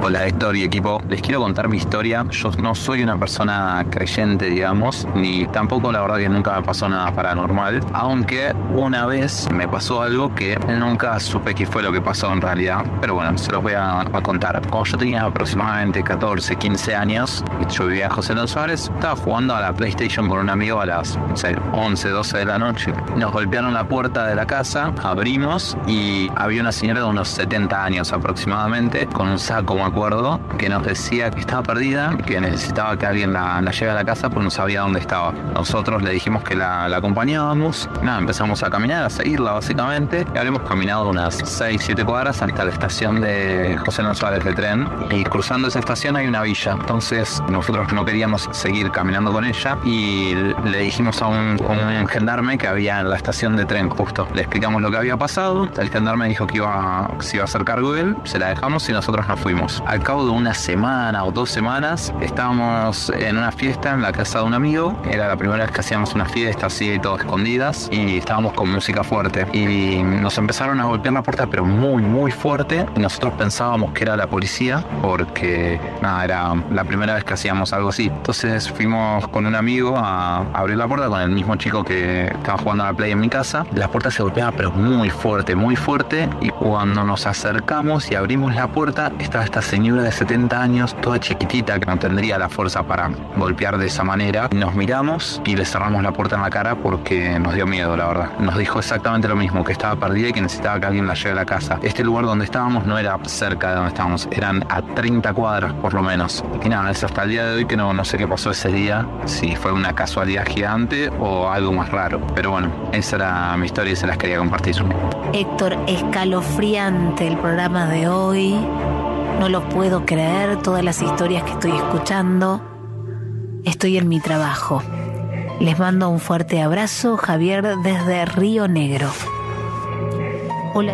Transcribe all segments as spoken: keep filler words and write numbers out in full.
Hola Héctor y equipo, les quiero contar mi historia. Yo no soy una persona creyente, digamos, ni tampoco la verdad que nunca me pasó nada paranormal, aunque una vez me pasó algo que nunca supe qué fue lo que pasó en realidad, pero bueno, se los voy a, a contar. Cuando yo tenía aproximadamente catorce, quince años, yo vivía en José Luis Suárez, estaba jugando a la PlayStation con un amigo a las no sé, once, doce de la noche. Nos golpearon la puerta de la casa, abrimos y había una señora de unos setenta años aproximadamente, con un saco, me acuerdo, que nos decía que estaba perdida, que necesitaba que alguien la, la lleve a la casa porque no sabía dónde estaba. Nosotros le dijimos que la, la acompañábamos, nada, empezamos a caminar, a seguirla básicamente, y habremos caminado unas seis, siete cuadras hasta la estación de José Luis Suárez de tren, y cruzando esa estación hay una villa. Entonces nosotros no queríamos seguir caminando con ella y le dijimos a un, un gendarme que había en la estación de tren justo. Le explicamos lo que había pasado, el gendarme dijo que iba, se iba a hacer cargo él, se la dejamos y nosotros nos fuimos. Al cabo de una semana o dos semanas estábamos en una fiesta en la casa de un amigo. Era la primera vez que hacíamos una fiesta así, todo escondidas, y estábamos con música fuerte y nos empezaron a golpear la puerta, pero muy muy fuerte, y nosotros pensábamos que era la policía porque nada, era la primera vez que hacíamos algo así. Entonces fuimos con un amigo a abrir la puerta con el mismo chico que estaba jugando a la Play en mi casa. La puerta se golpeaba pero muy fuerte, muy fuerte, y cuando nos acercamos y abrimos la puerta estaba esta señora de setenta años, toda chiquitita, que no tendría la fuerza para golpear de esa manera. Nos miramos y le cerramos la puerta en la cara porque nos dio miedo, la verdad. Nos dijo exactamente lo mismo, que estaba perdida y que necesitaba que alguien la lleve a la casa. Este lugar donde estábamos no era cerca de donde estábamos, eran a treinta cuadras por lo menos. Y nada, es hasta el día de hoy que no, no sé qué pasó ese día, si fue una casualidad gigante o algo más raro. Pero bueno, esa era mi historia y se las quería compartir. Héctor, escalofriante el programa de hoy. No lo puedo creer, todas las historias que estoy escuchando. Estoy en mi trabajo. Les mando un fuerte abrazo, Javier, desde Río Negro. Hola.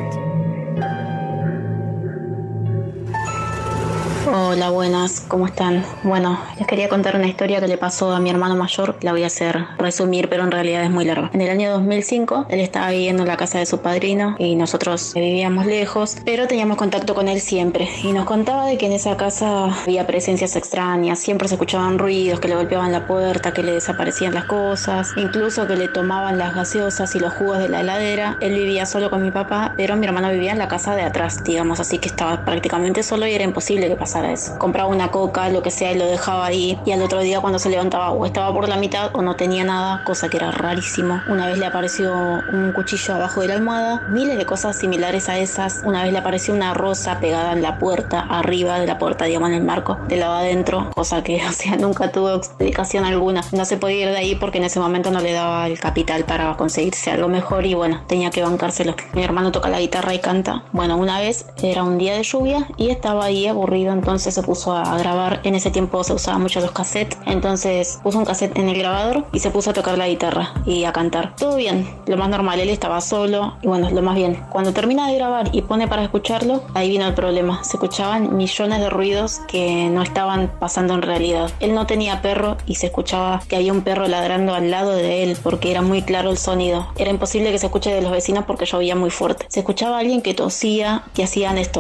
Hola, buenas, ¿cómo están? Bueno, les quería contar una historia que le pasó a mi hermano mayor. La voy a hacer resumir, pero en realidad es muy larga. En el año dos mil cinco, él estaba viviendo en la casa de su padrino y nosotros vivíamos lejos, pero teníamos contacto con él siempre. Y nos contaba de que en esa casa había presencias extrañas, siempre se escuchaban ruidos, que le golpeaban la puerta, que le desaparecían las cosas, incluso que le tomaban las gaseosas y los jugos de la heladera. Él vivía solo con mi papá, pero mi hermano vivía en la casa de atrás, digamos, así que estaba prácticamente solo y era imposible que pasara eso. Compraba una coca, lo que sea, y lo dejaba ahí, y al otro día cuando se levantaba o estaba por la mitad o no tenía nada, cosa que era rarísimo. Una vez le apareció un cuchillo abajo de la almohada, miles de cosas similares a esas. Una vez le apareció una rosa pegada en la puerta, arriba de la puerta, digamos, en el marco, del lado adentro, cosa que, o sea, nunca tuvo explicación alguna. No se podía ir de ahí porque en ese momento no le daba el capital para conseguirse algo mejor y bueno, tenía que bancárselo. Mi hermano toca la guitarra y canta. Bueno, una vez era un día de lluvia y estaba ahí aburrido, entonces se puso a grabar. En ese tiempo se usaban mucho los cassettes, entonces puso un cassette en el grabador y se puso a tocar la guitarra y a cantar. Todo bien, lo más normal, él estaba solo y bueno, lo más bien. Cuando termina de grabar y pone para escucharlo, ahí vino el problema. Se escuchaban millones de ruidos que no estaban pasando en realidad. Él no tenía perro y se escuchaba que había un perro ladrando al lado de él porque era muy claro el sonido. Era imposible que se escuche de los vecinos porque llovía muy fuerte. Se escuchaba a alguien que tosía, que hacían esto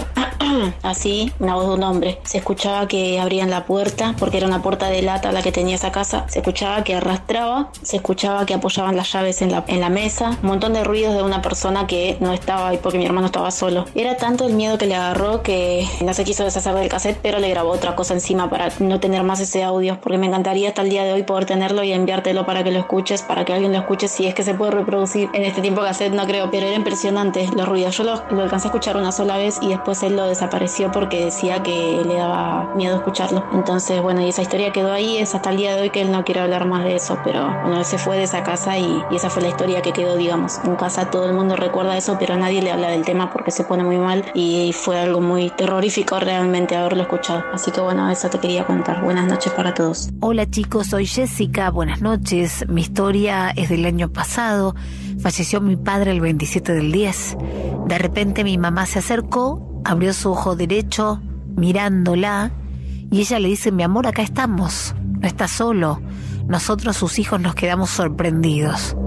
así, una voz de un hombre. Se escuchaba que abrían la puerta porque era una puerta de lata la que tenía esa casa. Se escuchaba que arrastraba, se escuchaba que apoyaban las llaves en la, en la mesa. Un montón de ruidos de una persona que no estaba ahí porque mi hermano estaba solo. Era tanto el miedo que le agarró que no se quiso deshacer del cassette, pero le grabó otra cosa encima para no tener más ese audio, porque me encantaría hasta el día de hoy poder tenerlo y enviártelo para que lo escuches, para que alguien lo escuche, si es que se puede reproducir en este tiempo cassette, no creo, pero era impresionante los ruidos. Yo lo, lo alcancé a escuchar una sola vez y después él lo desapareció porque decía que le daba miedo escucharlo. Entonces bueno, y esa historia quedó ahí. Es hasta el día de hoy que él no quiere hablar más de eso, pero bueno, él se fue de esa casa y, y esa fue la historia que quedó, digamos. En casa todo el mundo recuerda eso, pero nadie le habla del tema porque se pone muy mal y fue algo muy terrorífico realmente haberlo escuchado. Así que bueno, eso te quería contar. Buenas noches para todos. Hola chicos, soy Jessica, buenas noches. Mi historia es del año pasado. Falleció mi padre el veintisiete del diez. De repente mi mamá se acercó, abrió su ojo derecho mirándola y ella le dice: mi amor, acá estamos, no estás solo. Nosotros, sus hijos, nos quedamos sorprendidos.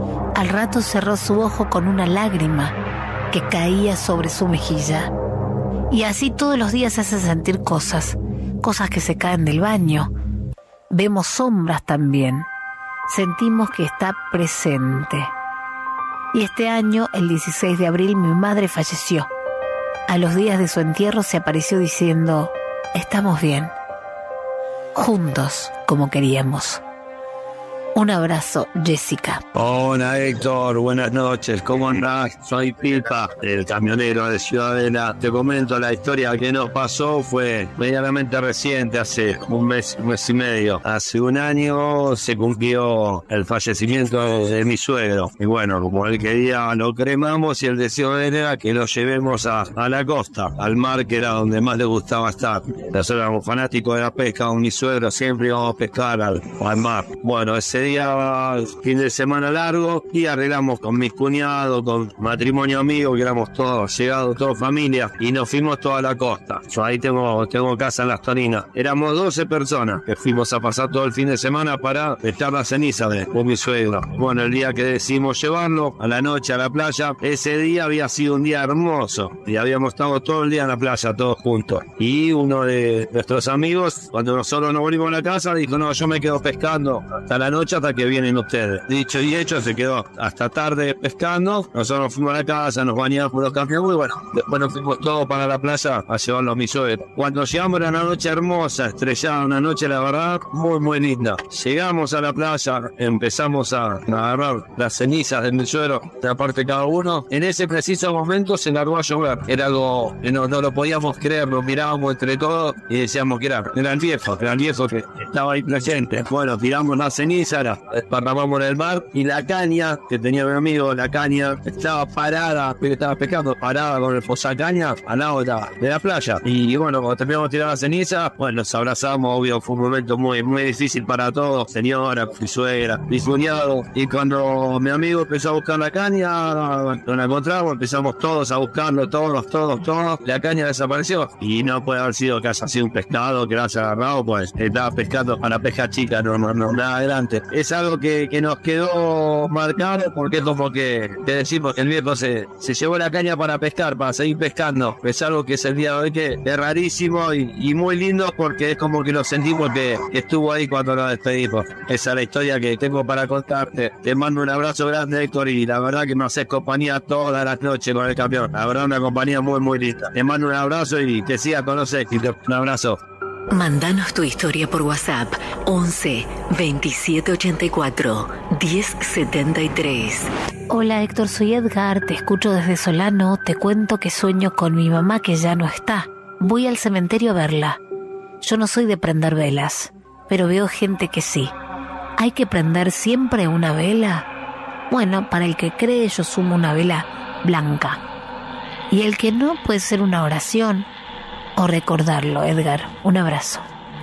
Al rato cerró su ojo con una lágrima que caía sobre su mejilla Y así todos los días se hacen sentir cosas, cosas que se caen del baño. Vemos sombras también. Sentimos que está presente. Y este año, el dieciséis de abril, mi madre falleció. A los días de su entierro se apareció diciendo, estamos bien, juntos como queríamos. Un abrazo, Jessica. Hola Héctor, buenas noches, ¿cómo andás? Soy Pilpa, el camionero de Ciudadela. Te comento la historia que nos pasó, fue medianamente reciente, hace un mes, un mes y medio. Hace un año se cumplió el fallecimiento de, de mi suegro. Y bueno, como él quería, lo cremamos y el deseo era que lo llevemos a, a la costa, al mar, que era donde más le gustaba estar. Nosotros éramos fanáticos de la pesca, con mi suegro siempre íbamos a pescar al, al mar. Bueno, ese día, fin de semana largo, y arreglamos con mis cuñados, con matrimonio amigo, que éramos todos llegados, toda familia, y nos fuimos toda la costa. Yo ahí tengo, tengo casa en Las Toninas. Éramos doce personas que fuimos a pasar todo el fin de semana para echar la ceniza de, de mi suegro. Bueno, el día que decidimos llevarlo, a la noche a la playa, ese día había sido un día hermoso, y habíamos estado todo el día en la playa, todos juntos. Y uno de nuestros amigos, cuando nosotros nos volvimos a la casa, dijo, no, yo me quedo pescando hasta la noche, hasta que vienen ustedes. Dicho y hecho, se quedó hasta tarde pescando. Nosotros fuimos a la casa, nos bañamos por los camiones, y bueno, después nos fuimos todos para la playa a llevarlo a mi suegro. Cuando llegamos era una noche hermosa, estrellada, una noche, la verdad, muy muy linda. Llegamos a la playa, empezamos a agarrar las cenizas de mi suegro, de aparte cada uno. En ese preciso momento se largó a llover. Era algo que no, no lo podíamos creer, lo mirábamos entre todos y decíamos que era, era el viejo, era el viejo que estaba ahí presente. Bueno, tiramos la ceniza, la esparramamos en el mar, y la caña que tenía mi amigo, la caña estaba parada, estaba pescando, parada con el posacaña al lado de la, de la playa. Y bueno, cuando terminamos de tirar la ceniza, bueno, nos abrazamos, obvio, fue un momento muy, muy difícil para todos, señora, mi suegra, mi cuñado. Y cuando mi amigo empezó a buscar la caña, no la encontramos, empezamos todos a buscarlo, todos, todos, todos. La caña desapareció, y no puede haber sido que haya sido un pescado que lo haya agarrado, pues estaba pescando para pesca chica, no, no, no, nada adelante. Es algo que, que nos quedó marcado, porque es como que te decimos que el viejo se, se llevó la caña para pescar, para seguir pescando. Es algo que es el día de hoy que es rarísimo y, y muy lindo, porque es como que lo sentimos que, que estuvo ahí cuando nos despedimos. Esa es la historia que tengo para contarte. Te mando un abrazo grande, Héctor, y la verdad que me haces compañía todas las noches con el camión. La verdad, una compañía muy muy linda. Te mando un abrazo y que siga con los éxitos. Un abrazo. Mándanos tu historia por WhatsApp once veintisiete ochenta y cuatro diez setenta y tres. Hola Héctor, soy Edgar, te escucho desde Solano. Te cuento que sueño con mi mamá que ya no está. Voy al cementerio a verla. Yo no soy de prender velas, pero veo gente que sí. ¿Hay que prender siempre una vela? Bueno, para el que cree yo sumo una vela blanca. Y el que no, puede ser una oración o recordarlo, Edgar. Un abrazo.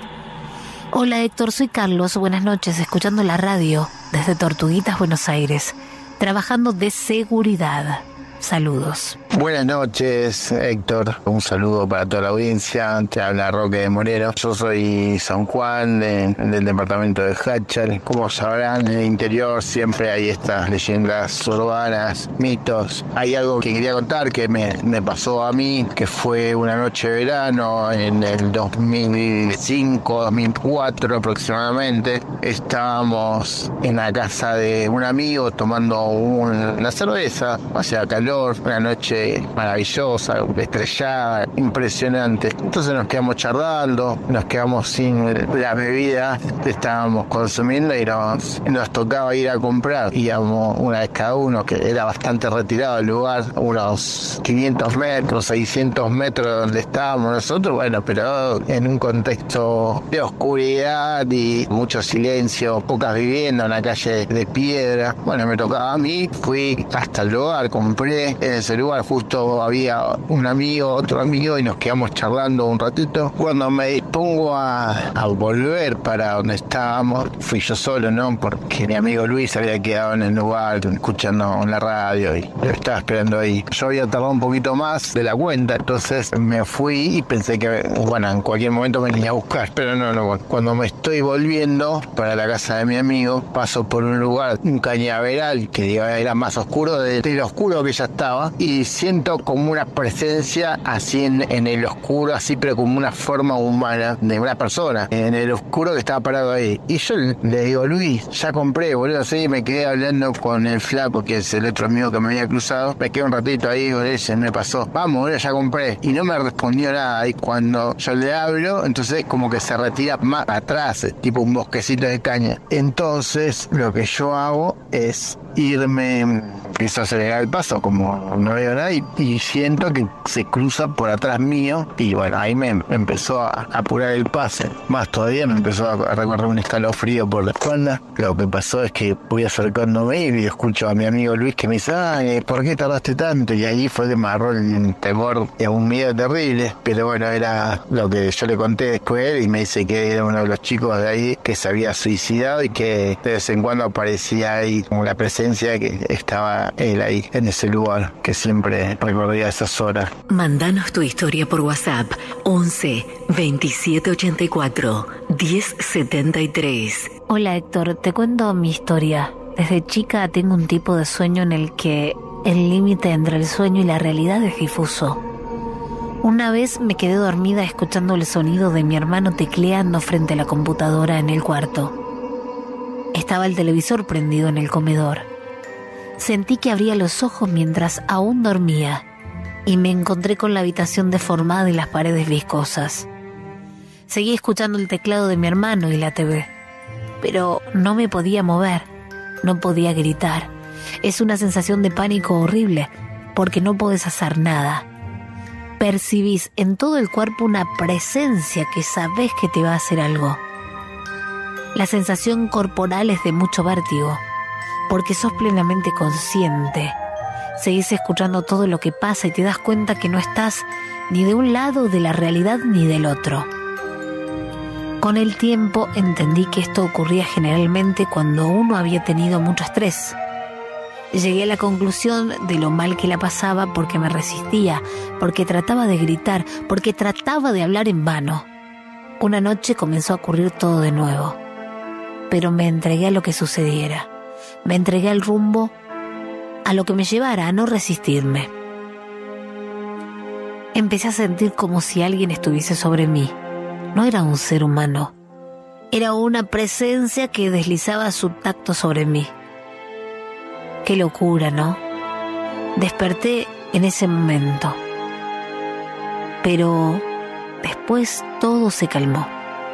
Hola Héctor, soy Carlos, buenas noches, escuchando la radio desde Tortuguitas, Buenos Aires, trabajando de seguridad. Saludos. Buenas noches, Héctor. Un saludo para toda la audiencia. Te habla Roque de Moreno. Yo soy San Juan, de, del departamento de Hachal. Como sabrán, en el interior siempre hay estas leyendas urbanas, mitos. Hay algo que quería contar que me, me pasó a mí, que fue una noche de verano en el dos mil cinco, dos mil cuatro aproximadamente. Estábamos en la casa de un amigo tomando una cerveza, hacía calor, una noche maravillosa, estrellada, impresionante. Entonces nos quedamos charlando, nos quedamos sin la bebida que estábamos consumiendo y nos, nos tocaba ir a comprar. Íbamos una vez cada uno, que era bastante retirado del lugar, unos quinientos metros, seiscientos metros de donde estábamos nosotros, bueno, pero en un contexto de oscuridad y mucho silencio, pocas viviendas, una calle de piedra. Bueno, me tocaba a mí, fui hasta el lugar, compré en ese lugar, justo había un amigo, otro amigo, y nos quedamos charlando un ratito. Cuando me dispongo a, a volver para donde estábamos, fui yo solo, ¿no? Porque mi amigo Luis había quedado en el lugar escuchando en la radio y lo estaba esperando ahí. Yo había tardado un poquito más de la cuenta, entonces me fui y pensé que, bueno, en cualquier momento me venía a buscar, pero no, no. Cuando me estoy volviendo para la casa de mi amigo, paso por un lugar, un cañaveral que digo, era más oscuro de, de lo oscuro que ya estaba, y siento como una presencia así en, en el oscuro, así pero como una forma humana de una persona, en el oscuro que estaba parado ahí. Y yo le digo, Luis, ya compré, boludo, así me quedé hablando con el flaco, que es el otro amigo que me había cruzado, me quedé un ratito ahí con ella, me pasó, vamos, boludo, ya compré. Y no me respondió nada, y cuando yo le hablo, entonces como que se retira más atrás, tipo un bosquecito de caña. Entonces lo que yo hago es irme, empiezo a acelerar el paso como no veo nada, y, y siento que se cruza por atrás mío, y bueno, ahí me, me empezó a apurar el pase, más todavía me empezó a recorrer un escalofrío por la espalda. Lo que pasó es que voy acercándome y escucho a mi amigo Luis que me dice, ay, ¿por qué tardaste tanto? Y ahí fue que me agarró el temor y un miedo terrible, pero bueno, era lo que yo le conté después, y me dice que era uno de los chicos de ahí que se había suicidado y que de vez en cuando aparecía ahí como la presencia que estaba él ahí en ese lugar, que siempre recordía esas horas. Mándanos tu historia por WhatsApp once veintisiete ochenta y cuatro diez setenta y tres. Hola Héctor, te cuento mi historia. Desde chica tengo un tipo de sueño en el que el límite entre el sueño y la realidad es difuso. Una vez me quedé dormida escuchando el sonido de mi hermano tecleando frente a la computadora en el cuarto. Estaba el televisor prendido en el comedor. Sentí que abría los ojos mientras aún dormía y me encontré con la habitación deformada y las paredes viscosas. Seguí escuchando el teclado de mi hermano y la T V, pero no me podía mover, no podía gritar. Es una sensación de pánico horrible porque no podés hacer nada. Percibís en todo el cuerpo una presencia que sabés que te va a hacer algo. La sensación corporal es de mucho vértigo, porque sos plenamente consciente. Seguís escuchando todo lo que pasa y te das cuenta que no estás ni de un lado de la realidad ni del otro. Con el tiempo entendí que esto ocurría generalmente cuando uno había tenido mucho estrés. Llegué a la conclusión de lo mal que la pasaba porque me resistía, porque trataba de gritar, porque trataba de hablar en vano. Una noche comenzó a ocurrir todo de nuevo, pero me entregué a lo que sucediera. Me entregué al rumbo, a lo que me llevara a no resistirme. Empecé a sentir como si alguien estuviese sobre mí. No era un ser humano, era una presencia que deslizaba su tacto sobre mí. Qué locura, ¿no? Desperté en ese momento, pero después todo se calmó.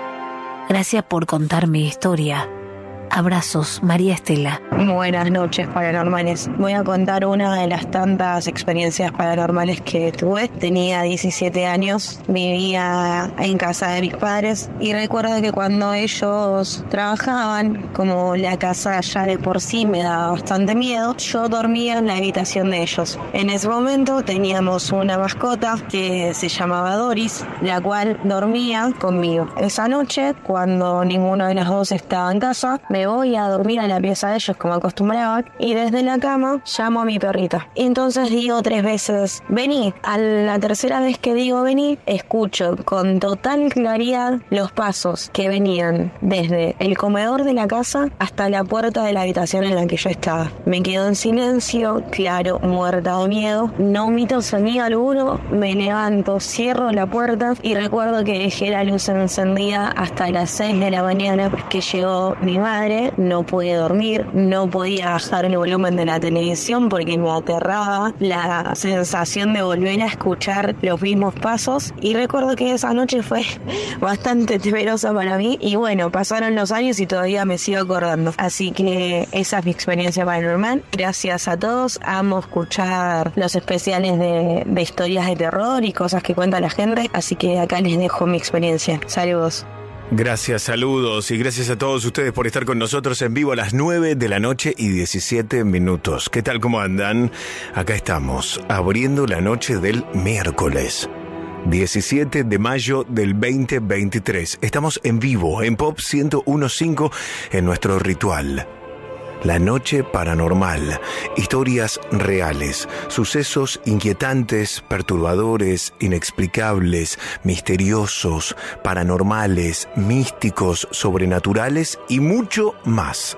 Gracias por contar mi historia. Abrazos, María Estela. Buenas noches, paranormales. Voy a contar una de las tantas experiencias paranormales que tuve. Tenía diecisiete años, vivía en casa de mis padres y recuerdo que cuando ellos trabajaban, como la casa ya de por sí me daba bastante miedo, yo dormía en la habitación de ellos. En ese momento teníamos una mascota que se llamaba Doris, la cual dormía conmigo. Esa noche, cuando ninguno de los dos estaba en casa, me voy a dormir a la pieza de ellos como acostumbraba y desde la cama llamo a mi perrita. Y entonces digo tres veces, vení. A la tercera vez que digo vení, escucho con total claridad los pasos que venían desde el comedor de la casa hasta la puerta de la habitación en la que yo estaba. Me quedo en silencio, claro, muerta de miedo, no omito sonido alguno, me levanto, cierro la puerta y recuerdo que dejé la luz encendida hasta las seis de la mañana que llegó mi madre. No pude dormir, no podía bajar el volumen de la televisión porque me aterraba la sensación de volver a escuchar los mismos pasos, y recuerdo que esa noche fue bastante temerosa para mí y bueno, pasaron los años y todavía me sigo acordando, así que esa es mi experiencia paranormal. Gracias a todos, amo escuchar los especiales de, de historias de terror y cosas que cuenta la gente, así que acá les dejo mi experiencia. Saludos. Gracias, saludos y gracias a todos ustedes por estar con nosotros en vivo a las nueve de la noche y diecisiete minutos. ¿Qué tal, cómo andan? Acá estamos, abriendo la noche del miércoles diecisiete de mayo del veinte veintitrés. Estamos en vivo en Pop ciento uno punto cinco en nuestro ritual. La noche paranormal, historias reales, sucesos inquietantes, perturbadores, inexplicables, misteriosos, paranormales, místicos, sobrenaturales y mucho más.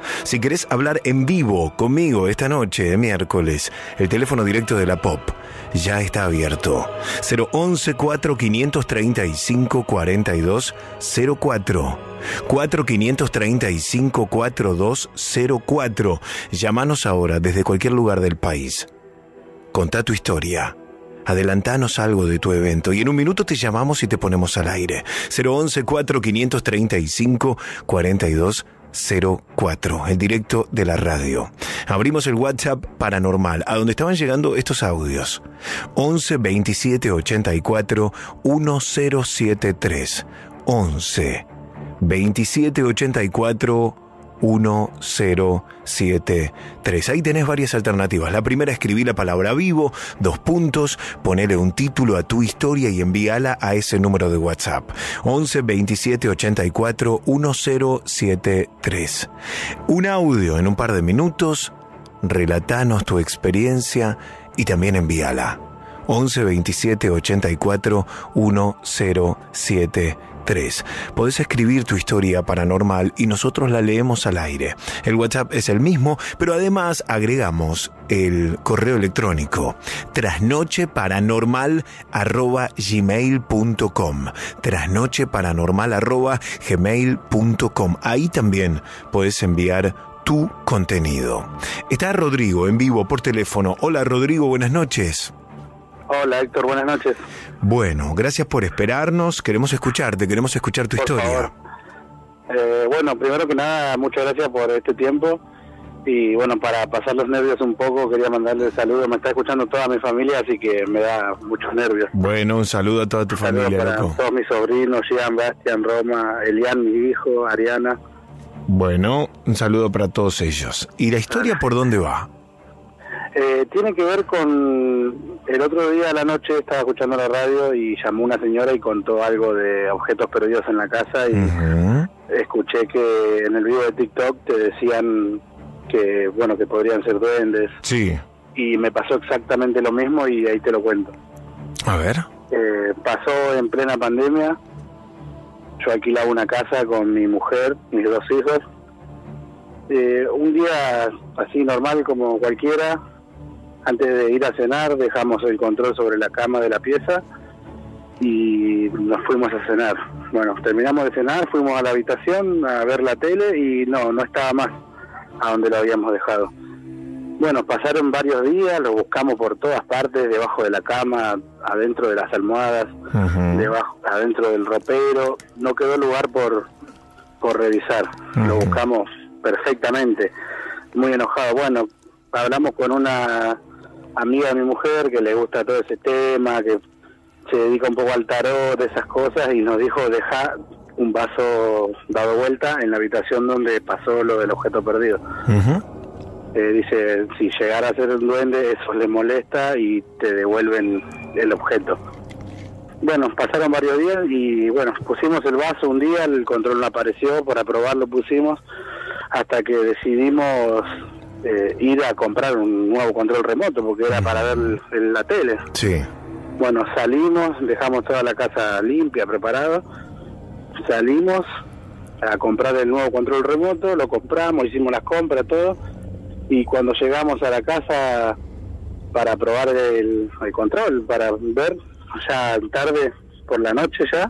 Si querés hablar en vivo conmigo esta noche de miércoles, el teléfono directo de la Pop ya está abierto. cero once, cuatro quinientos treinta y cinco, cuarenta y dos cero cuatro. cuatro quinientos treinta y cinco, cuarenta y dos cero cuatro. Llámanos ahora desde cualquier lugar del país. Contá tu historia. Adelantanos algo de tu evento y en un minuto te llamamos y te ponemos al aire. cero once, cuatro quinientos treinta y cinco, cuarenta y dos cero cuatro, el directo de la radio. Abrimos el WhatsApp Paranormal, a donde estaban llegando estos audios. once, veintisiete, ochenta y cuatro, diez setenta y tres. once, veintisiete, ochenta y cuatro, diez setenta y tres. Ahí tenés varias alternativas. La primera, escribí la palabra vivo, dos puntos, ponele un título a tu historia y envíala a ese número de WhatsApp. once, veintisiete, ochenta y cuatro, diez setenta y tres. Un audio en un par de minutos, relatanos tu experiencia y también envíala. once, veintisiete, ochenta y cuatro, diez setenta y tres. Podés escribir tu historia paranormal y nosotros la leemos al aire. El WhatsApp es el mismo, pero además agregamos el correo electrónico trasnocheparanormal arroba gmail punto com. trasnocheparanormal arroba gmail punto com. Ahí también podés enviar tu contenido. Está Rodrigo en vivo por teléfono. Hola Rodrigo, buenas noches. Hola Héctor, buenas noches. Bueno, gracias por esperarnos. Queremos escucharte, queremos escuchar tu por historia. Eh, bueno, primero que nada, muchas gracias por este tiempo. Y bueno, para pasar los nervios un poco, quería mandarle saludos. Me está escuchando toda mi familia, así que me da muchos nervios. Bueno, un saludo a toda tu Saludos familia, para loco. todos mis sobrinos, Gian, Bastian, Roma, Elian, mi hijo, Ariana. Bueno, un saludo para todos ellos. ¿Y la historia por dónde va? Eh, tiene que ver con... El otro día a la noche estaba escuchando la radio y llamó una señora y contó algo de objetos perdidos en la casa y uh-huh. escuché que en el video de TikTok te decían que, bueno, que podrían ser duendes. Sí. Y me pasó exactamente lo mismo y ahí te lo cuento. A ver. Eh, pasó en plena pandemia. Yo alquilaba una casa con mi mujer, mis dos hijos. Eh, un día así normal como cualquiera, antes de ir a cenar dejamos el control sobre la cama de la pieza y nos fuimos a cenar. Bueno, terminamos de cenar, fuimos a la habitación a ver la tele y no, no estaba más a donde lo habíamos dejado. Bueno, pasaron varios días, lo buscamos por todas partes, debajo de la cama, adentro de las almohadas, uh-huh. debajo, adentro del ropero, no quedó lugar por, por revisar, uh-huh. lo buscamos perfectamente, muy enojado. Bueno, hablamos con una amiga de mi mujer que le gusta todo ese tema, que se dedica un poco al tarot, de esas cosas, y nos dijo, deja un vaso dado vuelta en la habitación donde pasó lo del objeto perdido. Uh-huh. Eh, dice, si llegara a ser un duende, eso le molesta y te devuelven el objeto. Bueno, pasaron varios días y bueno, pusimos el vaso un día, el control no apareció, para probarlo pusimos, hasta que decidimos eh, ir a comprar un nuevo control remoto, porque era para ver el, el, la tele. Sí. Bueno, salimos, dejamos toda la casa limpia, preparada, salimos a comprar el nuevo control remoto, lo compramos, hicimos las compras, todo, y cuando llegamos a la casa para probar el, el control, para ver, ya tarde por la noche ya,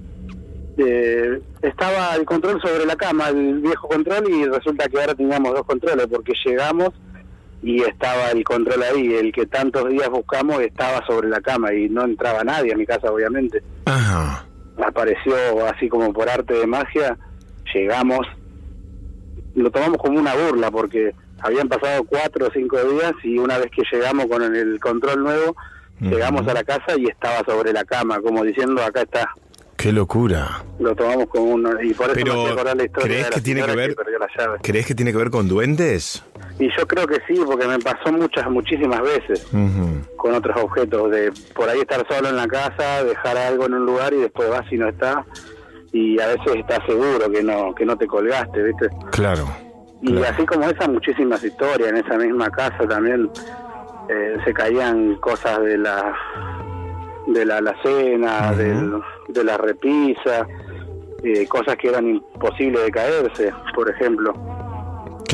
eh, estaba el control sobre la cama, el viejo control, y resulta que ahora teníamos dos controles, porque llegamos y estaba el control ahí, el que tantos días buscamos estaba sobre la cama y no entraba nadie a mi casa, obviamente. Ajá. Apareció así como por arte de magia, llegamos, lo tomamos como una burla porque habían pasado cuatro o cinco días y una vez que llegamos con el control nuevo, uh-huh. llegamos a la casa y estaba sobre la cama, como diciendo, acá está. ¡Qué locura! Lo tomamos como uno, y por eso Pero, me hacía acordar la historia ¿crees de la que tiene que ver, que perdió la llave. ¿Crees que tiene que ver con duendes? Y yo creo que sí, porque me pasó muchas, muchísimas veces uh-huh. con otros objetos, de por ahí estar solo en la casa, dejar algo en un lugar y después vas y no está, y a veces estás seguro que no, que no te colgaste, ¿viste? Claro. Y claro. así como esas, muchísimas historias. En esa misma casa también eh, se caían cosas de la de la alacena, uh-huh. del, de la repisa, eh, cosas que eran imposibles de caerse, por ejemplo. Qué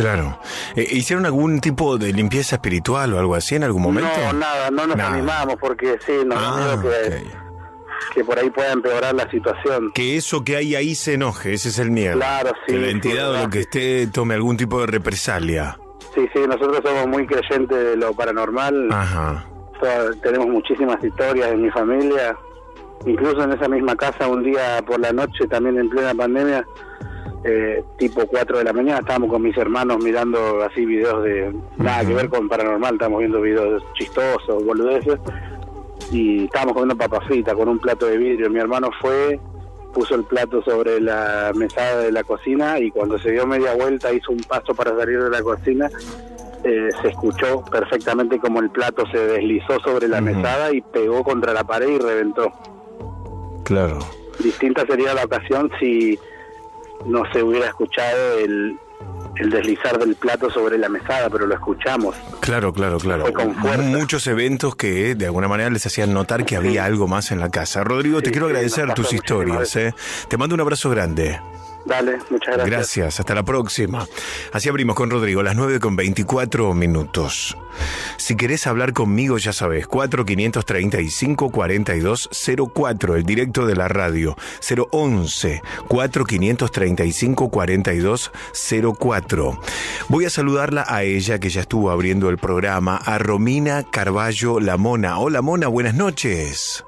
Claro. Eh, ¿Hicieron algún tipo de limpieza espiritual o algo así en algún momento? No, nada, no nos nada. animamos porque sí, nos da Ah, miedo que, okay. que por ahí pueda empeorar la situación. Que eso que hay ahí se enoje, ese es el miedo. Claro, sí. Que la sí, entidad o lo que esté tome algún tipo de represalia. Sí, sí, nosotros somos muy creyentes de lo paranormal. Ajá. So, tenemos muchísimas historias en mi familia. Incluso en esa misma casa, un día por la noche, también en plena pandemia, eh, tipo cuatro de la mañana, estábamos con mis hermanos mirando así videos de nada que ver con paranormal, estábamos viendo videos chistosos, boludeces, y estábamos comiendo papas fritas con un plato de vidrio. Mi hermano fue, puso el plato sobre la mesada de la cocina, y cuando se dio media vuelta hizo un paso para salir de la cocina. Eh, se escuchó perfectamente como el plato se deslizó sobre la uh-huh. mesada y pegó contra la pared y reventó. Claro. Distinta sería la ocasión si no se hubiera escuchado el, el deslizar del plato sobre la mesada, pero lo escuchamos. Claro, claro, claro. Fue con fuerza. Muchos eventos que de alguna manera les hacían notar que había sí. algo más en la casa. Rodrigo, sí, te quiero sí, agradecer tus historias. Eh. Te mando un abrazo grande. Dale, muchas gracias. Gracias, hasta la próxima. Así abrimos con Rodrigo, las nueve con veinticuatro minutos. Si querés hablar conmigo, ya sabés, cuatro quinientos treinta y cinco cuarenta y dos cero cuatro, el directo de la radio, cero once, cuatro quinientos treinta y cinco cuarenta y dos cero cuatro. Voy a saludarla a ella, que ya estuvo abriendo el programa, a Romina Carballo La Mona. Hola Mona, buenas noches.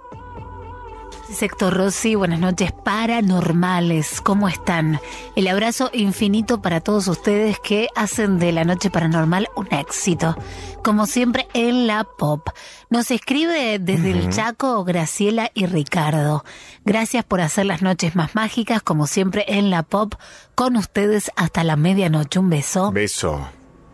Héctor Rossi, buenas noches, paranormales, ¿cómo están? El abrazo infinito para todos ustedes que hacen de la noche paranormal un éxito, como siempre en la pop. Nos escribe desde uh-huh. el Chaco Graciela y Ricardo. Gracias por hacer las noches más mágicas, como siempre en la pop, con ustedes hasta la medianoche. Un beso. Beso.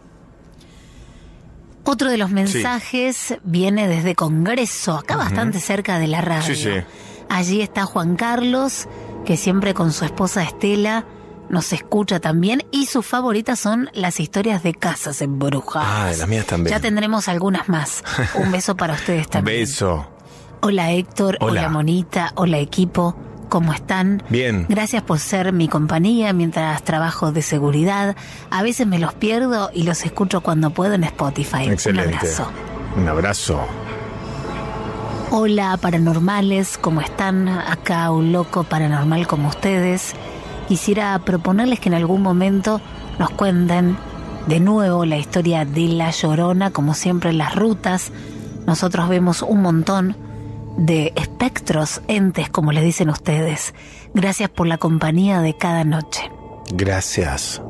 Otro de los mensajes sí. viene desde Congreso, acá uh-huh. bastante cerca de la radio. Sí, sí. Allí está Juan Carlos, que siempre con su esposa Estela nos escucha también, y sus favoritas son las historias de casas embrujadas. Ah, de las mías también. Ya tendremos algunas más. Un beso para ustedes también. Beso. Hola Héctor, hola. hola Monita, hola equipo, ¿cómo están? Bien. Gracias por ser mi compañía mientras trabajo de seguridad. A veces me los pierdo y los escucho cuando puedo en Spotify. Excelente. Un abrazo. Un abrazo. Hola paranormales, ¿cómo están? Acá un loco paranormal como ustedes. Quisiera proponerles que en algún momento nos cuenten de nuevo la historia de La Llorona, como siempre en las rutas. Nosotros vemos un montón de espectros, entes, como les dicen ustedes. Gracias por la compañía de cada noche. Gracias.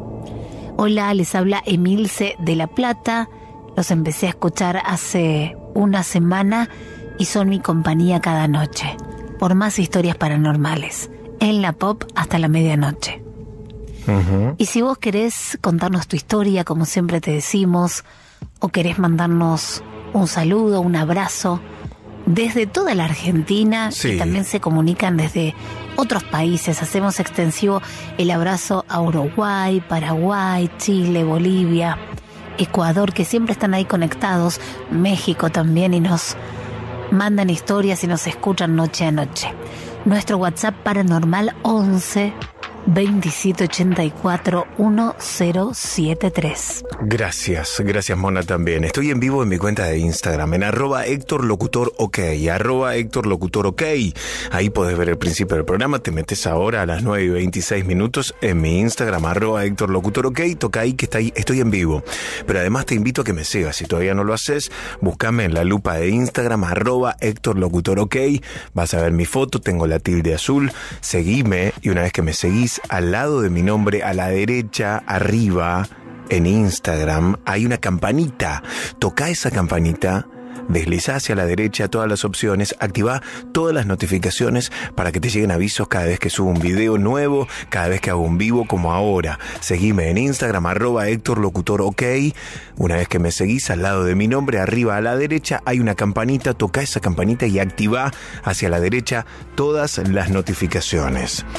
Hola, les habla Emilce de La Plata. Los empecé a escuchar hace una semana y son mi compañía cada noche, por más historias paranormales, en la pop hasta la medianoche. Uh-huh. Y si vos querés contarnos tu historia, como siempre te decimos, o querés mandarnos un saludo, un abrazo, desde toda la Argentina, sí. y también se comunican desde otros países, hacemos extensivo el abrazo a Uruguay, Paraguay, Chile, Bolivia, Ecuador, que siempre están ahí conectados, México también, y nos mandan historias y nos escuchan noche a noche. Nuestro WhatsApp paranormal once veintisiete ochenta y cuatro mil setenta y tres. Gracias, gracias Mona también. Estoy en vivo en mi cuenta de Instagram, en arroba Héctor Locutor OK, arroba Héctor Locutor OK. Ahí podés ver el principio del programa, te metes ahora a las nueve y veintiséis minutos en mi Instagram, arroba Héctor Locutor OK, toca ahí que está ahí, estoy en vivo. Pero además te invito a que me sigas, si todavía no lo haces, búscame en la lupa de Instagram, arroba Héctor Locutor OK, vas a ver mi foto, tengo la tilde azul, seguime, y una vez que me seguís, al lado de mi nombre, a la derecha, arriba, en Instagram, hay una campanita. Toca esa campanita, deslizá hacia la derecha todas las opciones, activá todas las notificaciones para que te lleguen avisos cada vez que subo un video nuevo, cada vez que hago un vivo como ahora. Seguime en Instagram, arroba Héctor Locutor OK. Una vez que me seguís, al lado de mi nombre, arriba a la derecha, hay una campanita, toca esa campanita y activá hacia la derecha todas las notificaciones.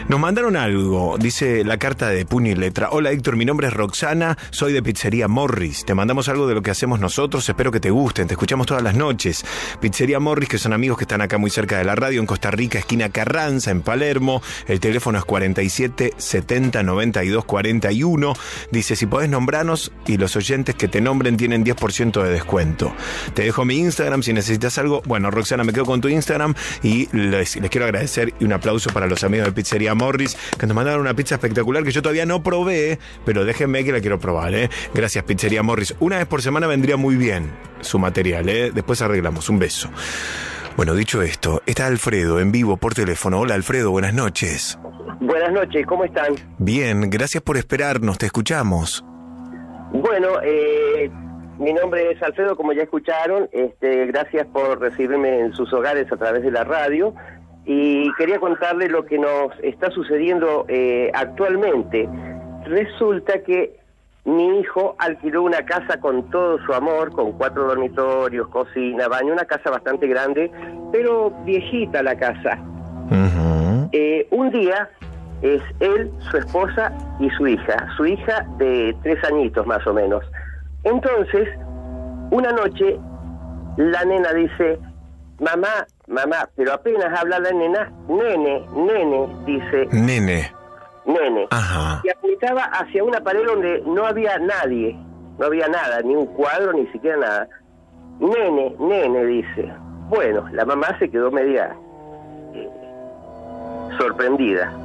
Nos mandaron algo, dice la carta de puño y letra. Hola Héctor, mi nombre es Roxana, soy de Pizzería Morris. Te mandamos algo de lo que hacemos nosotros, espero que te gusten, te escuchamos todas las noches. Pizzería Morris, que son amigos que están acá muy cerca de la radio, en Costa Rica, esquina Carranza, en Palermo. El teléfono es cuarenta y siete setenta noventa y dos cuarenta y uno. Dice, si podés nombrarnos y los oyentes que te nombren tienen diez por ciento de descuento. Te dejo mi Instagram si necesitas algo. Bueno, Roxana, me quedo con tu Instagram y les, les quiero agradecer y un aplauso para los amigos de Pizzería Morris que nos mandaron una pizza espectacular que yo todavía no probé, pero déjenme que la quiero probar, ¿eh? Gracias, Pizzería Morris. Una vez por semana vendría muy bien su material, ¿eh? Después arreglamos. Un beso. Bueno, dicho esto, está Alfredo en vivo por teléfono. Hola, Alfredo, buenas noches. Buenas noches, ¿cómo están? Bien, gracias por esperarnos, te escuchamos. Bueno, eh, mi nombre es Alfredo, como ya escucharon. Este, gracias por recibirme en sus hogares a través de la radio. Y quería contarles lo que nos está sucediendo eh, actualmente. Resulta que mi hijo alquiló una casa con todo su amor, con cuatro dormitorios, cocina, baño, una casa bastante grande, pero viejita la casa. Uh-huh. Eh, un día es él, su esposa y su hija, su hija de tres añitos más o menos. Entonces, una noche, la nena dice, mamá, mamá, pero apenas habla la nena, nene, nene, dice. Nene. Nene. Ajá. Y apuntaba hacia una pared donde no había nadie, no había nada, ni un cuadro, ni siquiera nada. Nene, nene, dice. Bueno, la mamá se quedó media eh, sorprendida.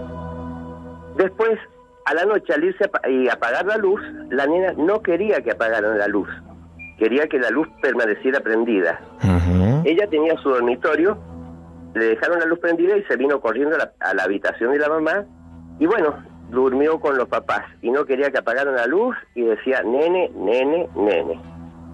Después, a la noche, al irse a, y apagar la luz, la nena no quería que apagaran la luz. Quería que la luz permaneciera prendida. Uh-huh. Ella tenía su dormitorio, le dejaron la luz prendida y se vino corriendo a la, a la habitación de la mamá. Y bueno, durmió con los papás y no quería que apagaran la luz y decía, nene, nene, nene.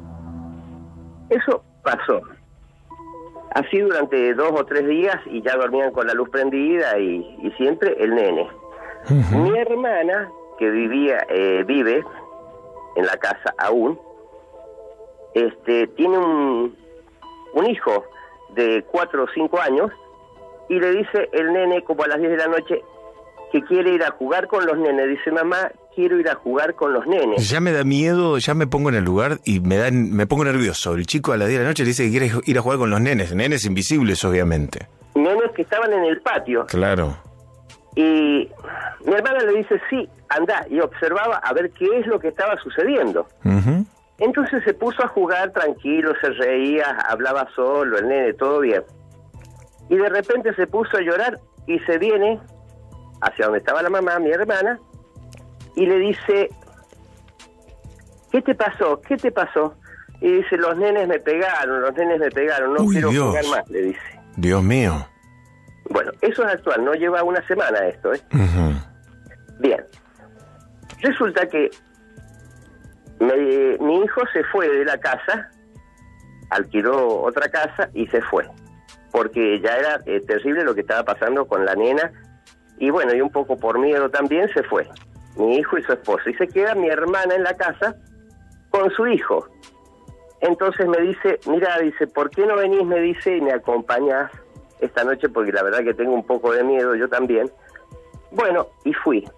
Eso pasó. Así durante dos o tres días y ya dormían con la luz prendida y, y siempre el nene. Uh-huh. Mi hermana, que vivía, eh, vive en la casa aún, este, tiene un, un hijo de cuatro o cinco años y le dice el nene como a las diez de la noche que quiere ir a jugar con los nenes. Dice, mamá, quiero ir a jugar con los nenes. Ya me da miedo, ya me pongo en el lugar y me dan, me pongo nervioso. El chico a las diez de la noche le dice que quiere ir a jugar con los nenes, nenes invisibles, obviamente. Nenes que estaban en el patio. Claro. Y mi hermana le dice, sí, anda, y observaba a ver qué es lo que estaba sucediendo. Uh-huh. Entonces se puso a jugar tranquilo, se reía, hablaba solo, el nene, todo bien. Y de repente se puso a llorar y se viene hacia donde estaba la mamá, mi hermana, y le dice, ¿qué te pasó? ¿Qué te pasó? Y dice, los nenes me pegaron, los nenes me pegaron, no Uy, quiero Dios. jugar más, le dice. Dios mío. Bueno, eso es actual, no lleva una semana esto, ¿eh? Uh-huh. Bien. Resulta que me, mi hijo se fue de la casa, alquiló otra casa y se fue, porque ya era eh, terrible lo que estaba pasando con la nena. Y bueno, y un poco por miedo también se fue, mi hijo y su esposa. Y se queda mi hermana en la casa con su hijo. Entonces me dice, mira, dice, ¿por qué no venís? Me dice, y me acompañás esta noche, porque la verdad que tengo un poco de miedo, yo también. Bueno, y fui.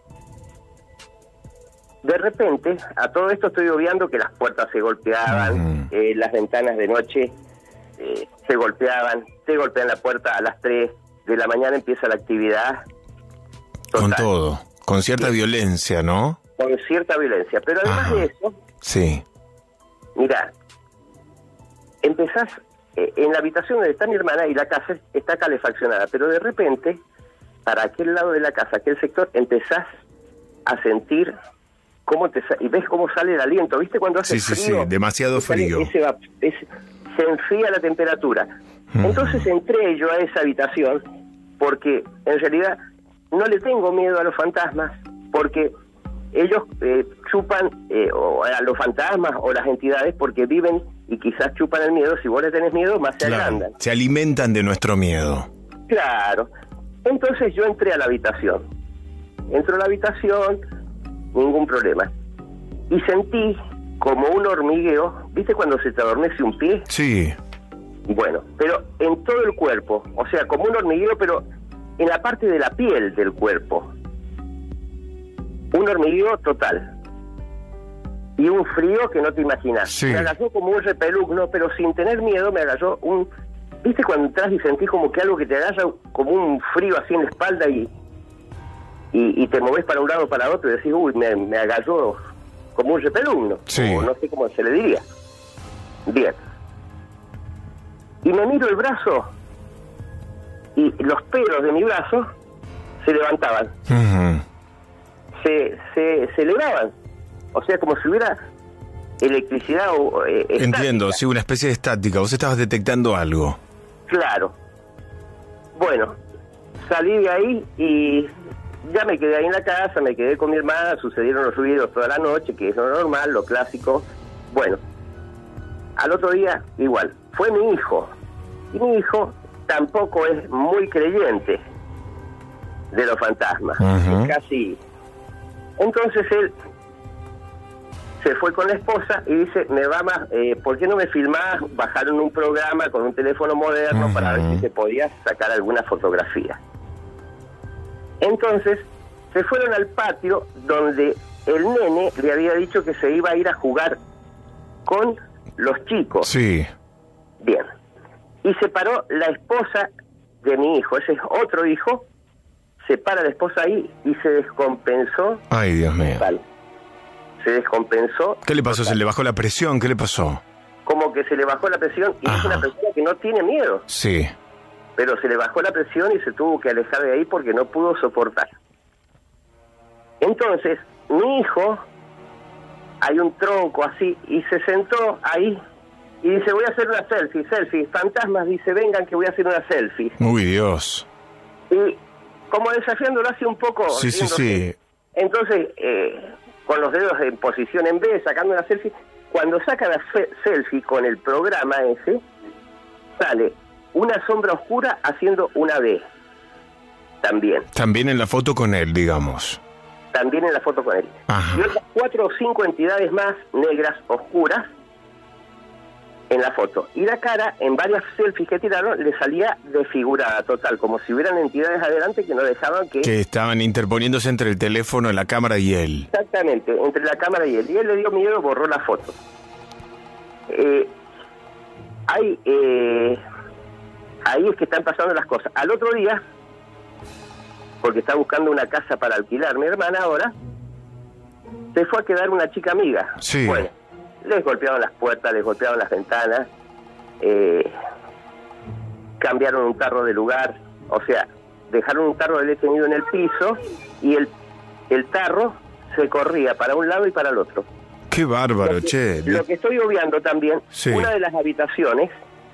De repente, a todo esto estoy obviando que las puertas se golpeaban, uh-huh. eh, las ventanas de noche eh, se golpeaban, se golpean la puerta a las tres de la mañana, empieza la actividad. Total. Con todo, con cierta sí. violencia, ¿no? Con cierta violencia, pero además Ajá. de eso, sí. mira, empezás eh, en la habitación donde está mi hermana y la casa está calefaccionada, pero de repente, para aquel lado de la casa, aquel sector, empezás a sentir cómo te y ves cómo sale el aliento, ¿viste? Cuando hace sí, frío. Sí, sí, demasiado frío. Ese, ese, se enfría la temperatura. Mm. Entonces entré yo a esa habitación porque en realidad no le tengo miedo a los fantasmas, porque ellos eh, chupan eh, o a los fantasmas o las entidades porque viven y quizás chupan el miedo. Si vos le tenés miedo, más se claro, agrandan. Se alimentan de nuestro miedo. Claro. Entonces yo entré a la habitación. Entro a la habitación, ningún problema. Y sentí como un hormigueo, ¿viste cuando se te adormece un pie? Sí. Bueno, pero en todo el cuerpo, o sea, como un hormigueo, pero en la parte de la piel del cuerpo. Un hormigueo total. Y un frío que no te imaginas. Sí. Me agarró como un repelús, no, pero sin tener miedo me agarró un... ¿Viste cuando entras y sentís como que algo que te agarra, como un frío así en la espalda y, y, y te movés para un lado o para otro y decís, uy, me, me agarró como un repelús, ¿no? Sí. O no sé cómo se le diría. Bien. Y me miro el brazo y los pelos de mi brazo se levantaban. Uh-huh. Se, se, se elevaban. O sea, como si hubiera electricidad o eh, Entiendo, estática. sí, una especie de estática. Vos estabas detectando algo. Claro. Bueno, salí de ahí y ya me quedé ahí en la casa, me quedé con mi hermana, sucedieron los ruidos toda la noche, que es lo normal, lo clásico. Bueno, al otro día, igual, fue mi hijo. Y mi hijo tampoco es muy creyente de los fantasmas. Uh-huh. Casi. Entonces él se fue con la esposa y dice, me va más, eh, ¿por qué no me filmás? Bajaron un programa con un teléfono moderno uh-huh. para ver si se podía sacar alguna fotografía. Entonces se fueron al patio donde el nene le había dicho que se iba a ir a jugar con los chicos. Sí. Bien. Y se paró la esposa de mi hijo, ese es otro hijo, se para la esposa ahí y se descompensó. Ay, Dios mío. Total. Se descompensó. ¿Qué le pasó? Total. ¿Se le bajó la presión? ¿Qué le pasó? Como que se le bajó la presión y Ajá. es una persona que no tiene miedo. Sí. Pero se le bajó la presión y se tuvo que alejar de ahí porque no pudo soportar. Entonces, mi hijo, hay un tronco así, y se sentó ahí y dice, voy a hacer una selfie, selfie. Fantasmas, dice, vengan que voy a hacer una selfie. Uy, Dios. Y como desafiándolo así un poco. Sí, sí, sí. Entonces, eh, con los dedos en posición en B, sacando la selfie, cuando saca la fe- selfie con el programa ese, sale una sombra oscura haciendo una B. También. También en la foto con él, digamos. También en la foto con él. Ajá. Y otras cuatro o cinco entidades más negras, oscuras, en la foto. Y la cara, en varias selfies que tiraron, le salía desfigurada total, como si hubieran entidades adelante que no dejaban que... Que estaban interponiéndose entre el teléfono, la cámara y él. Exactamente, entre la cámara y él. Y él le dio miedo, borró la foto. Eh, hay, eh, ahí es que están pasando las cosas. Al otro día, porque está buscando una casa para alquilar mi hermana ahora, se fue a quedar una chica amiga. Sí. Bueno, les golpeaban las puertas, les golpeaban las ventanas, eh, cambiaron un tarro de lugar, o sea, dejaron un tarro de leche nido en el piso y el, el tarro se corría para un lado y para el otro. Qué bárbaro, Lo que, che. lo que estoy obviando también, Sí. una de las habitaciones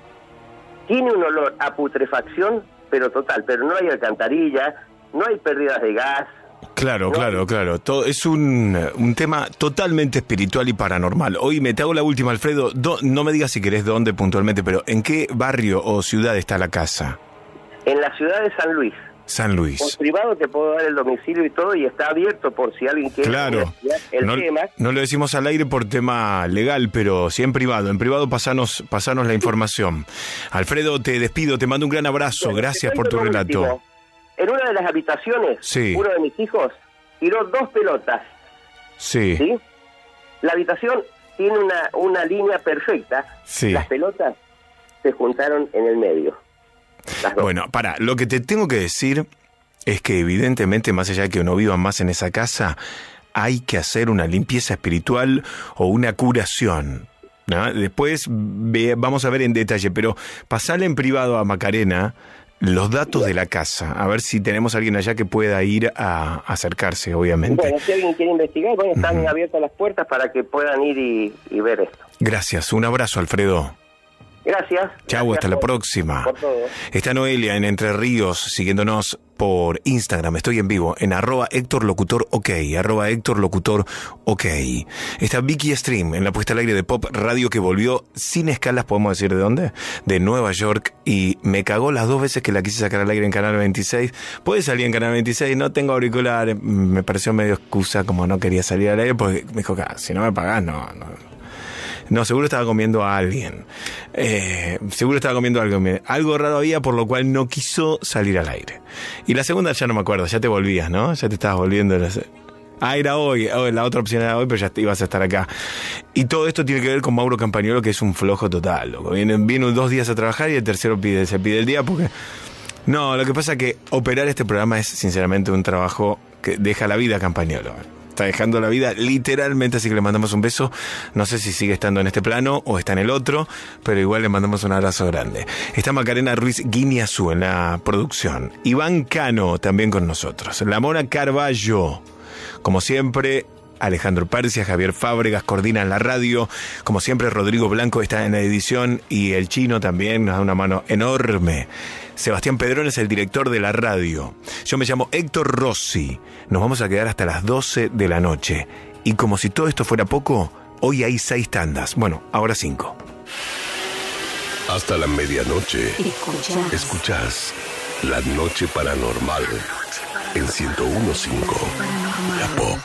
tiene un olor a putrefacción, pero total, pero no hay alcantarilla, no hay pérdidas de gas. Claro, No. claro, claro. Todo, es un, un tema totalmente espiritual y paranormal. Hoy me te hago la última, Alfredo. Do, no me digas si querés dónde puntualmente, pero ¿en qué barrio o ciudad está la casa? En la ciudad de San Luis. San Por Luis. privado te puedo dar el domicilio y todo, y está abierto por si alguien quiere Claro. investigar el No, tema. no lo decimos al aire por tema legal, pero sí en privado. En privado pasanos, pasanos la información. Alfredo, te despido, te mando un gran abrazo. Bueno, Gracias te por tu cuento lo relato. último. En una de las habitaciones, Sí. uno de mis hijos tiró dos pelotas. Sí. ¿Sí? La habitación tiene una, una línea perfecta. Sí. Las pelotas se juntaron en el medio. Las dos. Bueno, para, lo que te tengo que decir es que evidentemente, más allá de que no vivan más en esa casa, hay que hacer una limpieza espiritual o una curación, ¿no? Después ve, vamos a ver en detalle, pero pasale en privado a Macarena los datos de la casa, a ver si tenemos a alguien allá que pueda ir a, a acercarse, obviamente. Bueno, si alguien quiere investigar, bueno, están Ujú. abiertas las puertas para que puedan ir y, y ver esto. Gracias, un abrazo, Alfredo. Gracias. Chau, Gracias hasta la por- próxima. por todo. Está Noelia en Entre Ríos siguiéndonos por Instagram. Estoy en vivo en arroba Héctor Locutor OK, arroba Héctor Locutor OK. Está Vicky Stream en la puesta al aire de Pop Radio que volvió sin escalas, podemos decir de dónde, de Nueva York, y me cagó las dos veces que la quise sacar al aire en Canal veintiséis. Puede salir en Canal veintiséis, no tengo auriculares, me pareció medio excusa como no quería salir al aire porque me dijo, "Ah, si no me pagás, no, no. No, seguro estaba comiendo a alguien. Eh, seguro estaba comiendo algo. Algo raro había, por lo cual no quiso salir al aire. Y la segunda ya no me acuerdo, ya te volvías, ¿no? Ya te estabas volviendo. No sé. Ah, era hoy, oh, la otra opción era hoy, pero ya ibas a estar acá. Y todo esto tiene que ver con Mauro Campagnolo, que es un flojo total, loco. Viene, viene dos días a trabajar y el tercero pide, se pide el día porque... No, lo que pasa es que operar este programa es sinceramente un trabajo que deja la vida a Campagnolo. Está dejando la vida literalmente, así que le mandamos un beso. No sé si sigue estando en este plano o está en el otro, pero igual le mandamos un abrazo grande. Está Macarena Ruiz Guiñazú en la producción. Iván Cano también con nosotros. La Mona Carballo. Como siempre, Alejandro Persia, Javier Fábregas coordinan la radio. Como siempre, Rodrigo Blanco está en la edición y el Chino también nos da una mano enorme. Sebastián Pedrón es el director de la radio. Yo me llamo Héctor Rossi. Nos vamos a quedar hasta las doce de la noche. Y como si todo esto fuera poco, hoy hay seis tandas. Bueno, ahora cinco. Hasta la medianoche. Escuchás. Escuchás La Noche Paranormal en ciento uno punto cinco. La Pop.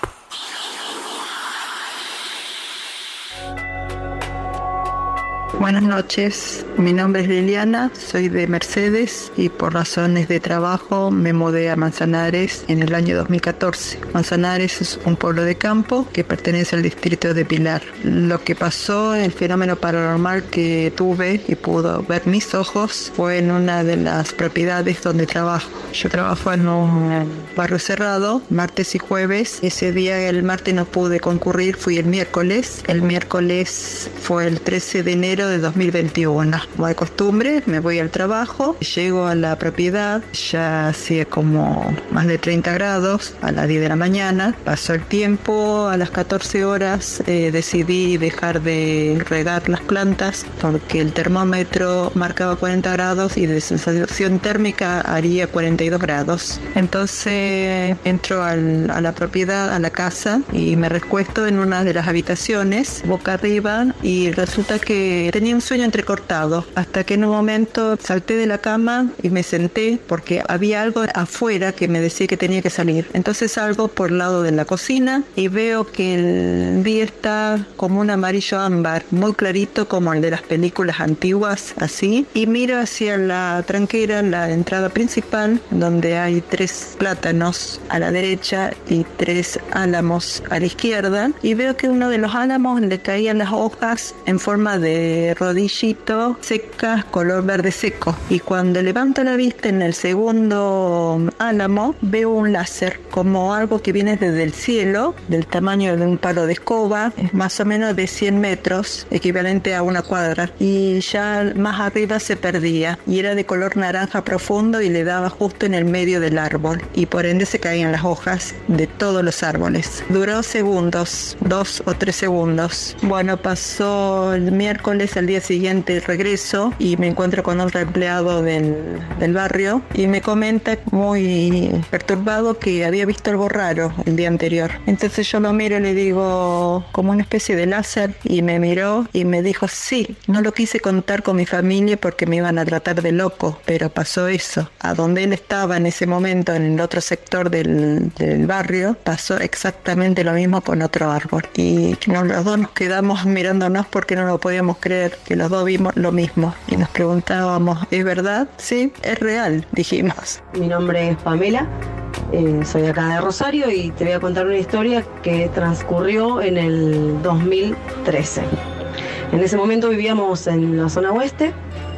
Buenas noches, mi nombre es Liliana, soy de Mercedes y por razones de trabajo me mudé a Manzanares en el año dos mil catorce. Manzanares es un pueblo de campo que pertenece al distrito de Pilar. Lo que pasó, el fenómeno paranormal que tuve y pudo ver mis ojos fue en una de las propiedades donde trabajo. Yo trabajo en un barrio cerrado, martes y jueves. Ese día, el martes no pude concurrir, fui el miércoles. El miércoles fue el trece de enero de dos mil veintiuno. Como de costumbre, me voy al trabajo, llego a la propiedad, ya hacía como más de treinta grados, a las diez de la mañana. Pasó el tiempo, a las catorce horas eh, decidí dejar de regar las plantas porque el termómetro marcaba cuarenta grados y de sensación térmica haría cuarenta y dos grados. Entonces entro al, a la propiedad, a la casa, y me recuesto en una de las habitaciones, boca arriba, y resulta que tenía un sueño entrecortado, hasta que en un momento salté de la cama y me senté porque había algo afuera que me decía que tenía que salir. Entonces salgo por el lado de la cocina y veo que el día está como un amarillo ámbar, muy clarito como el de las películas antiguas, así, y miro hacia la tranquera, la entrada principal, donde hay tres plátanos a la derecha y tres álamos a la izquierda, y veo que uno de los álamos le caían las hojas en forma de rodillito, secas, color verde seco. Y cuando levanto la vista en el segundo álamo, veo un láser, como algo que viene desde el cielo, del tamaño de un palo de escoba, es más o menos de cien metros, equivalente a una cuadra. Y ya más arriba se perdía, y era de color naranja profundo y le daba justo en el medio del árbol, y por ende se caían las hojas de todos los árboles. Duró segundos, dos o tres segundos. Bueno, pasó el miércoles, al día siguiente regreso y me encuentro con otro empleado del, del barrio y me comenta muy perturbado que había visto algo raro el día anterior. Entonces yo lo miro y le digo, como una especie de láser, y me miró y me dijo, sí, no lo quise contar con mi familia porque me iban a tratar de loco, pero pasó eso. A donde él estaba en ese momento, en el otro sector del, del barrio, pasó exactamente lo mismo con otro árbol. Y no, los dos nos quedamos mirándonos porque no lo podíamos creer, que los dos vimos lo mismo. Y nos preguntábamos, ¿es verdad? Sí, es real, dijimos. Mi nombre es Pamela, eh, soy acá de Rosario y te voy a contar una historia que transcurrió en el dos mil trece. En ese momento vivíamos en la zona oeste,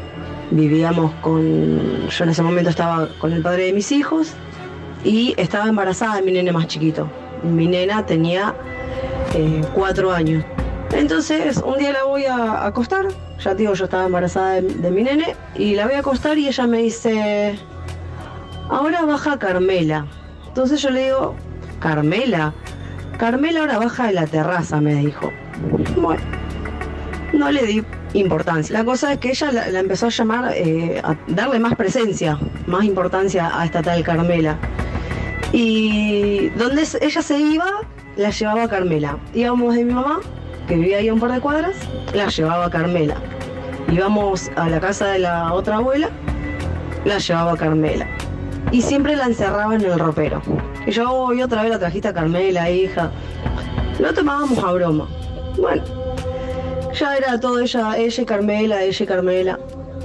vivíamos con... Yo en ese momento estaba con el padre de mis hijos y estaba embarazada de mi nene más chiquito. Mi nena tenía eh, cuatro años. Entonces un día la voy a acostar, ya te digo, yo estaba embarazada de, de mi nene, y la voy a acostar y ella me dice, ahora baja Carmela. Entonces yo le digo, ¿Carmela? Carmela ahora baja de la terraza, me dijo. Bueno, no le di importancia. La cosa es que ella la, la empezó a llamar, eh, a darle más presencia, más importancia a esta tal Carmela. Y donde ella se iba, la llevaba a Carmela. Íbamos de mi mamá, que vivía ahí a un par de cuadras, la llevaba a Carmela. Íbamos a la casa de la otra abuela, la llevaba a Carmela. Y siempre la encerraba en el ropero. Y yo, hoy otra vez la trajiste a Carmela, hija. Lo tomábamos a broma. Bueno, Ya era todo ella, ella y Carmela, ella y Carmela.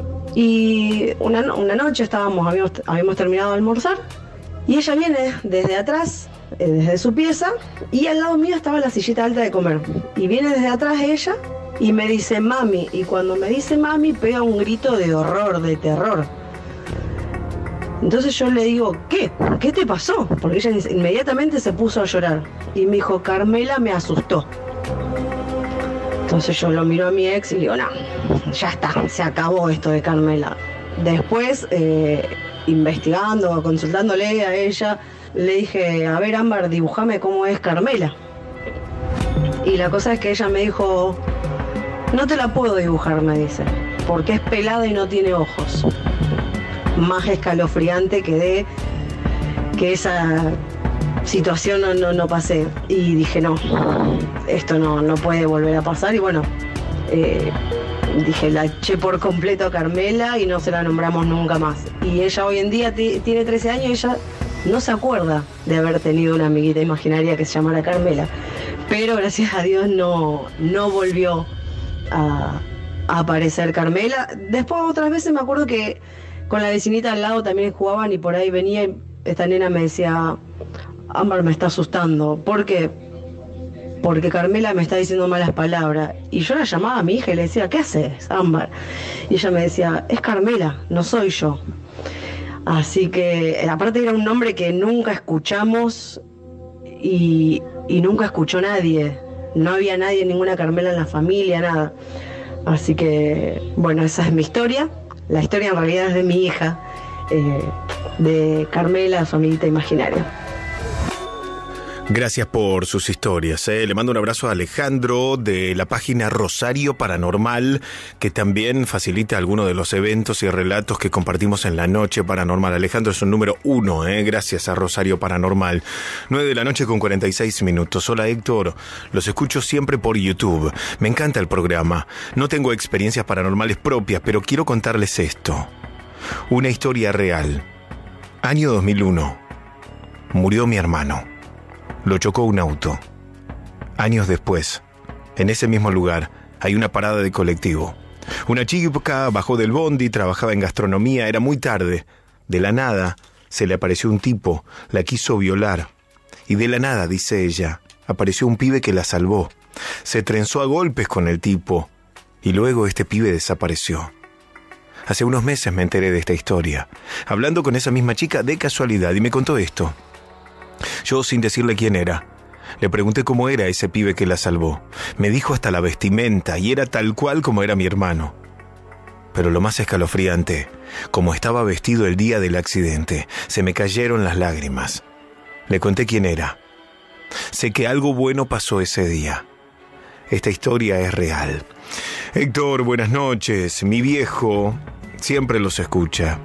Y una, una noche estábamos, habíamos, habíamos terminado de almorzar y ella viene desde atrás, eh, desde su pieza, y al lado mío estaba la sillita alta de comer. Y viene desde atrás ella y me dice mami, y cuando me dice mami pega un grito de horror, de terror. Entonces yo le digo, ¿qué? ¿Qué te pasó? Porque ella inmediatamente se puso a llorar y me dijo, Carmela me asustó. Entonces yo lo miro a mi ex y le digo, no, ya está, se acabó esto de Carmela. Después, eh, investigando, consultándole a ella, le dije, a ver Ámbar, dibujame cómo es Carmela. Y la cosa es que ella me dijo, no te la puedo dibujar, me dice, porque es pelada y no tiene ojos. Más escalofriante quedé que esa situación no, no, no pasé. Y dije, no, esto no, no puede volver a pasar. Y bueno, eh, dije, la eché por completo a Carmela y no se la nombramos nunca más. Y ella hoy en día t- tiene trece años y ella no se acuerda de haber tenido una amiguita imaginaria que se llamara Carmela. Pero gracias a Dios no, no volvió a, a aparecer Carmela. Después otras veces me acuerdo que con la vecinita al lado también jugaban y por ahí venía y esta nena me decía, Ámbar me está asustando. ¿Por qué? Porque Carmela me está diciendo malas palabras. Y yo la llamaba a mi hija y le decía, ¿qué haces, Ámbar? Y ella me decía, es Carmela, no soy yo. Así que, aparte era un nombre que nunca escuchamos y, y nunca escuchó nadie. No había nadie, ninguna Carmela en la familia, nada. Así que, bueno, esa es mi historia. La historia en realidad es de mi hija, eh, de Carmela, su amiguita imaginaria. Gracias por sus historias. ¿eh? Le mando un abrazo a Alejandro de la página Rosario Paranormal, que también facilita algunos de los eventos y relatos que compartimos en la Noche Paranormal. Alejandro es un número uno, ¿eh? Gracias a Rosario Paranormal. nueve de la noche con cuarenta y seis minutos. Hola Héctor, los escucho siempre por YouTube. Me encanta el programa. No tengo experiencias paranormales propias, pero quiero contarles esto. Una historia real. Año dos mil uno. Murió mi hermano. Lo chocó un auto. Años después, en ese mismo lugar, hay una parada de colectivo. Una chica bajó del bondi, trabajaba en gastronomía, era muy tarde. De la nada, se le apareció un tipo, la quiso violar. Y de la nada, dice ella, apareció un pibe que la salvó. Se trenzó a golpes con el tipo, y luego este pibe desapareció. Hace unos meses me enteré de esta historia, hablando con esa misma chica de casualidad, y me contó esto. Yo, sin decirle quién era, le pregunté cómo era ese pibe que la salvó. Me dijo hasta la vestimenta y era tal cual como era mi hermano. Pero lo más escalofriante, como estaba vestido el día del accidente, se me cayeron las lágrimas. Le conté quién era. Sé que algo bueno pasó ese día. Esta historia es real. Héctor, buenas noches. Mi viejo siempre los escucha.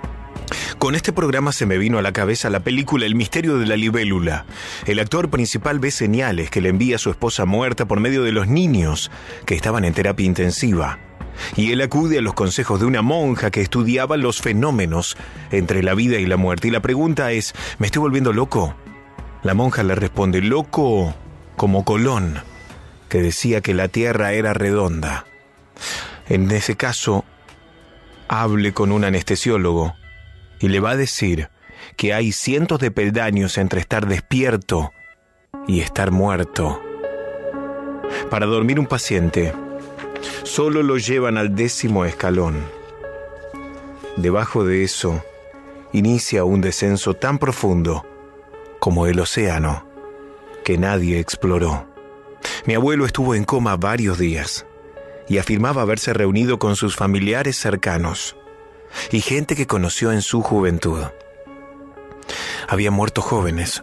Con este programa se me vino a la cabeza la película El misterio de la libélula. El actor principal ve señales que le envía a su esposa muerta por medio de los niños que estaban en terapia intensiva. Y él acude a los consejos de una monja que estudiaba los fenómenos entre la vida y la muerte. Y la pregunta es, ¿me estoy volviendo loco? La monja le responde, loco como Colón, que decía que la tierra era redonda. En ese caso, hable con un anestesiólogo y le va a decir que hay cientos de peldaños entre estar despierto y estar muerto. Para dormir un paciente, solo lo llevan al décimo escalón. Debajo de eso, inicia un descenso tan profundo como el océano que nadie exploró. Mi abuelo estuvo en coma varios días y afirmaba haberse reunido con sus familiares cercanos y gente que conoció en su juventud. Habían muerto jóvenes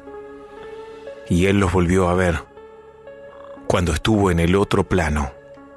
y él los volvió a ver cuando estuvo en el otro plano.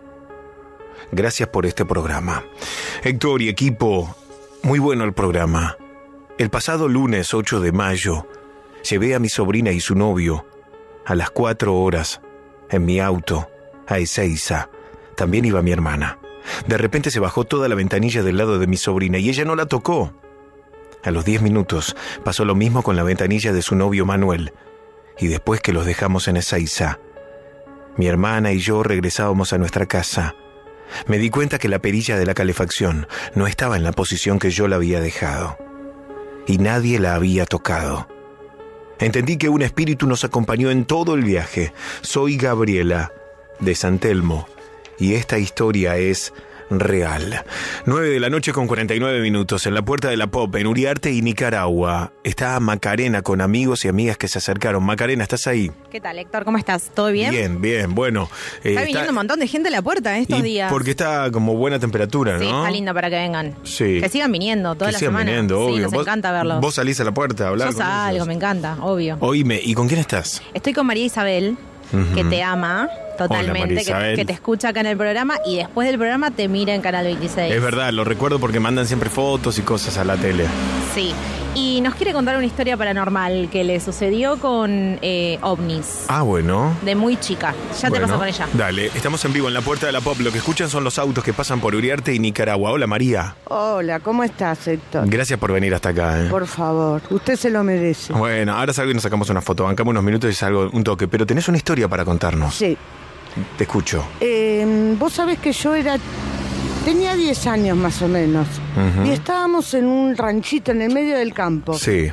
Gracias por este programa. Héctor y equipo, muy bueno el programa. El pasado lunes ocho de mayo, llevé a mi sobrina y su novio a las cuatro horas en mi auto a Ezeiza. También iba mi hermana. De repente se bajó toda la ventanilla del lado de mi sobrina y ella no la tocó. A los diez minutos pasó lo mismo con la ventanilla de su novio Manuel. Y después que los dejamos en Ezeiza, Mi hermana y yo regresábamos a nuestra casa. Me di cuenta que la perilla de la calefacción no estaba en la posición que yo la había dejado. Y nadie la había tocado. Entendí que un espíritu nos acompañó en todo el viaje. Soy Gabriela, de San Telmo, y esta historia es real. nueve de la noche con cuarenta y nueve minutos, en la Puerta de la Pop, en Uriarte y Nicaragua. Está Macarena con amigos y amigas que se acercaron. Macarena, ¿estás ahí? ¿Qué tal, Héctor? ¿Cómo estás? ¿Todo bien? Bien, bien, bueno. Eh, está viniendo está... un montón de gente a la puerta estos y días. Porque está como buena temperatura, ¿no? Sí, está lindo para que vengan. Sí. Que sigan viniendo toda que la sigan semana. Viniendo, obvio. Sí, nos ¿Vos, encanta verlos. Vos salís a la puerta a hablar Yo con salgo, ellos. me encanta, obvio. Oíme, ¿y con quién estás? Estoy con María Isabel, uh-huh. que te ama totalmente, que, que te escucha acá en el programa y después del programa te mira en Canal veintiséis. Es verdad, lo recuerdo porque mandan siempre fotos y cosas a la tele. Sí, y nos quiere contar una historia paranormal que le sucedió con eh, ovnis. Ah, bueno. De muy chica. Ya bueno, te paso con ella. Dale, estamos en vivo en la Puerta de la Pop. Lo que escuchan son los autos que pasan por Uriarte y Nicaragua. Hola, María. Hola, ¿cómo estás, Héctor? Gracias por venir hasta acá. ¿eh? Por favor, usted se lo merece. Bueno, ahora salgo y nos sacamos una foto. Bancamos unos minutos y salgo un toque. Pero tenés una historia para contarnos. Sí. Te escucho. Eh, vos sabés que yo era... Tenía diez años más o menos. Uh-huh. Y estábamos en un ranchito en el medio del campo. Sí.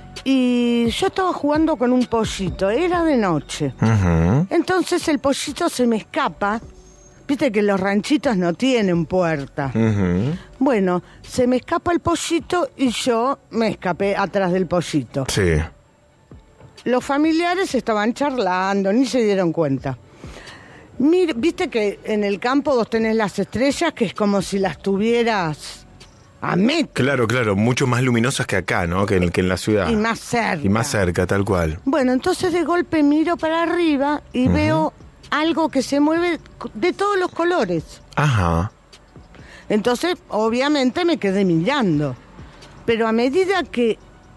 Y yo estaba jugando con un pollito. Era de noche. Uh-huh. Entonces el pollito se me escapa. Viste que los ranchitos no tienen puerta. Uh-huh. Bueno, se me escapa el pollito y yo me escapé atrás del pollito. Sí. Los familiares estaban charlando, ni se dieron cuenta. Mira, viste que en el campo vos tenés las estrellas que es como si las tuvieras a metro. Claro, claro, mucho más luminosas que acá, ¿no? Que en, que en la ciudad. Y más cerca. Y más cerca, tal cual. Bueno, entonces de golpe miro para arriba y uh-huh. veo algo que se mueve de todos los colores. Ajá. Entonces, obviamente me quedé mirando. Pero a medida que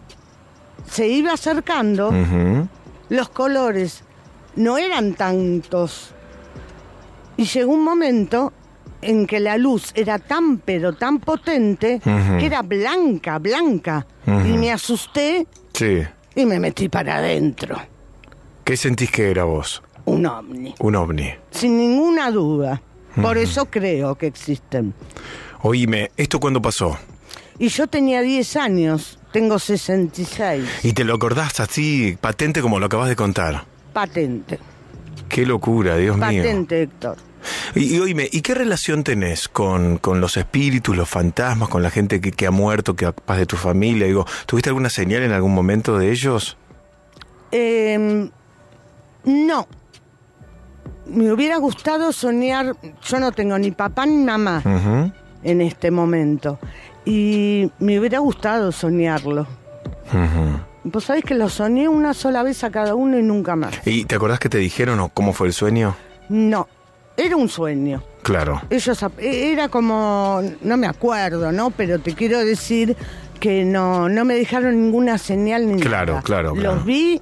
se iba acercando, uh-huh. los colores no eran tantos. Y llegó un momento en que la luz era tan pero tan potente uh-huh. que era blanca, blanca. Uh-huh. Y me asusté sí. y me metí para adentro. ¿Qué sentís que era vos? Un ovni. Un ovni. Sin ninguna duda. Uh-huh. Por eso creo que existen. Oíme, ¿esto cuándo pasó? Y yo tenía diez años, tengo sesenta y seis. ¿Y te lo acordás así, patente como lo acabas de contar? Patente. Qué locura, Dios Patente, mío. Patente, Héctor. Y, y oíme, ¿y qué relación tenés con, con los espíritus, los fantasmas, con la gente que, que ha muerto, que capaz de tu familia? Digo, ¿tuviste alguna señal en algún momento de ellos? Eh, no. Me hubiera gustado soñar, yo no tengo ni papá ni mamá uh-huh. en este momento. Y me hubiera gustado soñarlo. Uh-huh. Vos sabés que lo soñé una sola vez a cada uno y nunca más. ¿Y te acordás qué te dijeron o cómo fue el sueño? No, era un sueño. Claro. Ellos, era como, no me acuerdo, ¿no? Pero te quiero decir que no, no me dejaron ninguna señal ni claro, nada. Claro, claro. Los vi.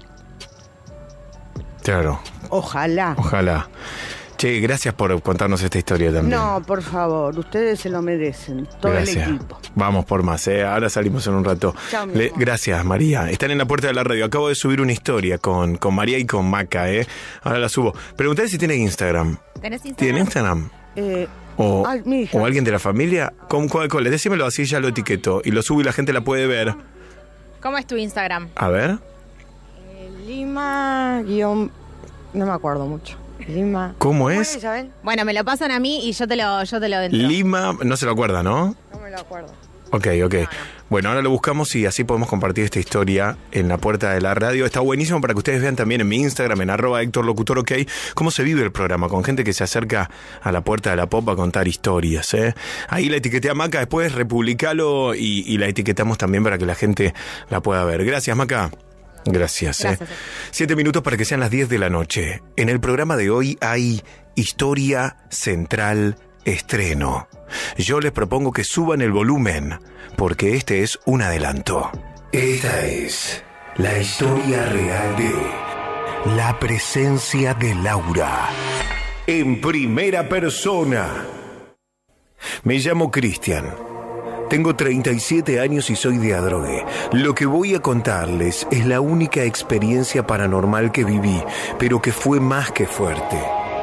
Claro. Ojalá. Ojalá. Che, gracias por contarnos esta historia también. No, por favor, ustedes se lo merecen, todo gracias. El equipo. Vamos por más, ¿eh? Ahora salimos en un rato. Chao, mi Le, amor. Gracias, María. Están en la Puerta de la Radio. Acabo de subir una historia con, con María y con Maca, ¿eh? Ahora la subo. Preguntale si tiene Instagram. ¿Tenés Instagram? ¿Tiene Instagram? Eh, o, ay, mi hija. o alguien de la familia. ¿Con cuál? cuál? Decímelo así, ya lo etiqueto. Y lo subo y la gente la puede ver. ¿Cómo es tu Instagram? A ver. Eh, Lima guión... No me acuerdo mucho. Lima. ¿Cómo, ¿Cómo es? es? Isabel? Bueno, me lo pasan a mí y yo te lo, yo te lo entro. Lima, no se lo acuerda, ¿no? No me lo acuerdo. Ok, ok. No, no. Bueno, ahora lo buscamos y así podemos compartir esta historia en la Puerta de la Radio. Está buenísimo para que ustedes vean también en mi Instagram, en arroba Héctor Locutor OK, cómo se vive el programa, con gente que se acerca a la Puerta de la Pop a contar historias, ¿eh? Ahí la etiqueté a Maca, después republicalo y, y la etiquetamos también para que la gente la pueda ver. Gracias, Maca. Gracias. Gracias. Eh. Siete minutos para que sean las diez de la noche. En el programa de hoy hay Historia Central Estreno. Yo les propongo que suban el volumen, porque este es un adelanto. Esta es la historia real de la presencia de Laura. En primera persona. Me llamo Cristian. Tengo treinta y siete años y soy de Adrogué. Lo que voy a contarles es la única experiencia paranormal que viví, pero que fue más que fuerte.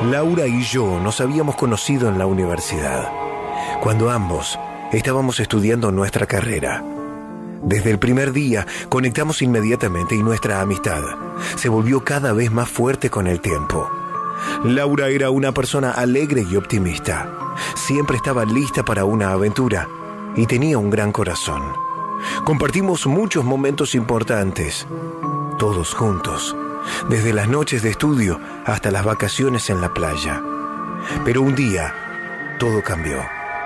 Laura y yo nos habíamos conocido en la universidad, cuando ambos estábamos estudiando nuestra carrera. Desde el primer día conectamos inmediatamente y nuestra amistad se volvió cada vez más fuerte con el tiempo. Laura era una persona alegre y optimista. Siempre estaba lista para una aventura y tenía un gran corazón. Compartimos muchos momentos importantes, todos juntos, desde las noches de estudio hasta las vacaciones en la playa. Pero un día, todo cambió.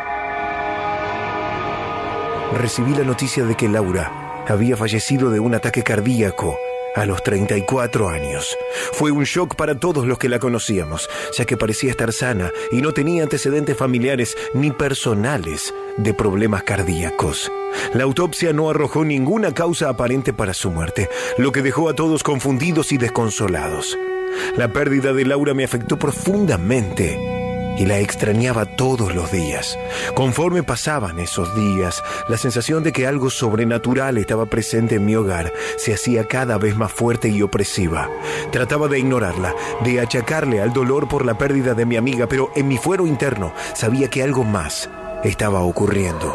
Recibí la noticia de que Laura había fallecido de un ataque cardíaco a los treinta y cuatro años. Fue un shock para todos los que la conocíamos, ya que parecía estar sana y no tenía antecedentes familiares ni personales de problemas cardíacos. La autopsia no arrojó ninguna causa aparente para su muerte, lo que dejó a todos confundidos y desconsolados. La pérdida de Laura me afectó profundamente y la extrañaba todos los días. Conforme pasaban esos días, la sensación de que algo sobrenatural estaba presente en mi hogar se hacía cada vez más fuerte y opresiva. Trataba de ignorarla, de achacarle al dolor por la pérdida de mi amiga, pero en mi fuero interno sabía que algo más estaba ocurriendo.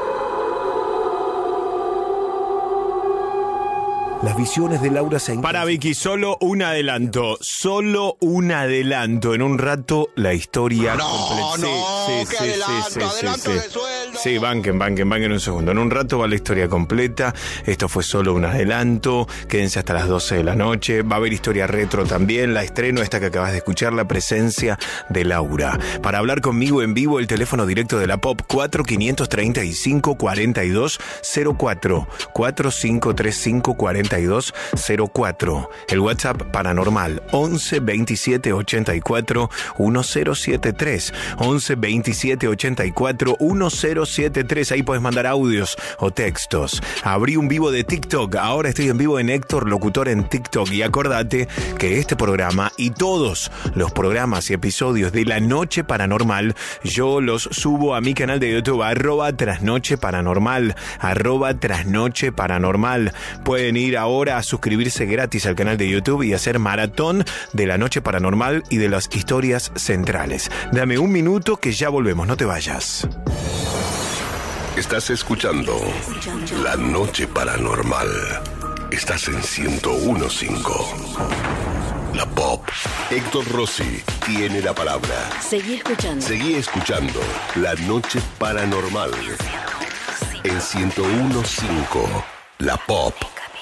Las visiones de Laura se... Para Vicky, solo un adelanto, solo un adelanto. En un rato la historia No, completa. no, Sí, qué sí, adelanto, sí, sí, adelanto sí, de sí. sueldo. Sí, banquen, banquen, banquen un segundo. En un rato va la historia completa. Esto fue solo un adelanto. Quédense hasta las doce de la noche. Va a haber historia retro también. La estreno, esta que acabas de escuchar, la presencia de Laura. Para hablar conmigo en vivo, el teléfono directo de la Pop, cuatro cinco tres cinco, cuatro dos cero cuatro. cuatro cinco tres cinco, cuatro dos cero cuatro. El WhatsApp paranormal, once veintisiete ochenta y cuatro diez setenta y tres. once veintisiete ochenta y cuatro diez setenta y tres. Ahí puedes mandar audios o textos. Abrí un vivo de TikTok. Ahora estoy en vivo en Héctor Locutor en TikTok. Y acordate que este programa y todos los programas y episodios de La Noche Paranormal, yo los subo a mi canal de YouTube, arroba Trasnoche Paranormal, arroba Trasnoche Paranormal. Pueden ir ahora a suscribirse gratis al canal de YouTube y hacer maratón de La Noche Paranormal y de las historias centrales. Dame un minuto que ya volvemos, no te vayas. Estás escuchando La Noche Paranormal. Estás en ciento uno punto cinco. La Pop. Héctor Rossi tiene la palabra. Seguí escuchando. Seguí escuchando La Noche Paranormal. En ciento uno punto cinco. La Pop.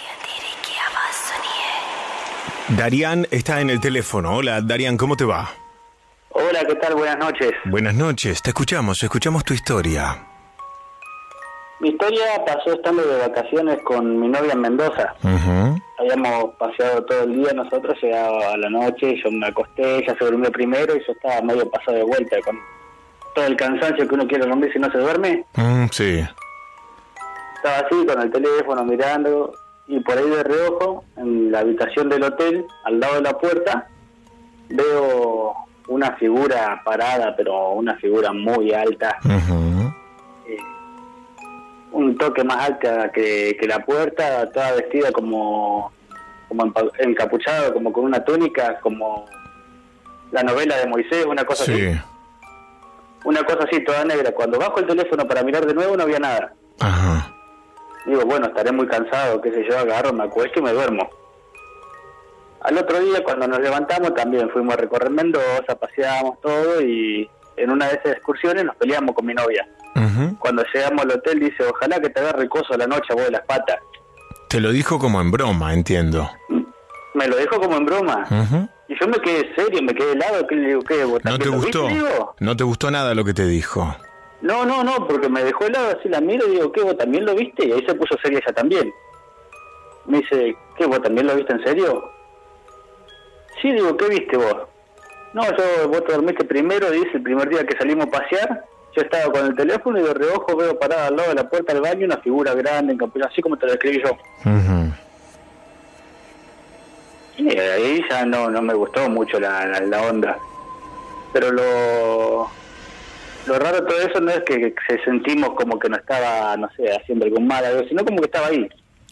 Darían está en el teléfono. Hola, Darían, ¿cómo te va? Hola, ¿qué tal? Buenas noches. Buenas noches, te escuchamos, escuchamos tu historia. Mi historia pasó estando de vacaciones con mi novia en Mendoza. Uh-huh. Habíamos paseado todo el día nosotros, llegaba a la noche, yo me acosté, ella se durmió primero y yo estaba medio pasado de vuelta con todo el cansancio que uno quiere dormir si no se duerme. Mm, sí. Estaba así con el teléfono mirando y por ahí de reojo, en la habitación del hotel, al lado de la puerta, veo una figura parada, pero una figura muy alta. Uh-huh. Eh, un toque más alta que, que la puerta, toda vestida como, como encapuchada, como con una túnica, como la novela de Moisés, una cosa sí. así. Una cosa así, toda negra. Cuando bajo el teléfono para mirar de nuevo no había nada. Ajá. Digo, bueno, estaré muy cansado, qué sé yo, agarro, me acuesto y me duermo. Al otro día, cuando nos levantamos, también fuimos a recorrer Mendoza, paseábamos todo y en una de esas excursiones nos peleamos con mi novia. Uh-huh. Cuando llegamos al hotel dice, ojalá que te agarre coso a la noche a vos de las patas. Te lo dijo como en broma, entiendo. Me lo dijo como en broma. Uh-huh. Y yo me quedé serio, me quedé helado, que le digo, ¿qué? ¿Vos ¿No te lo gustó? viste, digo? ¿No te gustó nada lo que te dijo? No, no, no, porque me dejó helado, así la miro y digo, ¿qué? ¿Vos también lo viste? Y ahí se puso seria ella también. Me dice, ¿qué? ¿Vos también lo viste en serio? Sí, digo, ¿qué viste vos? No, yo, vos te dormiste primero, dice, el primer día que salimos a pasear, yo estaba con el teléfono y de reojo veo parada al lado de la puerta del baño una figura grande, encapuchada, así como te lo describí yo. Uh-huh. Y ahí ya no, no me gustó mucho la, la, la onda. Pero lo... Lo raro de todo eso no es que, que sentimos como que no estaba, no sé, haciendo algún mal, algo, sino como que estaba ahí.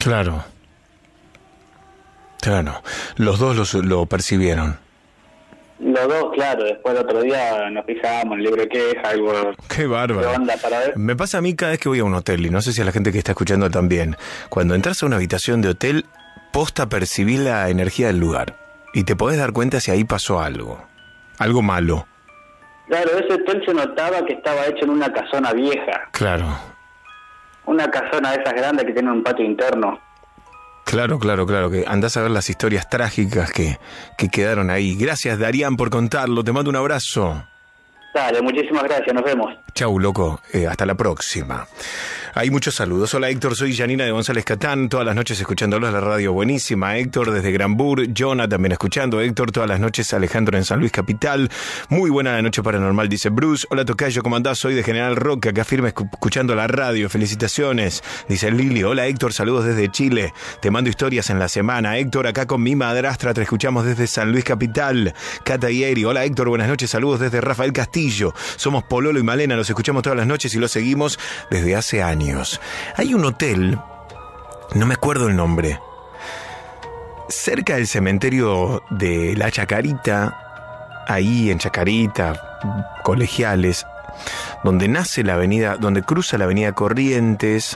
Claro. Claro. Los dos los, lo percibieron. Los dos, claro. Después el otro día nos fijábamos en el libro de queja, algo. Qué bárbaro. Para ver. Me pasa a mí cada vez que voy a un hotel, y no sé si a la gente que está escuchando también. Cuando entras a una habitación de hotel, posta percibís la energía del lugar. Y te podés dar cuenta si ahí pasó algo. Algo malo. Claro, ese hotel se notaba que estaba hecho en una casona vieja. Claro. Una casona de esas grandes que tiene un patio interno. Claro, claro, claro, que andás a ver las historias trágicas que, que quedaron ahí. Gracias, Darían, por contarlo. Te mando un abrazo. Dale, muchísimas gracias, nos vemos. Chau, loco. Eh, hasta la próxima. Hay muchos saludos. Hola, Héctor, soy Janina de González Catán. Todas las noches escuchándolo en la radio. Buenísima. Héctor desde Granbur. Jonah también escuchando. Héctor, todas las noches. Alejandro en San Luis Capital. Muy buena la noche paranormal, dice Bruce. Hola, tocayo, ¿cómo andás? Soy de General Roca, acá firme escuchando la radio. Felicitaciones. Dice Lili. Hola, Héctor, saludos desde Chile. Te mando historias en la semana. Héctor, acá con mi madrastra. Te escuchamos desde San Luis Capital. Cata y Eri. Hola, Héctor, buenas noches. Saludos desde Rafael Castillo. Somos Pololo y Malena. Los escuchamos todas las noches y los seguimos desde hace años. Hay un hotel, no me acuerdo el nombre, cerca del cementerio de La Chacarita, ahí en Chacarita, Colegiales, donde nace la avenida, donde cruza la avenida Corrientes,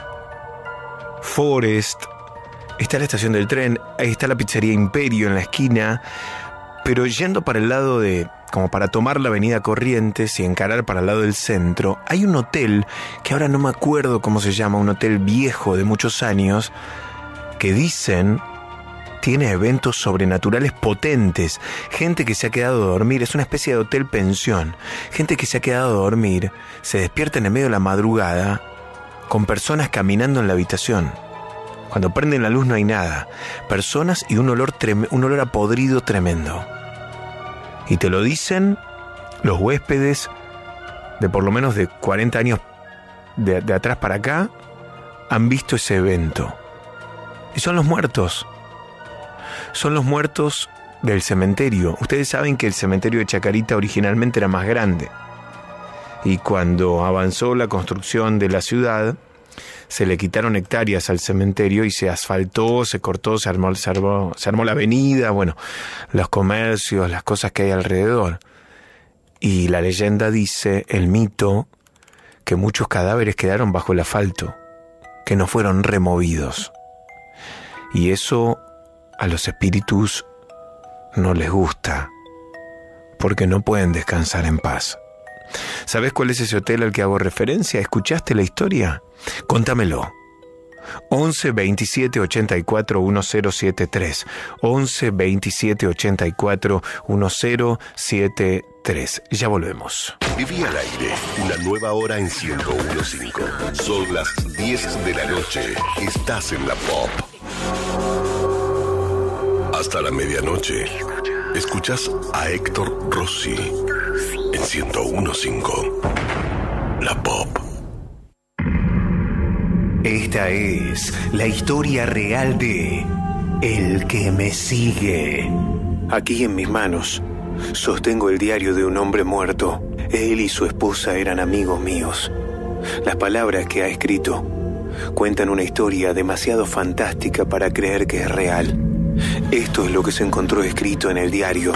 Forest, está la estación del tren, ahí está la pizzería Imperio en la esquina, pero yendo para el lado de, como para tomar la avenida Corrientes y encarar para el lado del centro, hay un hotel que ahora no me acuerdo cómo se llama, un hotel viejo de muchos años, que dicen tiene eventos sobrenaturales potentes, gente que se ha quedado a dormir, es una especie de hotel pensión, gente que se ha quedado a dormir, se despierta en el medio de la madrugada con personas caminando en la habitación. Cuando prenden la luz no hay nada, personas y un olor, trem- un olor a podrido tremendo. Y te lo dicen los huéspedes de por lo menos de cuarenta años de, de atrás para acá, han visto ese evento. Y son los muertos. Son los muertos del cementerio. Ustedes saben que el cementerio de Chacarita originalmente era más grande. Y cuando avanzó la construcción de la ciudad, se le quitaron hectáreas al cementerio y se asfaltó, se cortó, se armó, se armó, se armó la avenida, bueno, los comercios, las cosas que hay alrededor. Y la leyenda dice, el mito, que muchos cadáveres quedaron bajo el asfalto, que no fueron removidos. Y eso a los espíritus no les gusta, porque no pueden descansar en paz. ¿Sabes cuál es ese hotel al que hago referencia? ¿Escuchaste la historia? Contámelo. once veintisiete ochenta y cuatro diez setenta y tres. once veintisiete ochenta y cuatro diez setenta y tres. Ya volvemos. Viví al aire, una nueva hora en ciento uno punto cinco. Son las diez de la noche. Estás en la Pop. Hasta la medianoche. Escuchas a Héctor Rossi en ciento uno punto cinco. La Pop. Esta es la historia real de El que me sigue. Aquí en mis manos sostengo el diario de un hombre muerto. Él y su esposa eran amigos míos. Las palabras que ha escrito cuentan una historia demasiado fantástica para creer que es real. Esto es lo que se encontró escrito en el diario.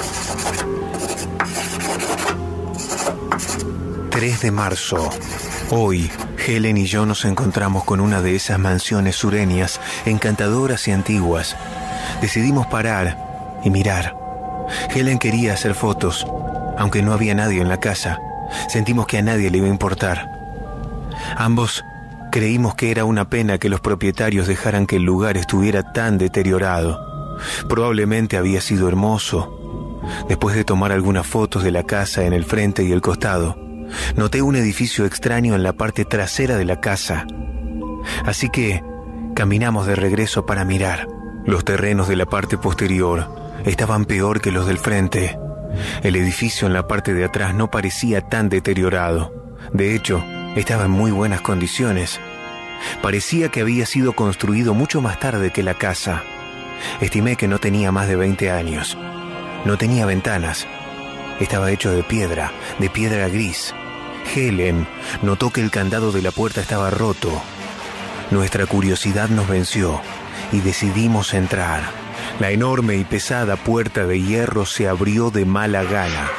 tres de marzo. Hoy, Helen y yo nos encontramos con una de esas mansiones sureñas, encantadoras y antiguas. Decidimos parar y mirar. Helen quería hacer fotos, aunque no había nadie en la casa. Sentimos que a nadie le iba a importar. Ambos creímos que era una pena que los propietarios dejaran que el lugar estuviera tan deteriorado. Probablemente había sido hermoso. Después de tomar algunas fotos de la casa en el frente y el costado, noté un edificio extraño en la parte trasera de la casa. Así que caminamos de regreso para mirar. Los terrenos de la parte posterior estaban peor que los del frente. El edificio en la parte de atrás no parecía tan deteriorado. De hecho, estaba en muy buenas condiciones. Parecía que había sido construido mucho más tarde que la casa. Estimé que no tenía más de veinte años. No tenía ventanas. Estaba hecho de piedra, de piedra gris. Helen notó que el candado de la puerta estaba roto. Nuestra curiosidad nos venció y decidimos entrar. La enorme y pesada puerta de hierro se abrió de mala gana.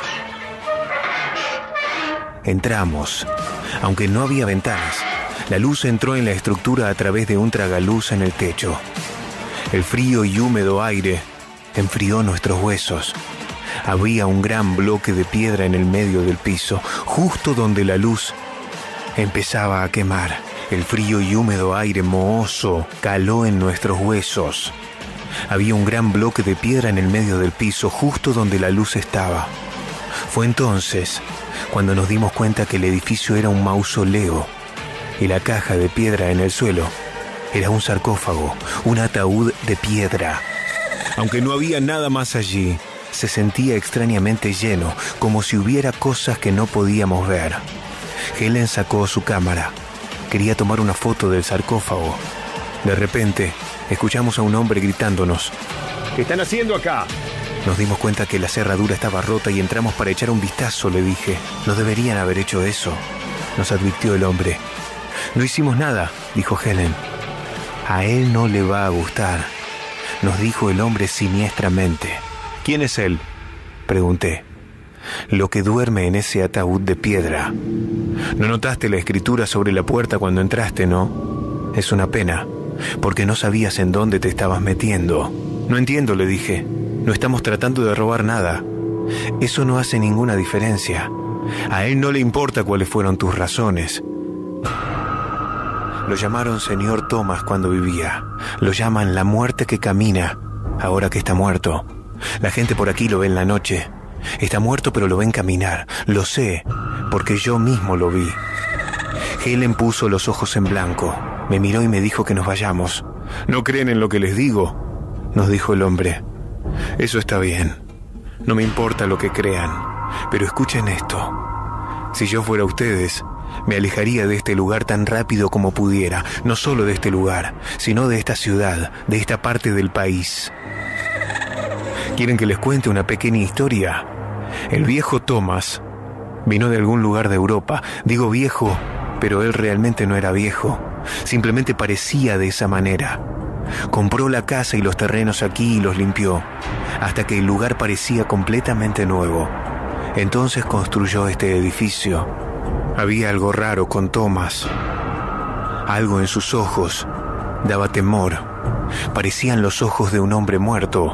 Entramos, aunque no había ventanas. La luz entró en la estructura a través de un tragaluz en el techo. El frío y húmedo aire enfrió nuestros huesos. Había un gran bloque de piedra en el medio del piso, justo donde la luz empezaba a quemar. El frío y húmedo aire mohoso caló en nuestros huesos. Había un gran bloque de piedra en el medio del piso, justo donde la luz estaba. Fue entonces cuando nos dimos cuenta que el edificio era un mausoleo y la caja de piedra en el suelo era un sarcófago, un ataúd de piedra. Aunque no había nada más allí, se sentía extrañamente lleno, como si hubiera cosas que no podíamos ver. Helen sacó su cámara. Quería tomar una foto del sarcófago. De repente, escuchamos a un hombre gritándonos: ¿qué están haciendo acá? Nos dimos cuenta que la cerradura estaba rota y entramos para echar un vistazo, le dije. No deberían haber hecho eso, nos advirtió el hombre. No hicimos nada, dijo Helen. A él no le va a gustar, nos dijo el hombre siniestramente. ¿Quién es él?, pregunté. Lo que duerme en ese ataúd de piedra. ¿No notaste la escritura sobre la puerta cuando entraste, no? Es una pena, porque no sabías en dónde te estabas metiendo. No entiendo, le dije. No estamos tratando de robar nada. Eso no hace ninguna diferencia. A él no le importa cuáles fueron tus razones. Lo llamaron señor Thomas cuando vivía. Lo llaman la muerte que camina, ahora que está muerto. La gente por aquí lo ve en la noche. Está muerto, pero lo ven caminar. Lo sé, porque yo mismo lo vi. Helen puso los ojos en blanco. Me miró y me dijo que nos vayamos. ¿No creen en lo que les digo?, nos dijo el hombre. Eso está bien. No me importa lo que crean, pero escuchen esto. Si yo fuera ustedes, me alejaría de este lugar tan rápido como pudiera. No solo de este lugar, sino de esta ciudad, de esta parte del país. ¿Quieren que les cuente una pequeña historia? El viejo Thomas vino de algún lugar de Europa. Digo viejo, pero él realmente no era viejo. Simplemente parecía de esa manera. Compró la casa y los terrenos aquí y los limpió, hasta que el lugar parecía completamente nuevo. Entonces construyó este edificio. Había algo raro con Thomas. Algo en sus ojos daba temor. Parecían los ojos de un hombre muerto.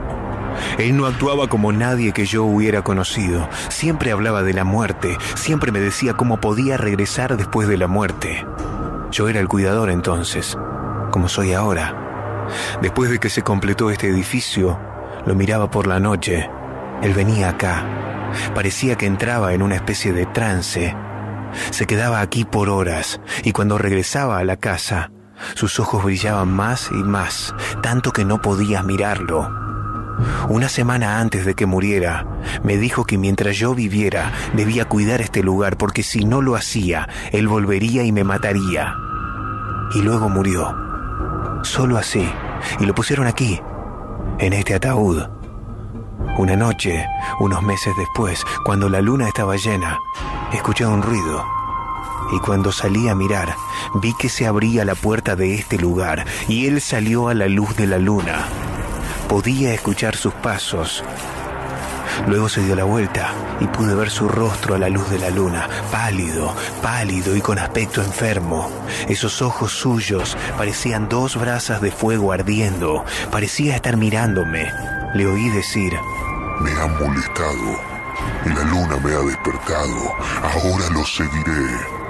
Él no actuaba como nadie que yo hubiera conocido. Siempre hablaba de la muerte. Siempre me decía cómo podía regresar después de la muerte. Yo era el cuidador entonces, como soy ahora. Después de que se completó este edificio, lo miraba por la noche. Él venía acá. Parecía que entraba en una especie de trance. Se quedaba aquí por horas, y cuando regresaba a la casa, sus ojos brillaban más y más, tanto que no podías mirarlo. Una semana antes de que muriera, me dijo que mientras yo viviera, debía cuidar este lugar, porque si no lo hacía, él volvería y me mataría. Y luego murió. Solo así. Y lo pusieron aquí, en este ataúd. Una noche, unos meses después, cuando la luna estaba llena, escuché un ruido. Y cuando salí a mirar, vi que se abría la puerta de este lugar, y él salió a la luz de la luna. Podía escuchar sus pasos. Luego se dio la vuelta y pude ver su rostro a la luz de la luna, pálido, pálido y con aspecto enfermo. Esos ojos suyos parecían dos brasas de fuego ardiendo. Parecía estar mirándome. Le oí decir: me han molestado y la luna me ha despertado. Ahora lo seguiré.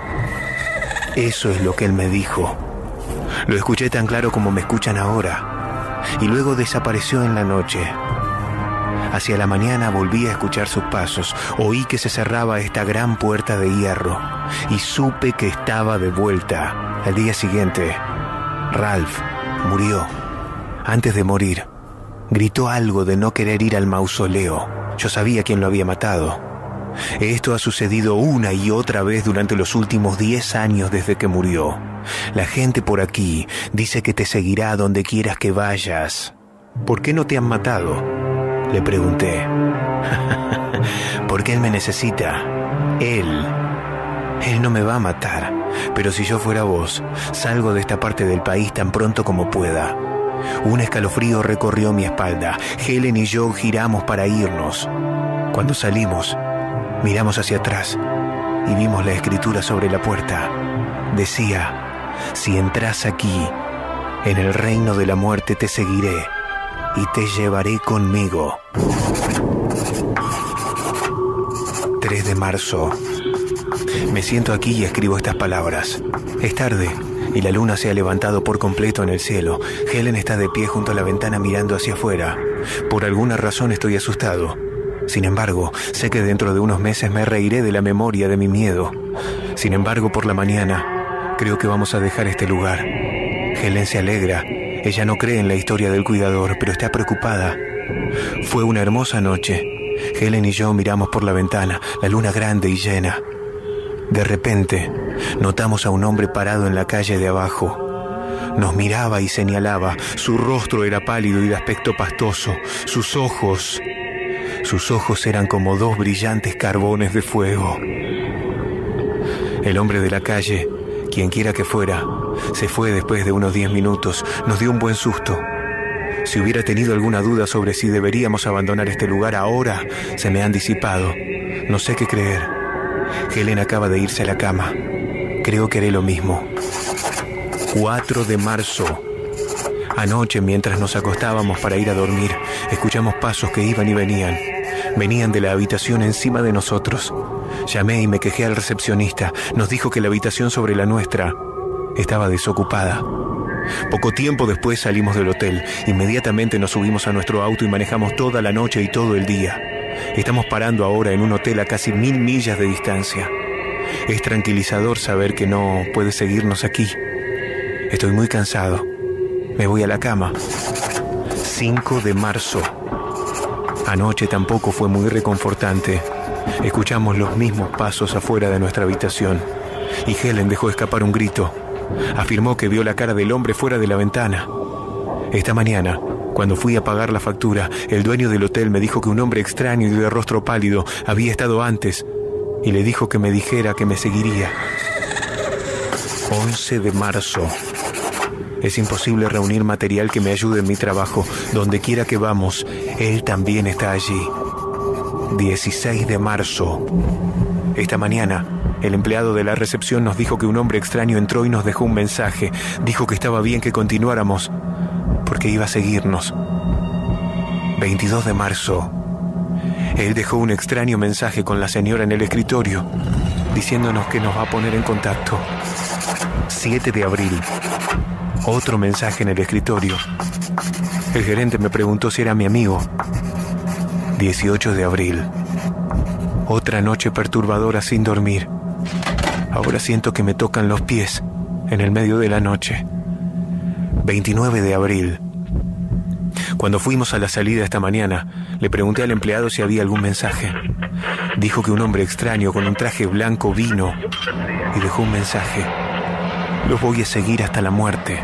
Eso es lo que él me dijo. Lo escuché tan claro como me escuchan ahora. Y luego desapareció en la noche. Hacia la mañana volví a escuchar sus pasos. Oí que se cerraba esta gran puerta de hierro y supe que estaba de vuelta. Al día siguiente, Ralph murió. Antes de morir, gritó algo de no querer ir al mausoleo. Yo sabía quién lo había matado. Esto ha sucedido una y otra vez durante los últimos diez años desde que murió. La gente por aquí dice que te seguirá a donde quieras que vayas. ¿Por qué no te han matado?, le pregunté. Porque él me necesita. Él. Él no me va a matar. Pero si yo fuera vos, salgo de esta parte del país tan pronto como pueda. Un escalofrío recorrió mi espalda. Helen y yo giramos para irnos. Cuando salimos, miramos hacia atrás y vimos la escritura sobre la puerta. Decía: si entras aquí, en el reino de la muerte te seguiré y te llevaré conmigo. tres de marzo. Me siento aquí y escribo estas palabras. Es tarde y la luna se ha levantado por completo en el cielo. Helen está de pie junto a la ventana mirando hacia afuera. Por alguna razón estoy asustado. Sin embargo, sé que dentro de unos meses me reiré de la memoria de mi miedo. Sin embargo, por la mañana, creo que vamos a dejar este lugar. Helen se alegra. Ella no cree en la historia del cuidador, pero está preocupada. Fue una hermosa noche. Helen y yo miramos por la ventana, la luna grande y llena. De repente, notamos a un hombre parado en la calle de abajo. Nos miraba y señalaba. Su rostro era pálido y de aspecto pastoso. Sus ojos... Sus ojos eran como dos brillantes carbones de fuego. El hombre de la calle, quien quiera que fuera, se fue después de unos diez minutos. Nos dio un buen susto. Si hubiera tenido alguna duda sobre si deberíamos abandonar este lugar ahora, se me han disipado. No sé qué creer. Helen acaba de irse a la cama. Creo que haré lo mismo. cuatro de marzo. Anoche, mientras nos acostábamos para ir a dormir, escuchamos pasos que iban y venían. Venían de la habitación encima de nosotros. Llamé y me quejé al recepcionista. Nos dijo que la habitación sobre la nuestra estaba desocupada. Poco tiempo después salimos del hotel. Inmediatamente nos subimos a nuestro auto y manejamos toda la noche y todo el día. Estamos parando ahora en un hotel a casi mil millas de distancia. Es tranquilizador saber que no puede seguirnos aquí. Estoy muy cansado. Me voy a la cama. cinco de marzo. Anoche tampoco fue muy reconfortante. Escuchamos los mismos pasos afuera de nuestra habitación. Y Helen dejó escapar un grito. Afirmó que vio la cara del hombre fuera de la ventana. Esta mañana, cuando fui a pagar la factura, el dueño del hotel me dijo que un hombre extraño y de rostro pálido había estado antes y le dijo que me dijera que me seguiría. once de marzo. Es imposible reunir material que me ayude en mi trabajo. Donde quiera que vamos, él también está allí. dieciséis de marzo. Esta mañana, el empleado de la recepción nos dijo que un hombre extraño entró y nos dejó un mensaje. Dijo que estaba bien que continuáramos, porque iba a seguirnos. veintidós de marzo. Él dejó un extraño mensaje con la señora en el escritorio, diciéndonos que nos va a poner en contacto. siete de abril. Otro mensaje en el escritorio. El gerente me preguntó si era mi amigo. dieciocho de abril. Otra noche perturbadora sin dormir. Ahora siento que me tocan los pies en el medio de la noche. veintinueve de abril. Cuando fuimos a la salida esta mañana, le pregunté al empleado si había algún mensaje. Dijo que un hombre extraño con un traje blanco vino y dejó un mensaje. Los voy a seguir hasta la muerte.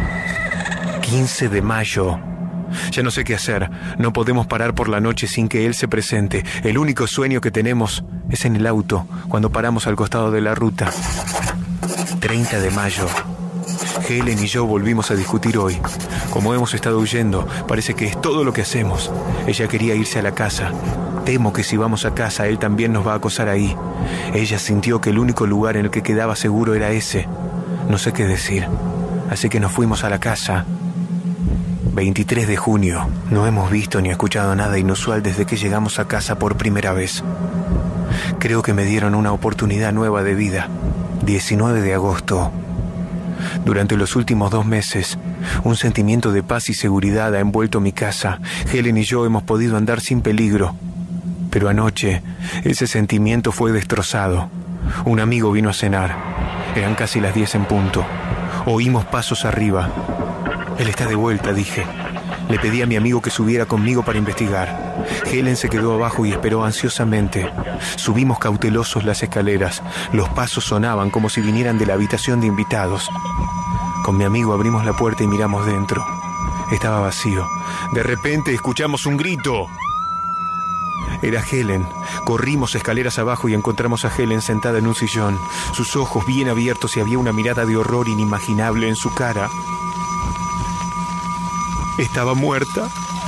quince de mayo. Ya no sé qué hacer. No podemos parar por la noche sin que él se presente. El único sueño que tenemos es en el auto, cuando paramos al costado de la ruta. treinta de mayo. Helen y yo volvimos a discutir hoy. Como hemos estado huyendo, parece que es todo lo que hacemos. Ella quería irse a la casa. Temo que si vamos a casa, él también nos va a acosar ahí. Ella sintió que el único lugar en el que quedaba seguro era ese. No sé qué decir. Así que nos fuimos a la casa. veintitrés de junio. No hemos visto ni escuchado nada inusual desde que llegamos a casa por primera vez. Creo que me dieron una oportunidad nueva de vida. diecinueve de agosto. Durante los últimos dos meses, un sentimiento de paz y seguridad ha envuelto mi casa. Helen y yo hemos podido andar sin peligro. Pero anoche, ese sentimiento fue destrozado. Un amigo vino a cenar. Eran casi las diez en punto. Oímos pasos arriba. Él está de vuelta, dije. Le pedí a mi amigo que subiera conmigo para investigar. Helen se quedó abajo y esperó ansiosamente. Subimos cautelosos las escaleras. Los pasos sonaban como si vinieran de la habitación de invitados. Con mi amigo abrimos la puerta y miramos dentro. Estaba vacío. De repente escuchamos un grito. Era Helen. Corrimos escaleras abajo y encontramos a Helen sentada en un sillón. Sus ojos bien abiertos y había una mirada de horror inimaginable en su cara. estaba muerta.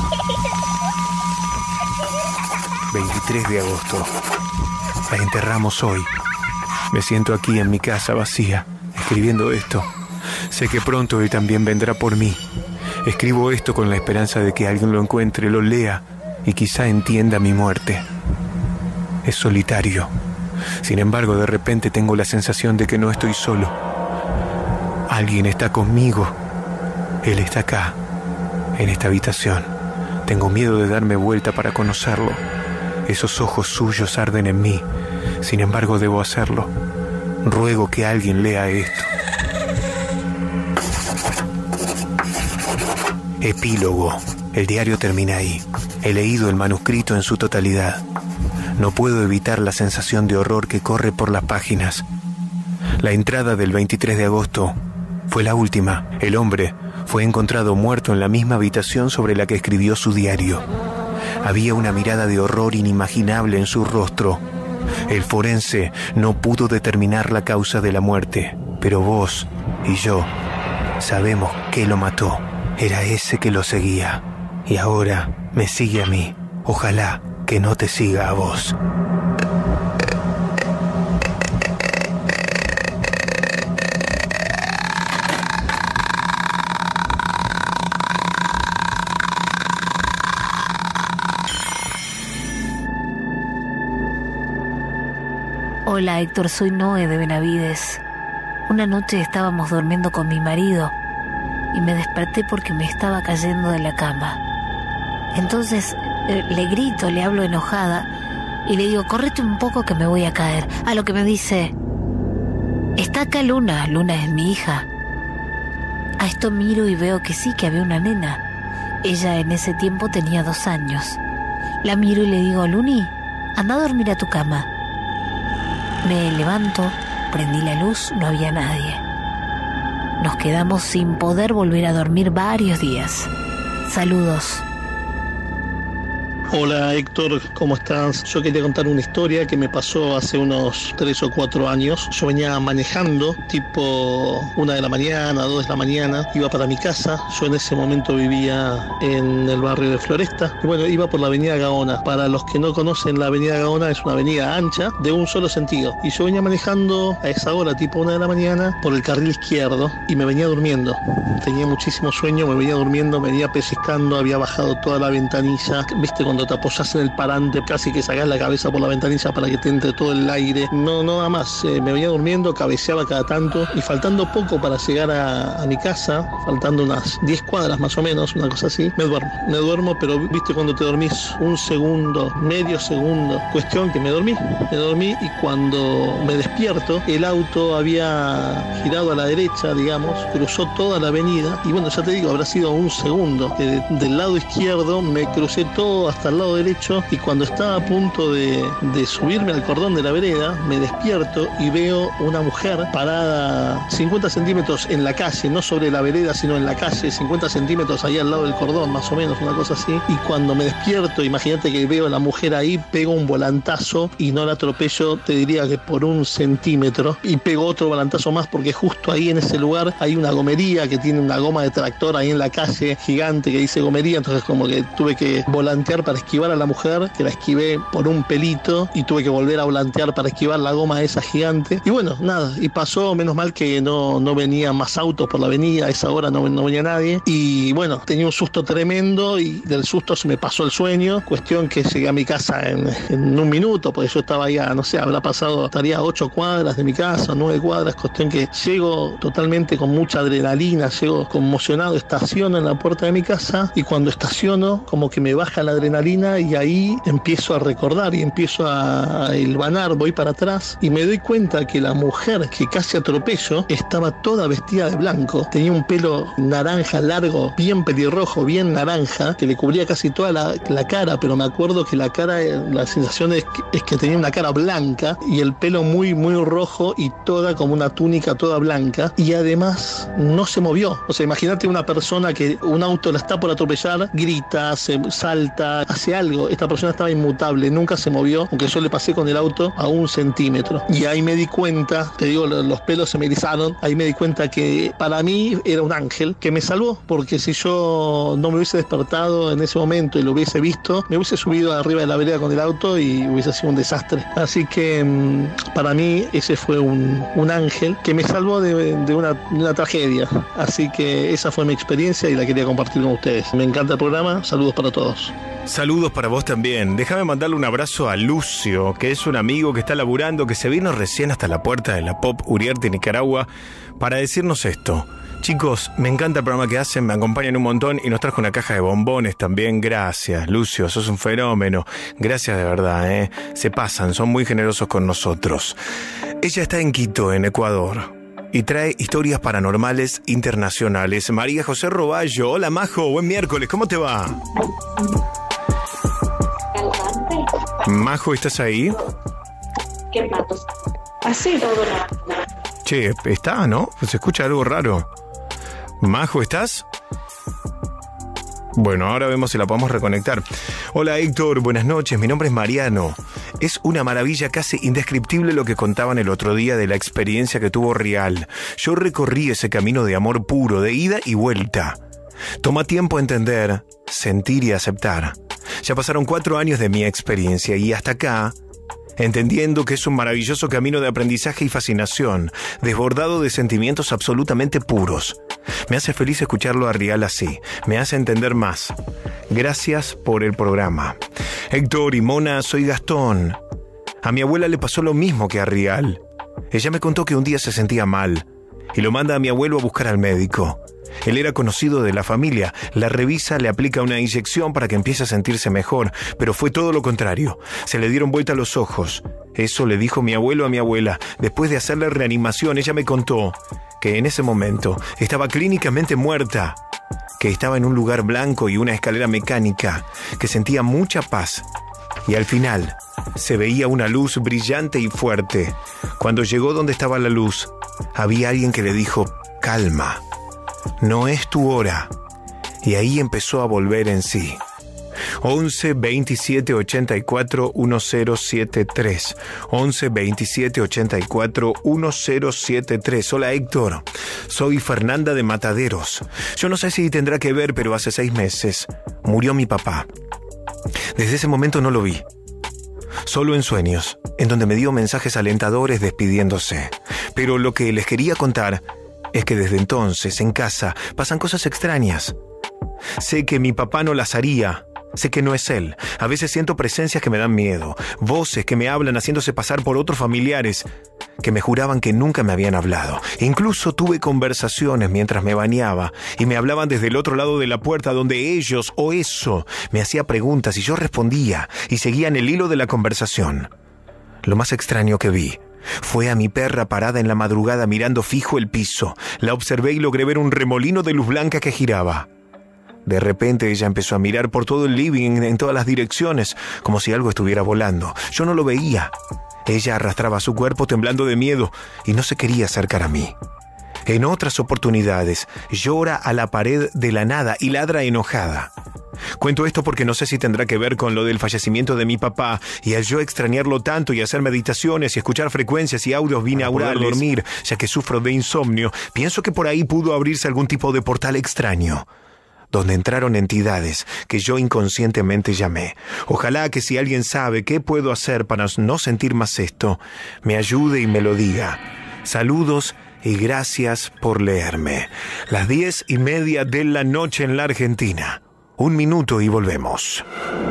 veintitrés de agosto. La enterramos hoy. Me siento aquí en mi casa vacía, escribiendo esto. Sé que pronto él también vendrá por mí. Escribo esto con la esperanza de que alguien lo encuentre, lo lea y quizá entienda mi muerte. Es solitario. Sin embargo, de repente tengo la sensación de que no estoy solo. Alguien está conmigo. Él está acá, en esta habitación. Tengo miedo de darme vuelta para conocerlo. Esos ojos suyos arden en mí. Sin embargo, debo hacerlo. Ruego que alguien lea esto. Epílogo. El diario termina ahí. He leído el manuscrito en su totalidad. No puedo evitar la sensación de horror que corre por las páginas. La entrada del veintitrés de agosto fue la última. El hombre fue encontrado muerto en la misma habitación sobre la que escribió su diario. Había una mirada de horror inimaginable en su rostro. El forense no pudo determinar la causa de la muerte, pero vos y yo sabemos qué lo mató. Era ese que lo seguía. Y ahora me sigue a mí. Ojalá que no te siga a vos. Hola Héctor, soy Noé de Benavides. Una noche estábamos durmiendo con mi marido y me desperté porque me estaba cayendo de la cama. Entonces eh, le grito, le hablo enojada y le digo, correte un poco que me voy a caer. A lo que me dice, está acá Luna, Luna es mi hija. A esto miro y veo que sí, que había una nena. Ella en ese tiempo tenía dos años. La miro y le digo, Luni, anda a dormir a tu cama. Me levanto, prendí la luz, no había nadie. Nos quedamos sin poder volver a dormir varios días. Saludos. Hola Héctor, ¿cómo estás? Yo quería contar una historia que me pasó hace unos tres o cuatro años. Yo venía manejando, tipo una de la mañana, dos de la mañana, iba para mi casa. Yo en ese momento vivía en el barrio de Floresta. Y bueno, iba por la avenida Gaona. Para los que no conocen, la avenida Gaona es una avenida ancha de un solo sentido. Y yo venía manejando a esa hora, tipo una de la mañana, por el carril izquierdo y me venía durmiendo. Tenía muchísimo sueño, me venía durmiendo, me venía pellizcando, había bajado toda la ventanilla. ¿Viste cuando te apoyas en el parante, casi que sacás la cabeza por la ventanilla para que te entre todo el aire? No, no, nada más. Eh, me venía durmiendo, cabeceaba cada tanto y faltando poco para llegar a, a mi casa, faltando unas diez cuadras más o menos, una cosa así, me duermo. Me duermo, pero viste cuando te dormís un segundo, medio segundo. Cuestión que me dormí, me dormí y cuando me despierto, el auto había girado a la derecha, digamos, cruzó toda la avenida y bueno, ya te digo, habrá sido un segundo. Que de, del lado izquierdo me crucé todo hasta el lado derecho y cuando estaba a punto de, de subirme al cordón de la vereda, me despierto y veo una mujer parada cincuenta centímetros en la calle, no sobre la vereda, sino en la calle, cincuenta centímetros ahí al lado del cordón, más o menos, una cosa así. Y cuando me despierto, imagínate que veo a la mujer ahí, pego un volantazo y no la atropello, te diría que por un centímetro, y pego otro volantazo más porque justo ahí en ese lugar hay una gomería que tiene una goma de tractor ahí en la calle gigante que dice gomería, entonces como que tuve que volantear para esquivar a la mujer, que la esquivé por un pelito y tuve que volver a volantear para esquivar la goma esa gigante. Y bueno, nada, y pasó, menos mal que no, no venían más autos por la avenida, a esa hora no, no venía nadie. Y bueno, tenía un susto tremendo y del susto se me pasó el sueño. Cuestión que llegué a mi casa en, en un minuto, porque yo estaba ya, no sé, habrá pasado, estaría a ocho cuadras de mi casa, nueve cuadras. Cuestión que llego totalmente con mucha adrenalina, llego conmocionado, estaciono en la puerta de mi casa y cuando estaciono como que me baja la adrenalina y ahí empiezo a recordar y empiezo a, a hilvanar, voy para atrás y me doy cuenta que la mujer que casi atropello estaba toda vestida de blanco, tenía un pelo naranja largo, bien pelirrojo, bien naranja, que le cubría casi toda la, la cara, pero me acuerdo que la cara, la sensación es que, es que tenía una cara blanca y el pelo muy muy rojo y toda como una túnica toda blanca y además no se movió. O sea, imagínate una persona que un auto la está por atropellar, grita, se salta, hace algo. Esta persona estaba inmutable, nunca se movió, aunque yo le pasé con el auto a un centímetro. Y ahí me di cuenta, te digo, los pelos se me erizaron, ahí me di cuenta que para mí era un ángel que me salvó, porque si yo no me hubiese despertado en ese momento y lo hubiese visto, me hubiese subido arriba de la vereda con el auto y hubiese sido un desastre. Así que para mí ese fue un, un ángel que me salvó de, de, una, de una tragedia. Así que esa fue mi experiencia y la quería compartir con ustedes. Me encanta el programa, saludos para todos. Saludos para vos también. Déjame mandarle un abrazo a Lucio, que es un amigo que está laburando, que se vino recién hasta la puerta de la Pop Uriarte, Nicaragua, para decirnos esto. Chicos, me encanta el programa que hacen, me acompañan un montón y nos trajo una caja de bombones también. Gracias, Lucio, sos un fenómeno. Gracias de verdad, ¿eh? Se pasan, son muy generosos con nosotros. Ella está en Quito, en Ecuador, y trae historias paranormales internacionales. María José Roballo. Hola, Majo, buen miércoles, ¿cómo te va? Majo, ¿estás ahí? ¿Qué patos? Así todo. Che, está, ¿no? Se escucha algo raro. Majo, ¿estás? Bueno, ahora vemos si la podemos reconectar. Hola, Héctor, buenas noches, mi nombre es Mariano. Es una maravilla casi indescriptible lo que contaban el otro día de la experiencia que tuvo Rial. Yo recorrí ese camino de amor puro, de ida y vuelta. Toma tiempo entender, sentir y aceptar. Ya pasaron cuatro años de mi experiencia y hasta acá, entendiendo que es un maravilloso camino de aprendizaje y fascinación, desbordado de sentimientos absolutamente puros. Me hace feliz escucharlo a Rial así, me hace entender más. Gracias por el programa. Héctor y Mona, soy Gastón. A mi abuela le pasó lo mismo que a Rial. Ella me contó que un día se sentía mal y lo manda a mi abuelo a buscar al médico. Él era conocido de la familia, la revisa, le aplica una inyección para que empiece a sentirse mejor, pero fue todo lo contrario. Se le dieron vuelta los ojos. Eso le dijo mi abuelo a mi abuela. Después de hacerle reanimación, ella me contó que en ese momento estaba clínicamente muerta, que estaba en un lugar blanco y una escalera mecánica, que sentía mucha paz. Y al final se veía una luz brillante y fuerte. Cuando llegó donde estaba la luz, había alguien que le dijo, calma. No es tu hora. Y ahí empezó a volver en sí. once veintisiete ochenta y cuatro diez setenta y tres. once veintisiete ochenta y cuatro diez setenta y tres. Hola, Héctor. Soy Fernanda de Mataderos. Yo no sé si tendrá que ver, pero hace seis meses murió mi papá. Desde ese momento no lo vi. Solo en sueños, en donde me dio mensajes alentadores despidiéndose. Pero lo que les quería contar es que desde entonces, en casa, pasan cosas extrañas. Sé que mi papá no las haría. Sé que no es él. A veces siento presencias que me dan miedo. Voces que me hablan haciéndose pasar por otros familiares que me juraban que nunca me habían hablado. Incluso tuve conversaciones mientras me bañaba y me hablaban desde el otro lado de la puerta donde ellos o eso me hacía preguntas y yo respondía y seguían el hilo de la conversación. Lo más extraño que vi fue a mi perra parada en la madrugada mirando fijo el piso. La observé y logré ver un remolino de luz blanca que giraba. De repente ella empezó a mirar por todo el living en todas las direcciones, como si algo estuviera volando. Yo no lo veía. Ella arrastraba su cuerpo temblando de miedo y no se quería acercar a mí. En otras oportunidades, llora a la pared de la nada y ladra enojada. Cuento esto porque no sé si tendrá que ver con lo del fallecimiento de mi papá, y al yo extrañarlo tanto y hacer meditaciones y escuchar frecuencias y audios binaurales, poder dormir, ya que sufro de insomnio, pienso que por ahí pudo abrirse algún tipo de portal extraño, donde entraron entidades que yo inconscientemente llamé. Ojalá que si alguien sabe qué puedo hacer para no sentir más esto, me ayude y me lo diga. Saludos y gracias por leerme. Las diez y media de la noche en la Argentina. Un minuto y volvemos.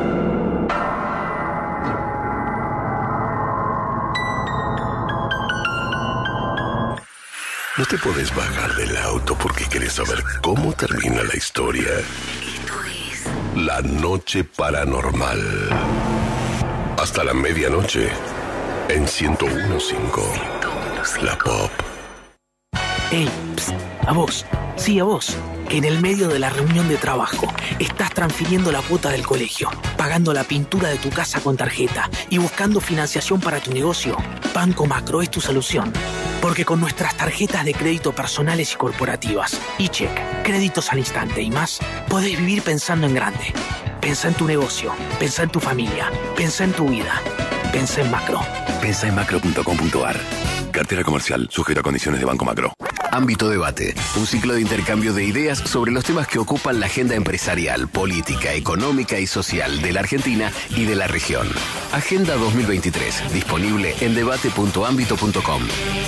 No te podés bajar del auto porque querés saber cómo termina la historia. Esto es La Noche Paranormal. Hasta la medianoche en ciento uno punto cinco. La Pop. Ey, psst, a vos, sí a vos, que en el medio de la reunión de trabajo estás transfiriendo la cuota del colegio, pagando la pintura de tu casa con tarjeta y buscando financiación para tu negocio. Banco Macro es tu solución. Porque con nuestras tarjetas de crédito personales y corporativas, e-check, créditos al instante y más, podés vivir pensando en grande. Pensá en tu negocio, pensá en tu familia, pensá en tu vida, pensá en Macro. Pensá en macro punto com punto ar. Cartera comercial, sujeto a condiciones de Banco Macro. Ámbito Debate, un ciclo de intercambio de ideas sobre los temas que ocupan la agenda empresarial, política, económica y social de la Argentina y de la región. Agenda dos mil veintitrés, disponible en debate punto ámbito punto com.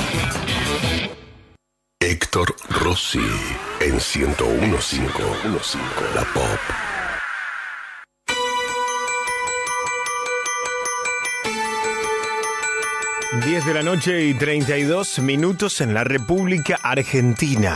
Héctor Rossi, en ciento uno punto cinco, La Pop. diez de la noche y treinta y dos minutos en la República Argentina.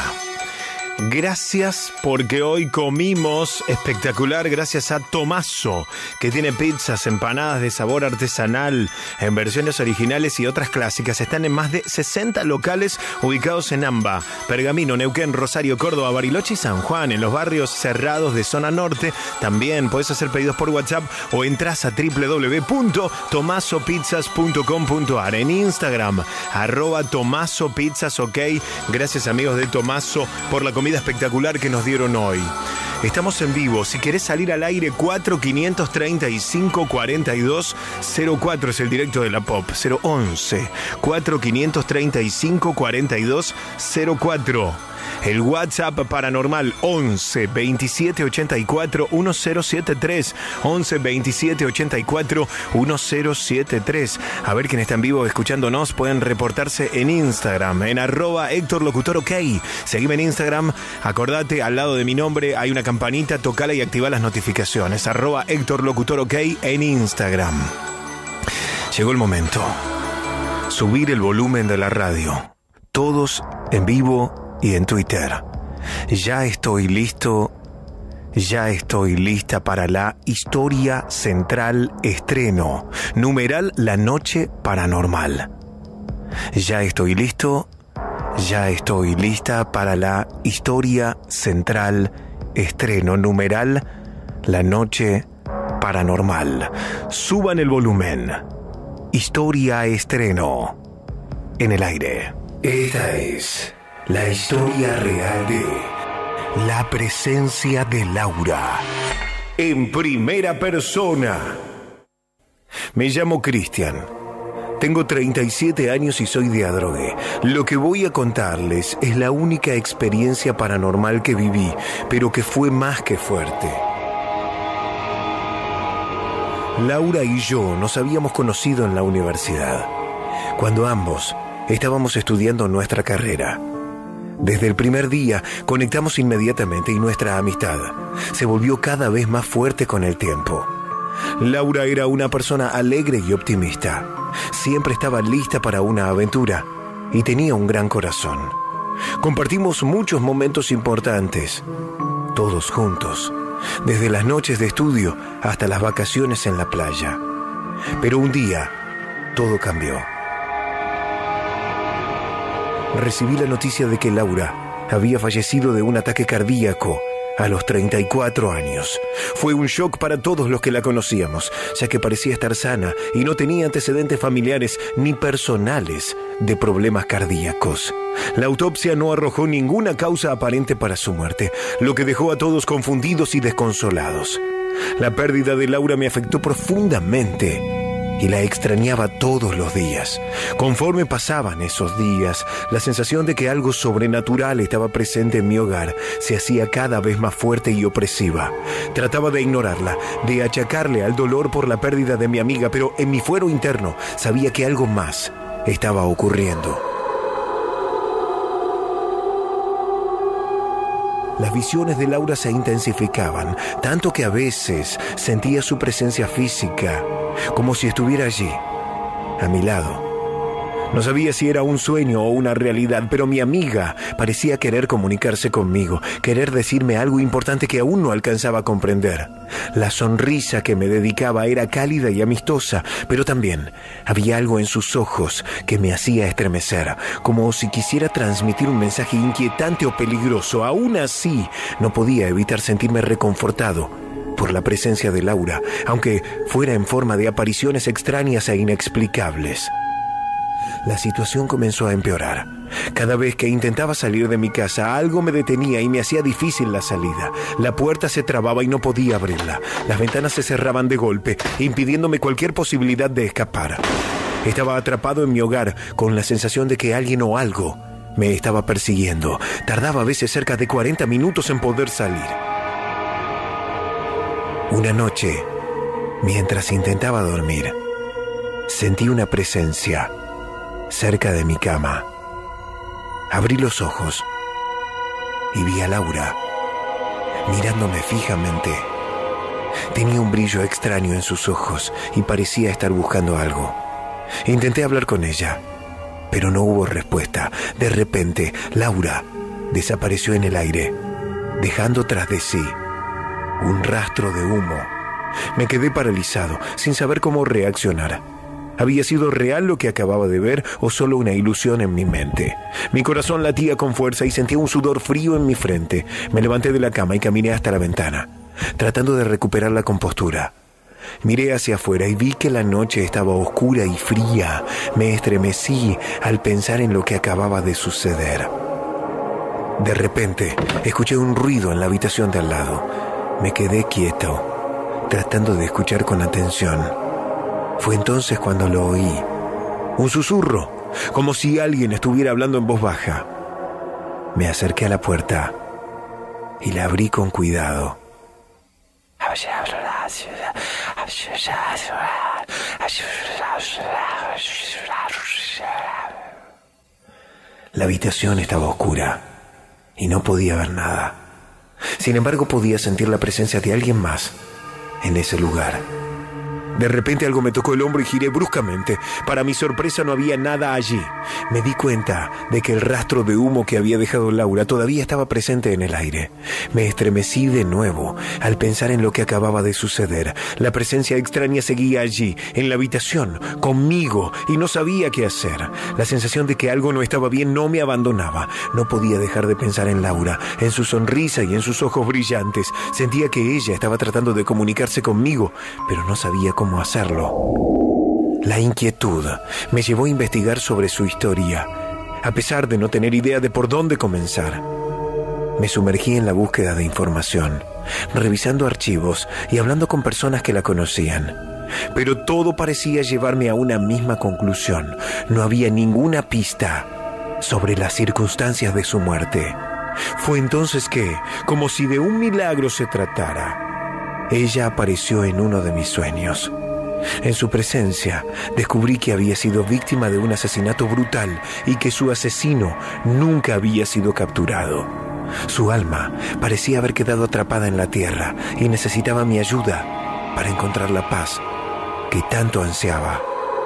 Gracias porque hoy comimos espectacular gracias a Tomaso, que tiene pizzas, empanadas de sabor artesanal en versiones originales y otras clásicas. Están en más de sesenta locales ubicados en Amba, Pergamino, Neuquén, Rosario, Córdoba, Bariloche y San Juan, en los barrios cerrados de zona norte. También podés hacer pedidos por WhatsApp o entras a doble u doble u doble u punto tomaso pizzas punto com punto ar. En Instagram, arroba Tomaso Pizzas, ok. Gracias, amigos de Tomaso, por la comida espectacular que nos dieron hoy. Estamos en vivo. Si querés salir al aire, cuatro quinientos treinta y cinco cuarenta y dos cero cuatro es el directo de la Pop. cero once cuatro quinientos treinta y cinco cuarenta y dos cero cuatro. El WhatsApp paranormal once veintisiete ochenta y cuatro diez setenta y tres. once veintisiete ochenta y cuatro diez setenta y tres. A ver quién está en vivo escuchándonos. Pueden reportarse en Instagram, en arroba Héctor Locutor OK. Seguime en Instagram. Acordate, al lado de mi nombre hay una campanita. Tocala y activa las notificaciones. Arroba Héctor Locutor OK en Instagram. Llegó el momento. Subir el volumen de la radio. Todos en vivo y en Twitter. Ya estoy listo, ya estoy lista para la historia central estreno. Numeral La Noche Paranormal. Ya estoy listo, ya estoy lista para la historia central estreno. Numeral La Noche Paranormal. Suban el volumen. Historia estreno. En el aire. Esta es la historia real de la presencia de Laura en primera persona. Me llamo Cristian. Tengo treinta y siete años y soy de Adrogué. Lo que voy a contarles es la única experiencia paranormal que viví, pero que fue más que fuerte. Laura y yo nos habíamos conocido en la universidad, cuando ambos estábamos estudiando nuestra carrera. Desde el primer día conectamos inmediatamente y nuestra amistad se volvió cada vez más fuerte con el tiempo. Laura era una persona alegre y optimista. Siempre estaba lista para una aventura y tenía un gran corazón. Compartimos muchos momentos importantes, todos juntos, desde las noches de estudio hasta las vacaciones en la playa. Pero un día, todo cambió. Recibí la noticia de que Laura había fallecido de un ataque cardíaco a los treinta y cuatro años. Fue un shock para todos los que la conocíamos, ya que parecía estar sana y no tenía antecedentes familiares ni personales de problemas cardíacos. La autopsia no arrojó ninguna causa aparente para su muerte, lo que dejó a todos confundidos y desconsolados. La pérdida de Laura me afectó profundamente y la extrañaba todos los días. Conforme pasaban esos días, la sensación de que algo sobrenatural estaba presente en mi hogar se hacía cada vez más fuerte y opresiva. Trataba de ignorarla, de achacarle al dolor por la pérdida de mi amiga, pero en mi fuero interno sabía que algo más estaba ocurriendo. Las visiones de Laura se intensificaban, tanto que a veces sentía su presencia física, como si estuviera allí, a mi lado. No sabía si era un sueño o una realidad, pero mi amiga parecía querer comunicarse conmigo, querer decirme algo importante que aún no alcanzaba a comprender. La sonrisa que me dedicaba era cálida y amistosa, pero también había algo en sus ojos que me hacía estremecer, como si quisiera transmitir un mensaje inquietante o peligroso. Aún así, no podía evitar sentirme reconfortado por la presencia de Laura, aunque fuera en forma de apariciones extrañas e inexplicables. La situación comenzó a empeorar. Cada vez que intentaba salir de mi casa, algo me detenía y me hacía difícil la salida. La puerta se trababa y no podía abrirla. Las ventanas se cerraban de golpe, impidiéndome cualquier posibilidad de escapar. Estaba atrapado en mi hogar con la sensación de que alguien o algo me estaba persiguiendo. Tardaba a veces cerca de cuarenta minutos en poder salir. Una noche, mientras intentaba dormir, sentí una presencia cerca de mi cama. Abrí los ojos y vi a Laura mirándome fijamente. Tenía un brillo extraño en sus ojos y parecía estar buscando algo. Intenté hablar con ella, pero no hubo respuesta. De repente, Laura desapareció en el aire, dejando tras de sí un rastro de humo. Me quedé paralizado, sin saber cómo reaccionar. ¿Había sido real lo que acababa de ver o solo una ilusión en mi mente? Mi corazón latía con fuerza y sentía un sudor frío en mi frente. Me levanté de la cama y caminé hasta la ventana, tratando de recuperar la compostura. Miré hacia afuera y vi que la noche estaba oscura y fría. Me estremecí al pensar en lo que acababa de suceder. De repente, escuché un ruido en la habitación de al lado. Me quedé quieto, tratando de escuchar con atención. Fue entonces cuando lo oí. Un susurro, como si alguien estuviera hablando en voz baja. Me acerqué a la puerta y la abrí con cuidado. La habitación estaba oscura y no podía ver nada. Sin embargo, podía sentir la presencia de alguien más en ese lugar. De repente algo me tocó el hombro y giré bruscamente. Para mi sorpresa no había nada allí. Me di cuenta de que el rastro de humo que había dejado Laura todavía estaba presente en el aire. Me estremecí de nuevo al pensar en lo que acababa de suceder. La presencia extraña seguía allí, en la habitación, conmigo, y no sabía qué hacer. La sensación de que algo no estaba bien no me abandonaba. No podía dejar de pensar en Laura, en su sonrisa y en sus ojos brillantes. Sentía que ella estaba tratando de comunicarse conmigo, pero no sabía cómo hacerlo. La inquietud me llevó a investigar sobre su historia, a pesar de no tener idea de por dónde comenzar. Me sumergí en la búsqueda de información, revisando archivos y hablando con personas que la conocían. Pero todo parecía llevarme a una misma conclusión. No había ninguna pista sobre las circunstancias de su muerte. Fue entonces que, como si de un milagro se tratara, ella apareció en uno de mis sueños. En su presencia descubrí que había sido víctima de un asesinato brutal y que su asesino nunca había sido capturado. Su alma parecía haber quedado atrapada en la tierra y necesitaba mi ayuda para encontrar la paz que tanto ansiaba.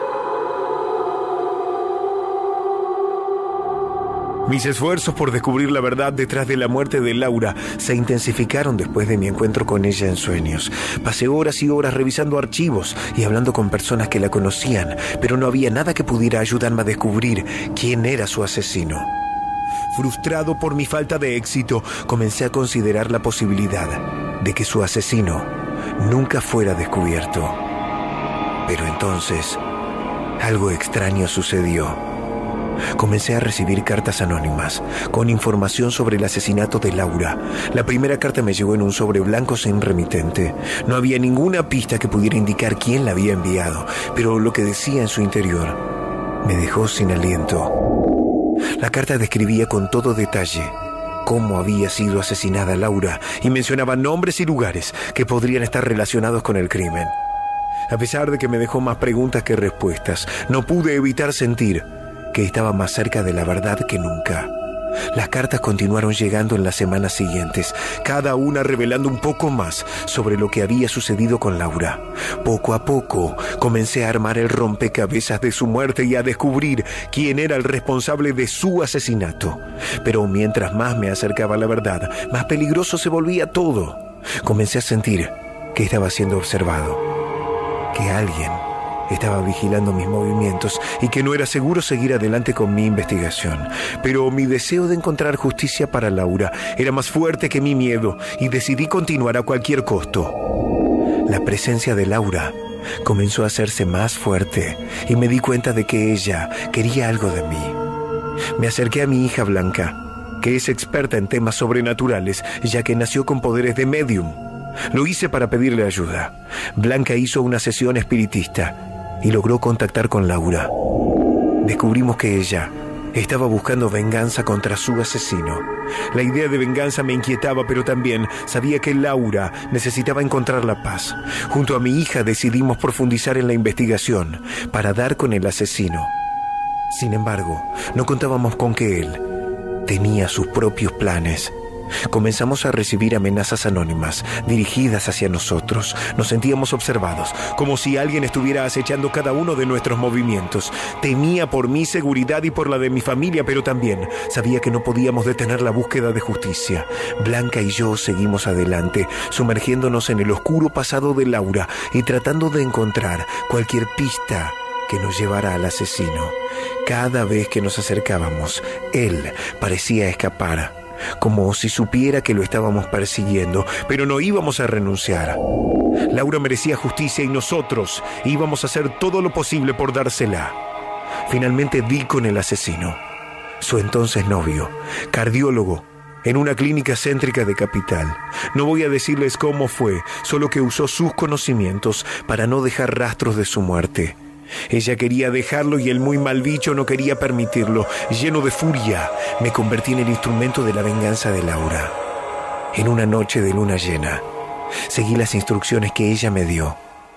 Mis esfuerzos por descubrir la verdad detrás de la muerte de Laura se intensificaron después de mi encuentro con ella en sueños. Pasé horas y horas revisando archivos y hablando con personas que la conocían, pero no había nada que pudiera ayudarme a descubrir quién era su asesino. Frustrado por mi falta de éxito, comencé a considerar la posibilidad de que su asesino nunca fuera descubierto. Pero entonces, algo extraño sucedió. Comencé a recibir cartas anónimas con información sobre el asesinato de Laura. La primera carta me llegó en un sobre blanco sin remitente. No había ninguna pista que pudiera indicar quién la había enviado, pero lo que decía en su interior me dejó sin aliento. La carta describía con todo detalle cómo había sido asesinada Laura y mencionaba nombres y lugares que podrían estar relacionados con el crimen. A pesar de que me dejó más preguntas que respuestas, no pude evitar sentir que estaba más cerca de la verdad que nunca. Las cartas continuaron llegando en las semanas siguientes, cada una revelando un poco más sobre lo que había sucedido con Laura. Poco a poco comencé a armar el rompecabezas de su muerte y a descubrir quién era el responsable de su asesinato. Pero mientras más me acercaba a la verdad, más peligroso se volvía todo. Comencé a sentir que estaba siendo observado, que alguien estaba vigilando mis movimientos y que no era seguro seguir adelante con mi investigación. Pero mi deseo de encontrar justicia para Laura era más fuerte que mi miedo y decidí continuar a cualquier costo. La presencia de Laura comenzó a hacerse más fuerte y me di cuenta de que ella quería algo de mí. Me acerqué a mi hija Blanca, que es experta en temas sobrenaturales, ya que nació con poderes de medium. Lo hice para pedirle ayuda. Blanca hizo una sesión espiritista y logró contactar con Laura. Descubrimos que ella estaba buscando venganza contra su asesino. La idea de venganza me inquietaba, pero también sabía que Laura necesitaba encontrar la paz. Junto a mi hija decidimos profundizar en la investigación para dar con el asesino. Sin embargo, no contábamos con que él tenía sus propios planes. Comenzamos a recibir amenazas anónimas dirigidas hacia nosotros. Nos sentíamos observados, como si alguien estuviera acechando cada uno de nuestros movimientos. Temía por mi seguridad y por la de mi familia, pero también sabía que no podíamos detener la búsqueda de justicia. Blanca y yo seguimos adelante, sumergiéndonos en el oscuro pasado de Laura y tratando de encontrar cualquier pista que nos llevara al asesino. Cada vez que nos acercábamos, él parecía escapar, como si supiera que lo estábamos persiguiendo, pero no íbamos a renunciar. Laura merecía justicia y nosotros íbamos a hacer todo lo posible por dársela. Finalmente di con el asesino, su entonces novio, cardiólogo, en una clínica céntrica de Capital. No voy a decirles cómo fue, solo que usó sus conocimientos para no dejar rastros de su muerte. Ella quería dejarlo y el muy mal bicho no quería permitirlo. Lleno de furia, me convertí en el instrumento de la venganza de Laura. En una noche de luna llena, seguí las instrucciones que ella me dio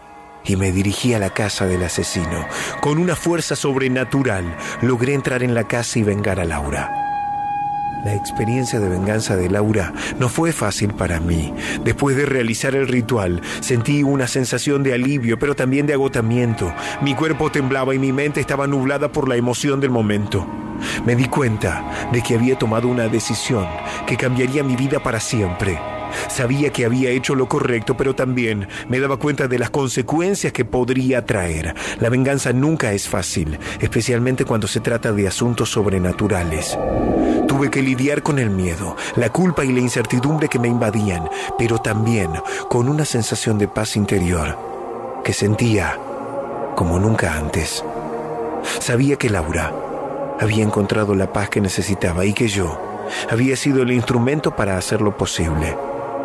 y me dirigí a la casa del asesino. Con una fuerza sobrenatural, logré entrar en la casa y vengar a Laura. La experiencia de venganza de Laura no fue fácil para mí. Después de realizar el ritual, sentí una sensación de alivio, pero también de agotamiento. Mi cuerpo temblaba y mi mente estaba nublada por la emoción del momento. Me di cuenta de que había tomado una decisión que cambiaría mi vida para siempre. Sabía que había hecho lo correcto, pero también me daba cuenta de las consecuencias que podría traer. La venganza nunca es fácil, especialmente cuando se trata de asuntos sobrenaturales. Tuve que lidiar con el miedo, la culpa y la incertidumbre que me invadían, pero también con una sensación de paz interior que sentía como nunca antes. Sabía que Laura había encontrado la paz que necesitaba y que yo había sido el instrumento para hacerlo posible.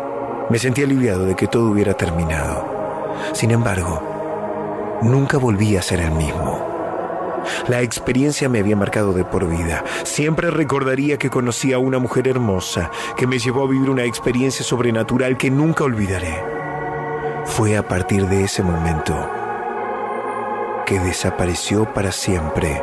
Me sentí aliviado de que todo hubiera terminado. Sin embargo, nunca volví a ser el mismo. La experiencia me había marcado de por vida. Siempre recordaría que conocí a una mujer hermosa que me llevó a vivir una experiencia sobrenatural que nunca olvidaré. Fue a partir de ese momento que desapareció para siempre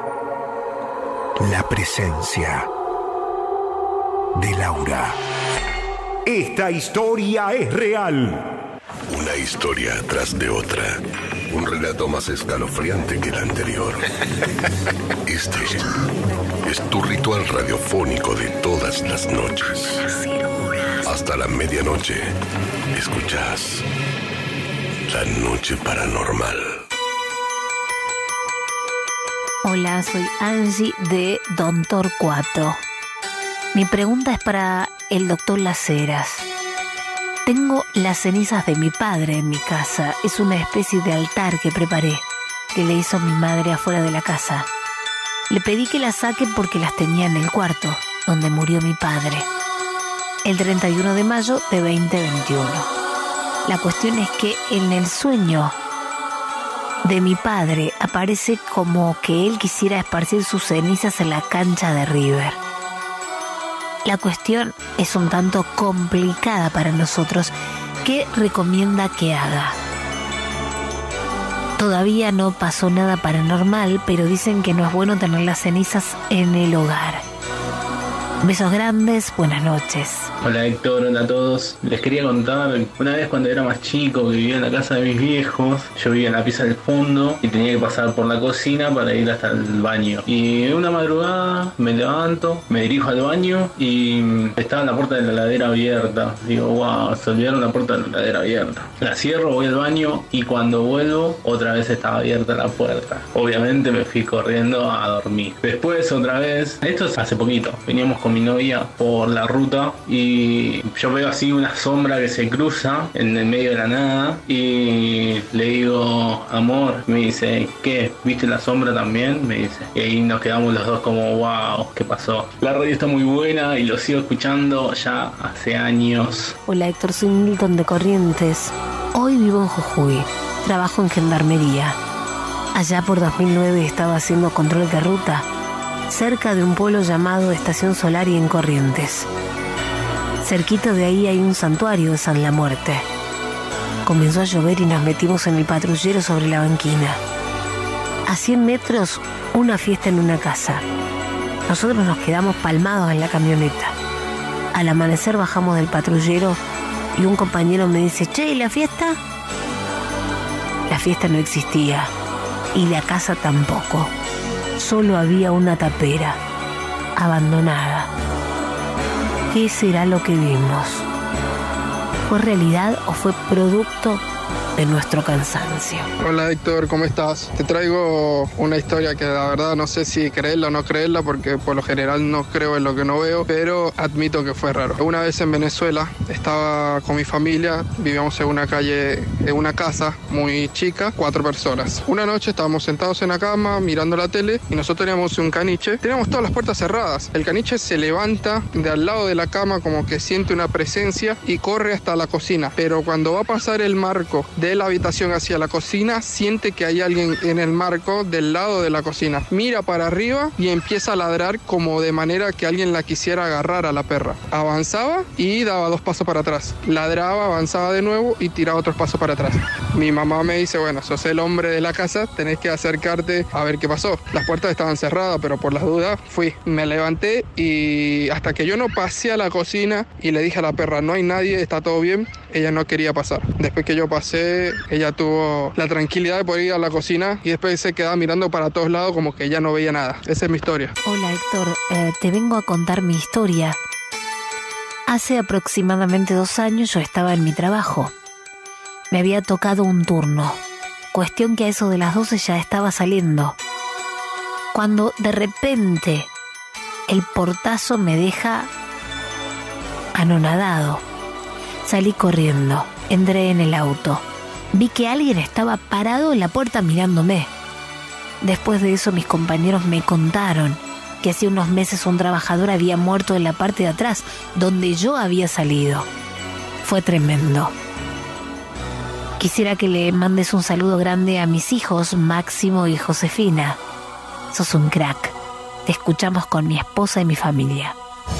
la presencia de Laura. Esta historia es real. Una historia tras de otra. Un relato más escalofriante que el anterior. Este es tu ritual radiofónico de todas las noches. Hasta la medianoche, escuchás La Noche Paranormal. Hola, soy Angie de Don Torcuato. Mi pregunta es para el doctor Las Heras. Tengo las cenizas de mi padre en mi casa. Es una especie de altar que preparé, que le hizo mi madre afuera de la casa. Le pedí que las saque porque las tenía en el cuarto, donde murió mi padre, el treinta y uno de mayo de veinte veintiuno. La cuestión es que en el sueño de mi padre aparece como que él quisiera esparcir sus cenizas en la cancha de River. La cuestión es un tanto complicada para nosotros. ¿Qué recomienda que haga? Todavía no pasó nada paranormal, pero dicen que no es bueno tener las cenizas en el hogar. Besos grandes, buenas noches. Hola Héctor, hola a todos. Les quería contar, una vez cuando era más chico, que vivía en la casa de mis viejos, yo vivía en la pieza del fondo y tenía que pasar por la cocina para ir hasta el baño. Y una madrugada me levanto, me dirijo al baño y estaba la puerta de la heladera abierta. Digo, wow, se olvidaron la puerta de la heladera abierta. La cierro, voy al baño y cuando vuelvo, otra vez estaba abierta la puerta. Obviamente me fui corriendo a dormir. Después otra vez, esto es hace poquito, veníamos con con mi novia por la ruta y yo veo así una sombra que se cruza en el medio de la nada y le digo, amor, me dice, ¿qué? ¿Viste la sombra también? Me dice. Y ahí nos quedamos los dos como, wow, ¿qué pasó? La radio está muy buena y lo sigo escuchando ya hace años. Hola Héctor, soy Milton de Corrientes. Hoy vivo en Jujuy, trabajo en gendarmería. Allá por dos mil nueve estaba haciendo control de ruta, cerca de un pueblo llamado Estación Solari en Corrientes. Cerquita de ahí hay un santuario de San La Muerte. Comenzó a llover y nos metimos en el patrullero sobre la banquina. A cien metros, una fiesta en una casa. Nosotros nos quedamos palmados en la camioneta. Al amanecer bajamos del patrullero y un compañero me dice, che, ¿y la fiesta? La fiesta no existía y la casa tampoco. Solo había una tapera, abandonada. ¿Qué será lo que vimos? ¿Fue realidad o fue producto de nuestro cansancio? Hola Héctor, ¿cómo estás? Te traigo una historia que la verdad no sé si creerla o no creerla porque por lo general no creo en lo que no veo, pero admito que fue raro. Una vez en Venezuela estaba con mi familia, vivíamos en una calle, en una casa muy chica, cuatro personas. Una noche estábamos sentados en la cama mirando la tele y nosotros teníamos un caniche, teníamos todas las puertas cerradas. El caniche se levanta de al lado de la cama como que siente una presencia y corre hasta la cocina, pero cuando va a pasar el marco de la habitación hacia la cocina, siente que hay alguien en el marco del lado de la cocina. Mira para arriba y empieza a ladrar como de manera que alguien la quisiera agarrar a la perra. Avanzaba y daba dos pasos para atrás. Ladraba, avanzaba de nuevo y tiraba otros pasos para atrás. Mi mamá me dice, bueno, sos el hombre de la casa, tenés que acercarte a ver qué pasó. Las puertas estaban cerradas, pero por las dudas fui. Me levanté y hasta que yo no pasé a la cocina y le dije a la perra, no hay nadie, está todo bien, ella no quería pasar. Después que yo pasé, ella tuvo la tranquilidad de poder ir a la cocina y después se quedaba mirando para todos lados como que ella no veía nada. Esa es mi historia. Hola Héctor, eh, te vengo a contar mi historia. Hace aproximadamente dos años yo estaba en mi trabajo. Me había tocado un turno. Cuestión que a eso de las doce ya estaba saliendo. Cuando de repente el portazo me deja anonadado. Salí corriendo, entré en el auto. Vi que alguien estaba parado en la puerta mirándome. Después de eso mis compañeros me contaron que hace unos meses un trabajador había muerto en la parte de atrás, donde yo había salido. Fue tremendo. Quisiera que le mandes un saludo grande a mis hijos, Máximo y Josefina. Sos un crack. Te escuchamos con mi esposa y mi familia.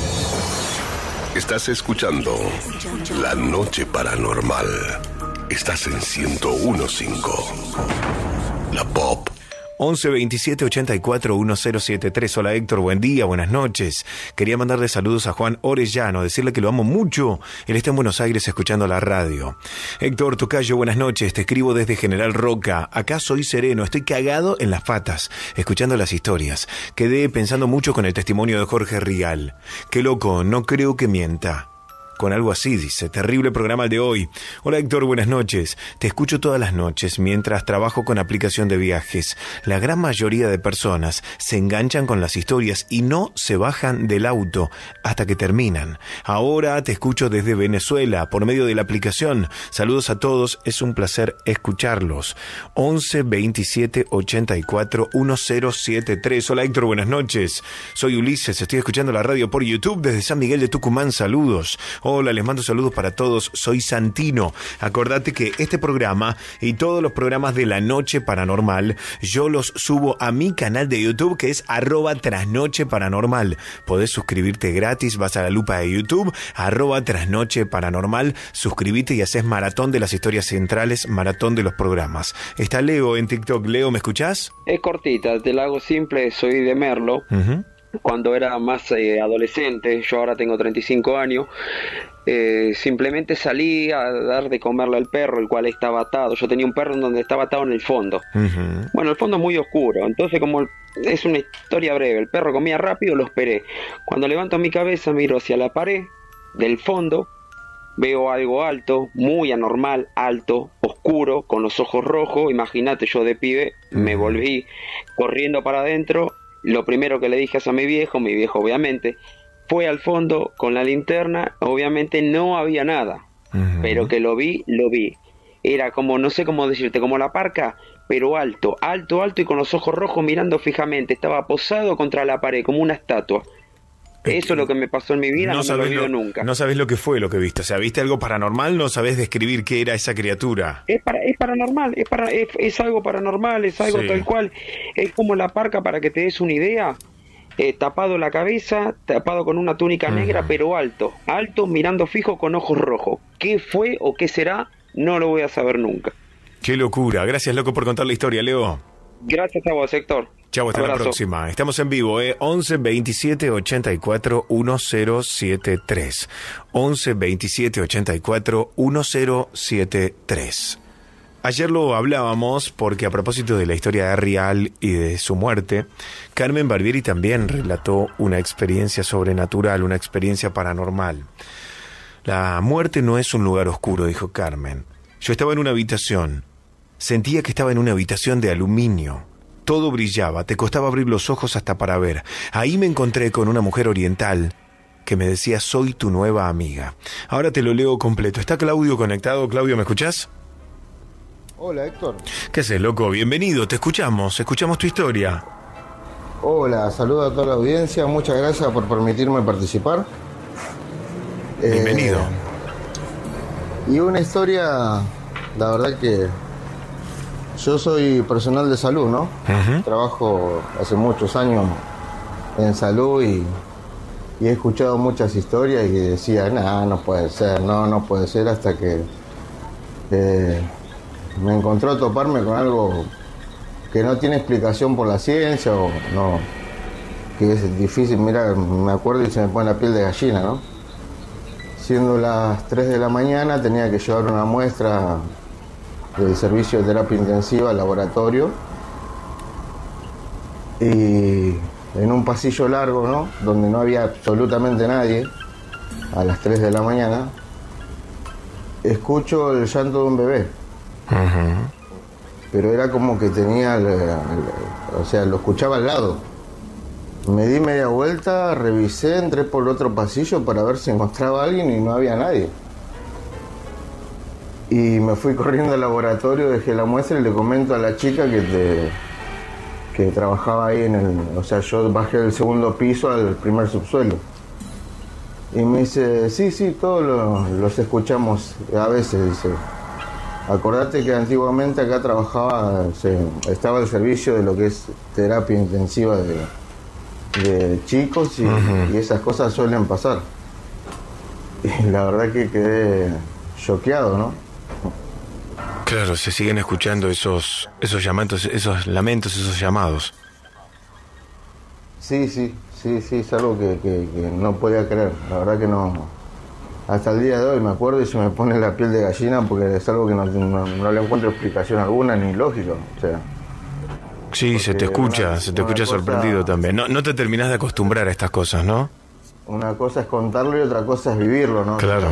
Estás escuchando La Noche Paranormal. Estás en ciento uno punto cinco. La Pop. once veintisiete ochenta y cuatro mil setenta y tres. Hola Héctor, buen día, buenas noches. Quería mandarle saludos a Juan Orellano, decirle que lo amo mucho. Él está en Buenos Aires escuchando la radio. Héctor Tocayo, buenas noches. Te escribo desde General Roca. Acá soy sereno, estoy cagado en las patas, escuchando las historias. Quedé pensando mucho con el testimonio de Jorge Rial. Qué loco, no creo que mienta. Con algo así, dice, terrible programa el de hoy. Hola Héctor, buenas noches. Te escucho todas las noches mientras trabajo con aplicación de viajes. La gran mayoría de personas se enganchan con las historias y no se bajan del auto hasta que terminan. Ahora te escucho desde Venezuela por medio de la aplicación. Saludos a todos, es un placer escucharlos. once veintisiete ochenta y cuatro mil setenta y tres. Hola Héctor, buenas noches. Soy Ulises, estoy escuchando la radio por YouTube desde San Miguel de Tucumán. Saludos. Hola, les mando saludos para todos, soy Santino. Acordate que este programa y todos los programas de La Noche Paranormal, yo los subo a mi canal de YouTube que es arroba trasnoche paranormal. Podés suscribirte gratis, vas a la lupa de YouTube, arroba trasnoche paranormal, suscribite y haces maratón de las historias centrales, maratón de los programas. Está Leo en TikTok. Leo, ¿me escuchás? Es cortita, te la hago simple, soy de Merlo. Uh-huh. Cuando era más eh, adolescente, yo ahora tengo treinta y cinco años, eh, simplemente salí a dar de comerle al perro, el cual estaba atado. Yo tenía un perro en donde estaba atado en el fondo. Uh-huh. Bueno, el fondo es muy oscuro, entonces como el, es una historia breve, el perro comía rápido, lo esperé. Cuando levanto mi cabeza, miro hacia la pared del fondo, veo algo alto, muy anormal, alto, oscuro, con los ojos rojos. Imagínate, yo de pibe uh-huh. me volví corriendo para adentro. Lo primero que le dije a mi viejo, mi viejo obviamente, fue al fondo con la linterna, obviamente no había nada, uh-huh. pero que lo vi, lo vi. Era como, no sé cómo decirte, como la parca, pero alto, alto, alto y con los ojos rojos mirando fijamente. Estaba posado contra la pared, como una estatua. Eso es lo que me pasó en mi vida, no, no me lo olvido nunca. No sabés lo que fue lo que viste, o sea, ¿viste algo paranormal? No sabés describir qué era esa criatura. Es, para, es paranormal, es, para, es, es algo paranormal, es algo sí. tal cual. Es como la parca, para que te des una idea, eh, tapado la cabeza, tapado con una túnica uh-huh. negra, pero alto, alto, mirando fijo con ojos rojos. ¿Qué fue o qué será? No lo voy a saber nunca. Qué locura, gracias loco por contar la historia, Leo. Gracias a vos, Héctor. Chau, hasta Abrazo. La próxima. Estamos en vivo, ¿eh? once veintisiete ochenta y cuatro diez setenta y tres. once veintisiete ochenta y cuatro diez setenta y tres. Ayer lo hablábamos porque a propósito de la historia de Real y de su muerte, Carmen Barbieri también relató una experiencia sobrenatural, una experiencia paranormal. La muerte no es un lugar oscuro, dijo Carmen. Yo estaba en una habitación. Sentía que estaba en una habitación de aluminio. Todo brillaba, te costaba abrir los ojos hasta para ver. Ahí me encontré con una mujer oriental que me decía, soy tu nueva amiga. Ahora te lo leo completo. ¿Está Claudio conectado? Claudio, ¿me escuchás? Hola, Héctor. ¿Qué haces, loco? Bienvenido, te escuchamos, escuchamos tu historia. Hola, saludo a toda la audiencia, muchas gracias por permitirme participar. Bienvenido. Eh, y una historia, la verdad que yo soy personal de salud, ¿no? Uh-huh. Trabajo hace muchos años en salud y, y he escuchado muchas historias y decía, no, no puede ser, no, no puede ser, hasta que eh, me encontró a toparme con algo que no tiene explicación por la ciencia o no, que es difícil. Mira, me acuerdo y se me pone la piel de gallina, ¿no? Siendo las tres de la mañana tenía que llevar una muestra del servicio de terapia intensiva al laboratorio y en un pasillo largo, ¿no? Donde no había absolutamente nadie, a las tres de la mañana, escucho el llanto de un bebé. Uh-huh. Pero era como que tenía, el, el, o sea, lo escuchaba al lado. Me di media vuelta, revisé, entré por otro pasillo para ver si encontraba a alguien y no había nadie. Y me fui corriendo al laboratorio, dejé la muestra y le comento a la chica que, te, que trabajaba ahí en el... O sea, yo bajé del segundo piso al primer subsuelo. Y me dice, sí, sí, todos los, los escuchamos a veces, dice. Acordate que antiguamente acá trabajaba, se, estaba al servicio de lo que es terapia intensiva de, de chicos y, uh-huh. y esas cosas suelen pasar. Y la verdad que quedé choqueado, ¿no? Claro, se siguen escuchando esos esos lamentos, esos lamentos, esos llamados. Sí, sí, sí, sí, es algo que, que, que no podía creer, la verdad que no. Hasta el día de hoy me acuerdo y se me pone la piel de gallina porque es algo que no, no, no le encuentro explicación alguna ni lógica, o sea. Sí, se te escucha, una, se te escucha cosa, sorprendido también. No, no te terminás de acostumbrar a estas cosas, ¿no? Una cosa es contarlo y otra cosa es vivirlo, ¿no? Claro.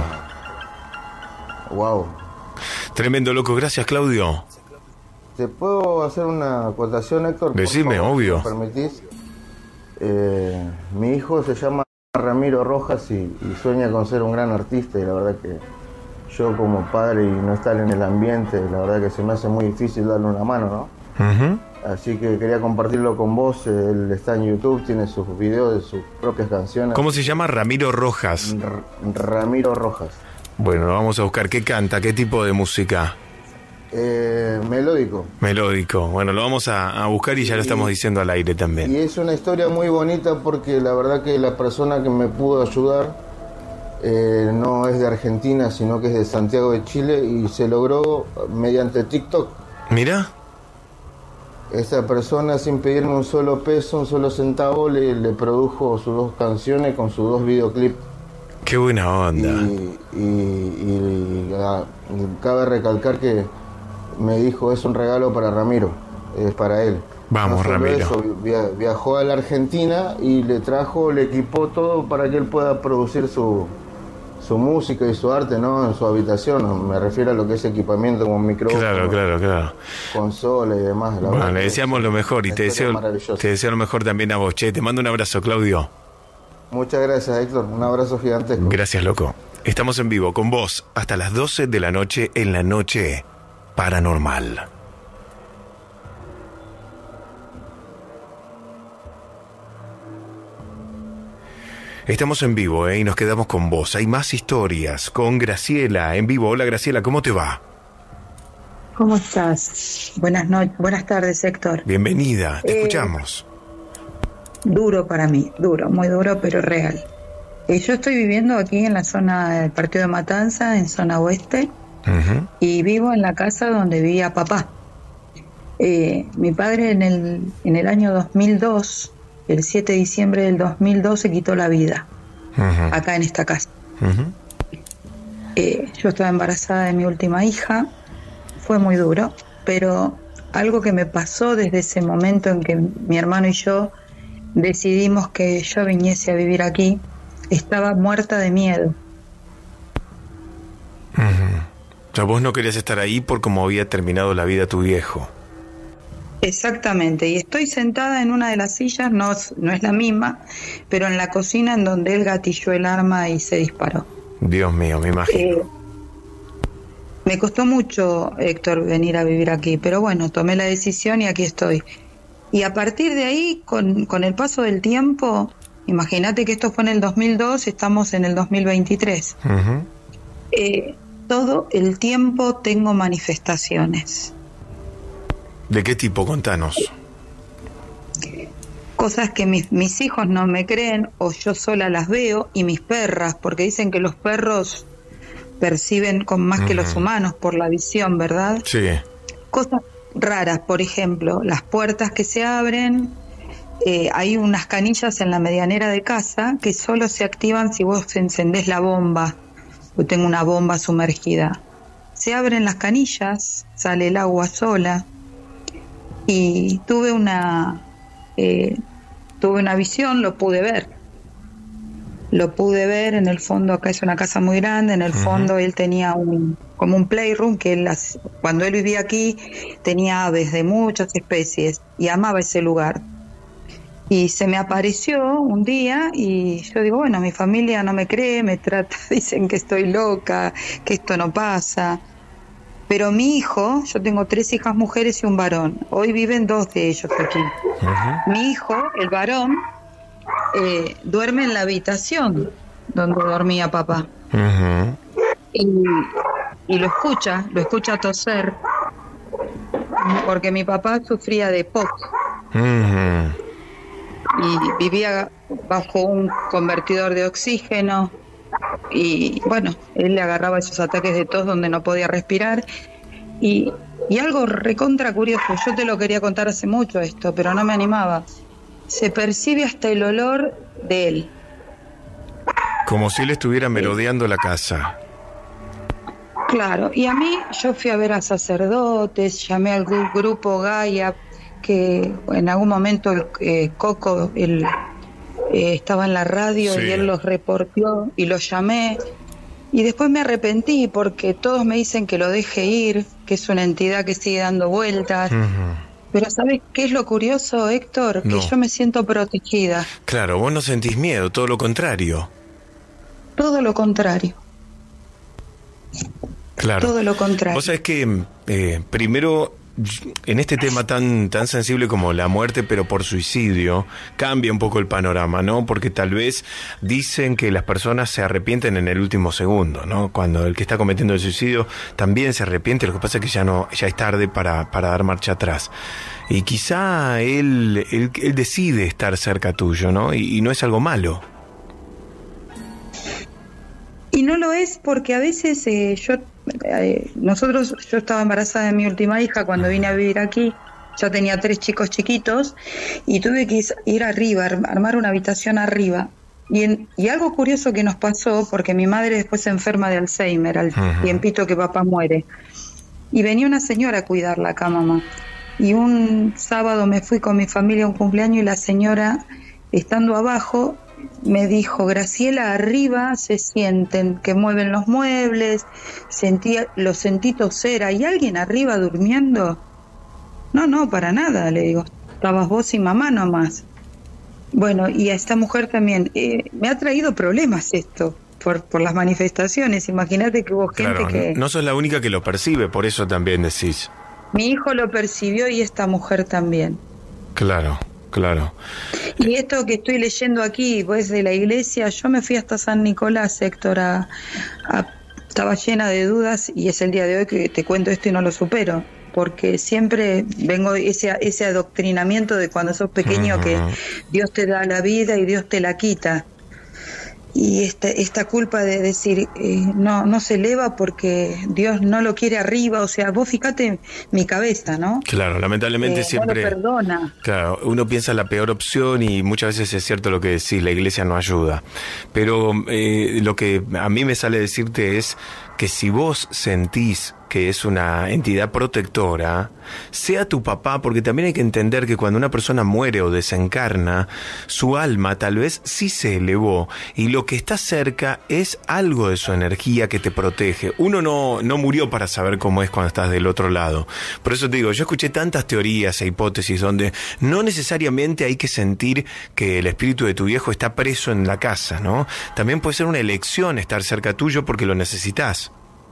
Wow. Tremendo, loco. Gracias, Claudio. ¿Te puedo hacer una acotación, Héctor? Decime, favor, obvio. Si me permitís. Eh, mi hijo se llama Ramiro Rojas y, y sueña con ser un gran artista y la verdad que yo como padre y no estar en el ambiente, la verdad que se me hace muy difícil darle una mano, ¿no? Uh-huh. Así que quería compartirlo con vos. Él está en YouTube, tiene sus videos de sus propias canciones. ¿Cómo se llama? Ramiro Rojas. R- Ramiro Rojas. Bueno, vamos a buscar qué canta, qué tipo de música. Eh, melódico. Melódico. Bueno, lo vamos a, a buscar y ya lo estamos diciendo al aire también. Y es una historia muy bonita porque la verdad que la persona que me pudo ayudar eh, no es de Argentina, sino que es de Santiago de Chile y se logró mediante TikTok. Mira. Esa persona, sin pedirme un solo peso, un solo centavo, le, le produjo sus dos canciones con sus dos videoclips. Qué buena onda. Y, y, y, y ah, cabe recalcar que me dijo, es un regalo para Ramiro, es para él. Vamos, no solo Ramiro. Eso, via, viajó a la Argentina y le trajo, le equipó todo para que él pueda producir su, su música y su arte, ¿no? En su habitación. Me refiero a lo que es equipamiento como micrófono, claro, claro, claro, consola y demás. La bueno, le deseamos lo mejor y te deseo, te deseo lo mejor también a vos. Che, te mando un abrazo, Claudio. Muchas gracias, Héctor. Un abrazo gigantesco. Gracias, loco. Estamos en vivo con vos hasta las doce de la noche en la noche paranormal. Estamos en vivo, ¿eh? Y nos quedamos con vos. Hay más historias con Graciela en vivo. Hola, Graciela, ¿cómo te va? ¿Cómo estás? Buenas noches, buenas tardes, Héctor. Bienvenida, te eh, escuchamos. Duro para mí, duro, muy duro, pero real. Eh, yo estoy viviendo aquí en la zona del Partido de Matanza, en zona oeste, uh-huh. y vivo en la casa donde vivía papá. Eh, mi padre en el, en el año dos mil dos, el siete de diciembre del dos mil dos, se quitó la vida, uh-huh. acá en esta casa. Uh-huh. Eh, yo estaba embarazada de mi última hija, fue muy duro, pero algo que me pasó desde ese momento en que mi hermano y yo decidimos que yo viniese a vivir aquí, estaba muerta de miedo. Uh-huh. O sea, vos no querías estar ahí por cómo había terminado la vida tu viejo. Exactamente, y estoy sentada en una de las sillas, no, no es la misma, pero en la cocina en donde él gatilló el arma y se disparó. Dios mío, me imagino. Eh, me costó mucho, Héctor, venir a vivir aquí, pero bueno, tomé la decisión y aquí estoy. Y a partir de ahí, con, con el paso del tiempo, imagínate que esto fue en el dos mil dos, estamos en el dos mil veintitrés. Uh-huh. Eh, todo el tiempo tengo manifestaciones. ¿De qué tipo? Contanos. Cosas que mis, mis hijos no me creen o yo sola las veo, y mis perras, porque dicen que los perros perciben con más uh-huh. que los humanos por la visión, ¿verdad? Sí. Cosas raras, por ejemplo, las puertas que se abren, eh, hay unas canillas en la medianera de casa que solo se activan si vos encendés la bomba. Yo tengo una bomba sumergida. Se abren las canillas, sale el agua sola. Y tuve una eh, tuve una visión, lo pude ver. Lo pude ver en el fondo, acá es una casa muy grande, en el uh-huh. fondo él tenía un como un playroom que él, cuando él vivía aquí tenía aves de muchas especies y amaba ese lugar. Y se me apareció un día y yo digo, bueno, mi familia no me cree, me trata, dicen que estoy loca, que esto no pasa. Pero mi hijo, yo tengo tres hijas mujeres y un varón. Hoy viven dos de ellos aquí. Uh-huh. Mi hijo, el varón, eh, duerme en la habitación donde dormía papá. Uh-huh. Y, y lo escucha, lo escucha toser, porque mi papá sufría de P O C. Uh-huh. Y vivía bajo un convertidor de oxígeno. Y bueno, él le agarraba esos ataques de tos donde no podía respirar. Y, y algo recontra curioso, yo te lo quería contar hace mucho esto, pero no me animaba. Se percibe hasta el olor de él. Como si él estuviera merodeando la casa. Claro, y a mí, yo fui a ver a sacerdotes, llamé al grupo Gaia, que en algún momento el eh, Coco, el... Eh, estaba en la radio, sí. Y él los reportó y los llamé y después me arrepentí porque todos me dicen que lo deje ir, que es una entidad que sigue dando vueltas. Uh-huh. Pero ¿sabes qué es lo curioso, Héctor? No. Que yo me siento protegida. Claro, vos no sentís miedo, todo lo contrario. Todo lo contrario. Claro. Todo lo contrario. Vos sabés que eh, primero, en este tema tan tan sensible como la muerte, pero por suicidio, cambia un poco el panorama, ¿no? Porque tal vez dicen que las personas se arrepienten en el último segundo, ¿no? Cuando el que está cometiendo el suicidio también se arrepiente, lo que pasa es que ya no ya es tarde para, para dar marcha atrás. Y quizá él, él, él decide estar cerca tuyo, ¿no? Y, y no es algo malo. Y no lo es porque a veces eh, yo... Eh, nosotros, yo estaba embarazada de mi última hija cuando vine a vivir aquí, ya tenía tres chicos chiquitos y tuve que ir arriba, armar una habitación arriba. Y, en, y algo curioso que nos pasó, porque mi madre después se enferma de Alzheimer al uh-huh. tiempito que papá muere, y venía una señora a cuidarla acá, mamá. Y un sábado me fui con mi familia a un cumpleaños y la señora, estando abajo, me dijo: Graciela, arriba se sienten que mueven los muebles, sentí, lo sentí toser. ¿Hay alguien arriba durmiendo? No, no, para nada, le digo. Estabas vos y mamá nomás. Bueno, y a esta mujer también, eh, me ha traído problemas esto, por, por las manifestaciones. Imagínate que hubo gente claro, que... No sos la única que lo percibe, por eso también decís. Mi hijo lo percibió y esta mujer también. Claro, claro. Y esto que estoy leyendo aquí, pues de la iglesia, yo me fui hasta San Nicolás, Héctor, a, a, estaba llena de dudas y es el día de hoy que te cuento esto y no lo supero. Porque siempre vengo ese ese adoctrinamiento de cuando sos pequeño uh-huh. que Dios te da la vida y Dios te la quita. Y esta, esta culpa de decir, eh, no no se eleva porque Dios no lo quiere arriba, o sea, vos fíjate mi cabeza, ¿no? Claro, lamentablemente eh, siempre... No lo perdona. Claro, uno piensa la peor opción y muchas veces es cierto lo que decís, la iglesia no ayuda. Pero eh, lo que a mí me sale decirte es que si vos sentís que es una entidad protectora, sea tu papá, porque también hay que entender que cuando una persona muere o desencarna, su alma tal vez sí se elevó y lo que está cerca es algo de su energía que te protege. Uno no, no murió para saber cómo es cuando estás del otro lado. Por eso te digo, yo escuché tantas teorías e hipótesis donde no necesariamente hay que sentir que el espíritu de tu viejo está preso en la casa, ¿no? También puede ser una elección estar cerca tuyo porque lo necesitas.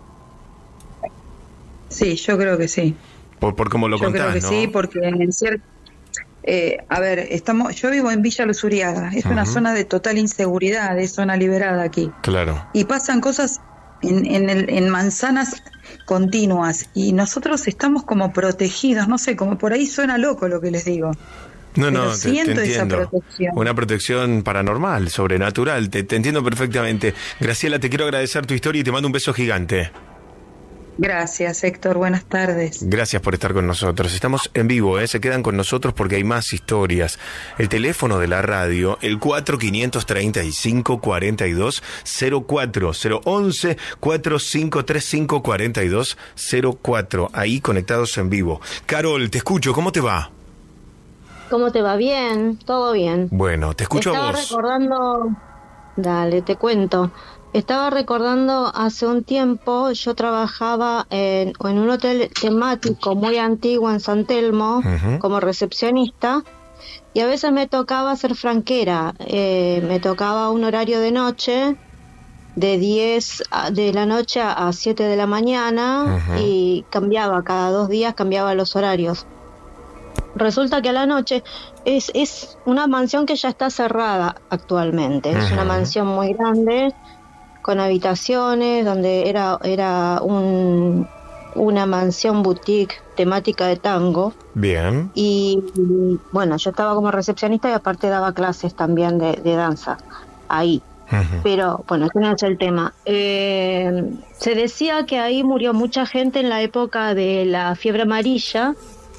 Sí, yo creo que sí. Por, por cómo lo yo contás, creo que ¿no? sí, porque en cierto... Eh, a ver, estamos, yo vivo en Villa Los Uriaga, es uh-huh. una zona de total inseguridad, es zona liberada aquí. Claro. Y pasan cosas en, en, el, en manzanas continuas y nosotros estamos como protegidos, no sé, como por ahí suena loco lo que les digo. No, Pero no, te, siento te entiendo. Esa protección. Una protección paranormal, sobrenatural, te, te entiendo perfectamente. Graciela, te quiero agradecer tu historia y te mando un beso gigante. Gracias, Héctor. Buenas tardes. Gracias por estar con nosotros. Estamos en vivo, ¿eh? Se quedan con nosotros porque hay más historias. El teléfono de la radio, el cuatro cinco tres cinco, cuatro dos cero cuatro, cero once, cuatro cinco tres cinco, cuatro dos cero cuatro. Ahí conectados en vivo. Carol, te escucho. ¿Cómo te va? ¿Cómo te va? Bien, todo bien. Bueno, te escucho Estaba a vos. Estaba recordando... Dale, te cuento. Estaba recordando hace un tiempo, yo trabajaba en, en un hotel temático muy antiguo en San Telmo, uh-huh. como recepcionista, y a veces me tocaba ser franquera, eh, me tocaba un horario de noche, de diez de la noche a siete de la mañana, uh-huh. y cambiaba, cada dos días cambiaba los horarios. Resulta que a la noche es, es una mansión que ya está cerrada actualmente, uh-huh. es una mansión muy grande, con habitaciones, donde era era un una mansión boutique temática de tango. Bien. Y, y bueno, yo estaba como recepcionista y aparte daba clases también de, de danza ahí. Uh-huh. Pero bueno, ese no es el tema. Eh, se decía que ahí murió mucha gente en la época de la fiebre amarilla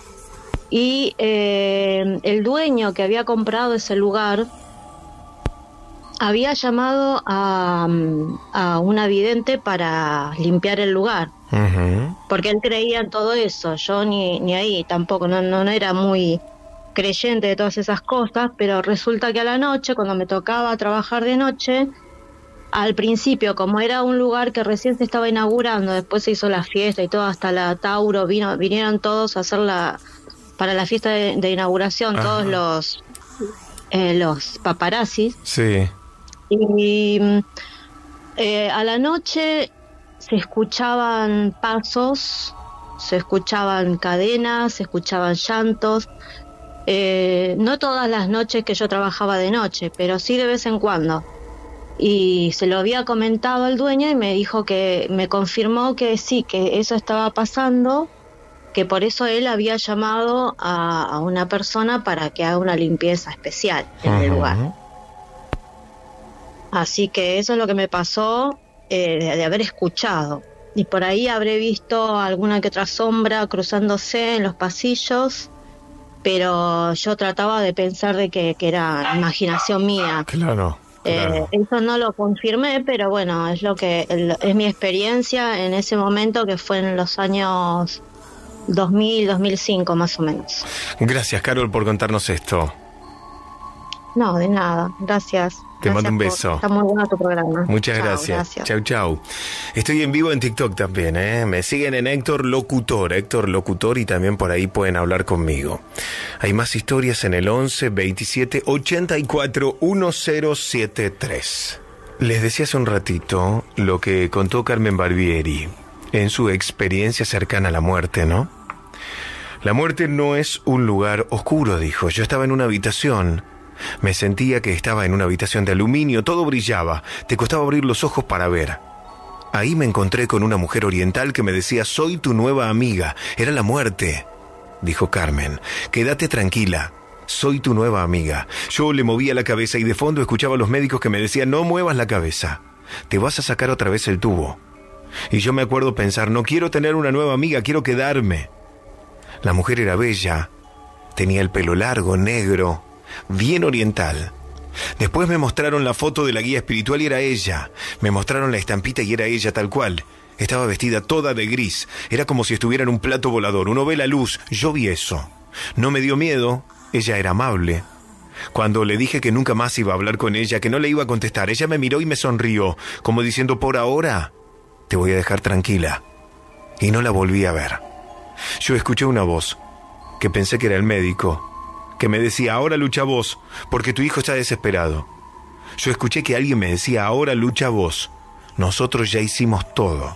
y eh, el dueño que había comprado ese lugar había llamado a, a una vidente para limpiar el lugar, uh-huh. porque él creía en todo eso. Yo ni, ni ahí tampoco, no, no, no era muy creyente de todas esas cosas, pero resulta que a la noche, cuando me tocaba trabajar de noche, al principio, como era un lugar que recién se estaba inaugurando, después se hizo la fiesta y todo, hasta la Tauro, vino, vinieron todos a hacer la, para la fiesta de, de inauguración, uh-huh. todos los, eh, los paparazzis. Sí. Y eh, a la noche se escuchaban pasos, se escuchaban cadenas, se escuchaban llantos. Eh, no todas las noches que yo trabajaba de noche, pero sí de vez en cuando. Y se lo había comentado al dueño y me dijo que, me confirmó que sí, que eso estaba pasando, que por eso él había llamado a, a una persona para que haga una limpieza especial en uh-huh. el lugar. Así que eso es lo que me pasó eh, de, de haber escuchado. Y por ahí habré visto alguna que otra sombra cruzándose en los pasillos, pero yo trataba de pensar de que, que era imaginación mía. Claro. Eh, eso no lo confirmé, pero bueno, es lo que el, es mi experiencia en ese momento, que fue en los años dos mil, dos mil cinco más o menos. Gracias, Carol, por contarnos esto. No, de nada, gracias. Te gracias mando un por, beso. Está muy bueno tu programa. Muchas Chau, gracias. gracias. Chau, chau. Estoy en vivo en TikTok también, ¿eh? Me siguen en Héctor Locutor, Héctor Locutor, y también por ahí pueden hablar conmigo. Hay más historias en el once veintisiete ochenta y cuatro diez setenta y tres. Les decía hace un ratito lo que contó Carmen Barbieri en su experiencia cercana a la muerte, ¿no? La muerte no es un lugar oscuro, dijo. Yo estaba en una habitación. Me sentía que estaba en una habitación de aluminio, todo brillaba, te costaba abrir los ojos para ver. Ahí me encontré con una mujer oriental que me decía, soy tu nueva amiga. Era la muerte, dijo Carmen. Quédate tranquila, soy tu nueva amiga. Yo le movía la cabeza y de fondo escuchaba a los médicos que me decían, no muevas la cabeza, te vas a sacar otra vez el tubo. Y yo me acuerdo pensar, no quiero tener una nueva amiga, quiero quedarme. La mujer era bella, tenía el pelo largo, negro, bien oriental. Después me mostraron la foto de la guía espiritual y era ella. Me mostraron la estampita y era ella tal cual. Estaba vestida toda de gris. Era como si estuviera en un plato volador. Uno ve la luz. Yo vi eso. No me dio miedo. Ella era amable. Cuando le dije que nunca más iba a hablar con ella, que no le iba a contestar, ella me miró y me sonrió, como diciendo, por ahora te voy a dejar tranquila. Y no la volví a ver. Yo escuché una voz que pensé que era el médico, que me decía, ahora lucha vos, porque tu hijo está desesperado. Yo escuché que alguien me decía, ahora lucha vos, nosotros ya hicimos todo.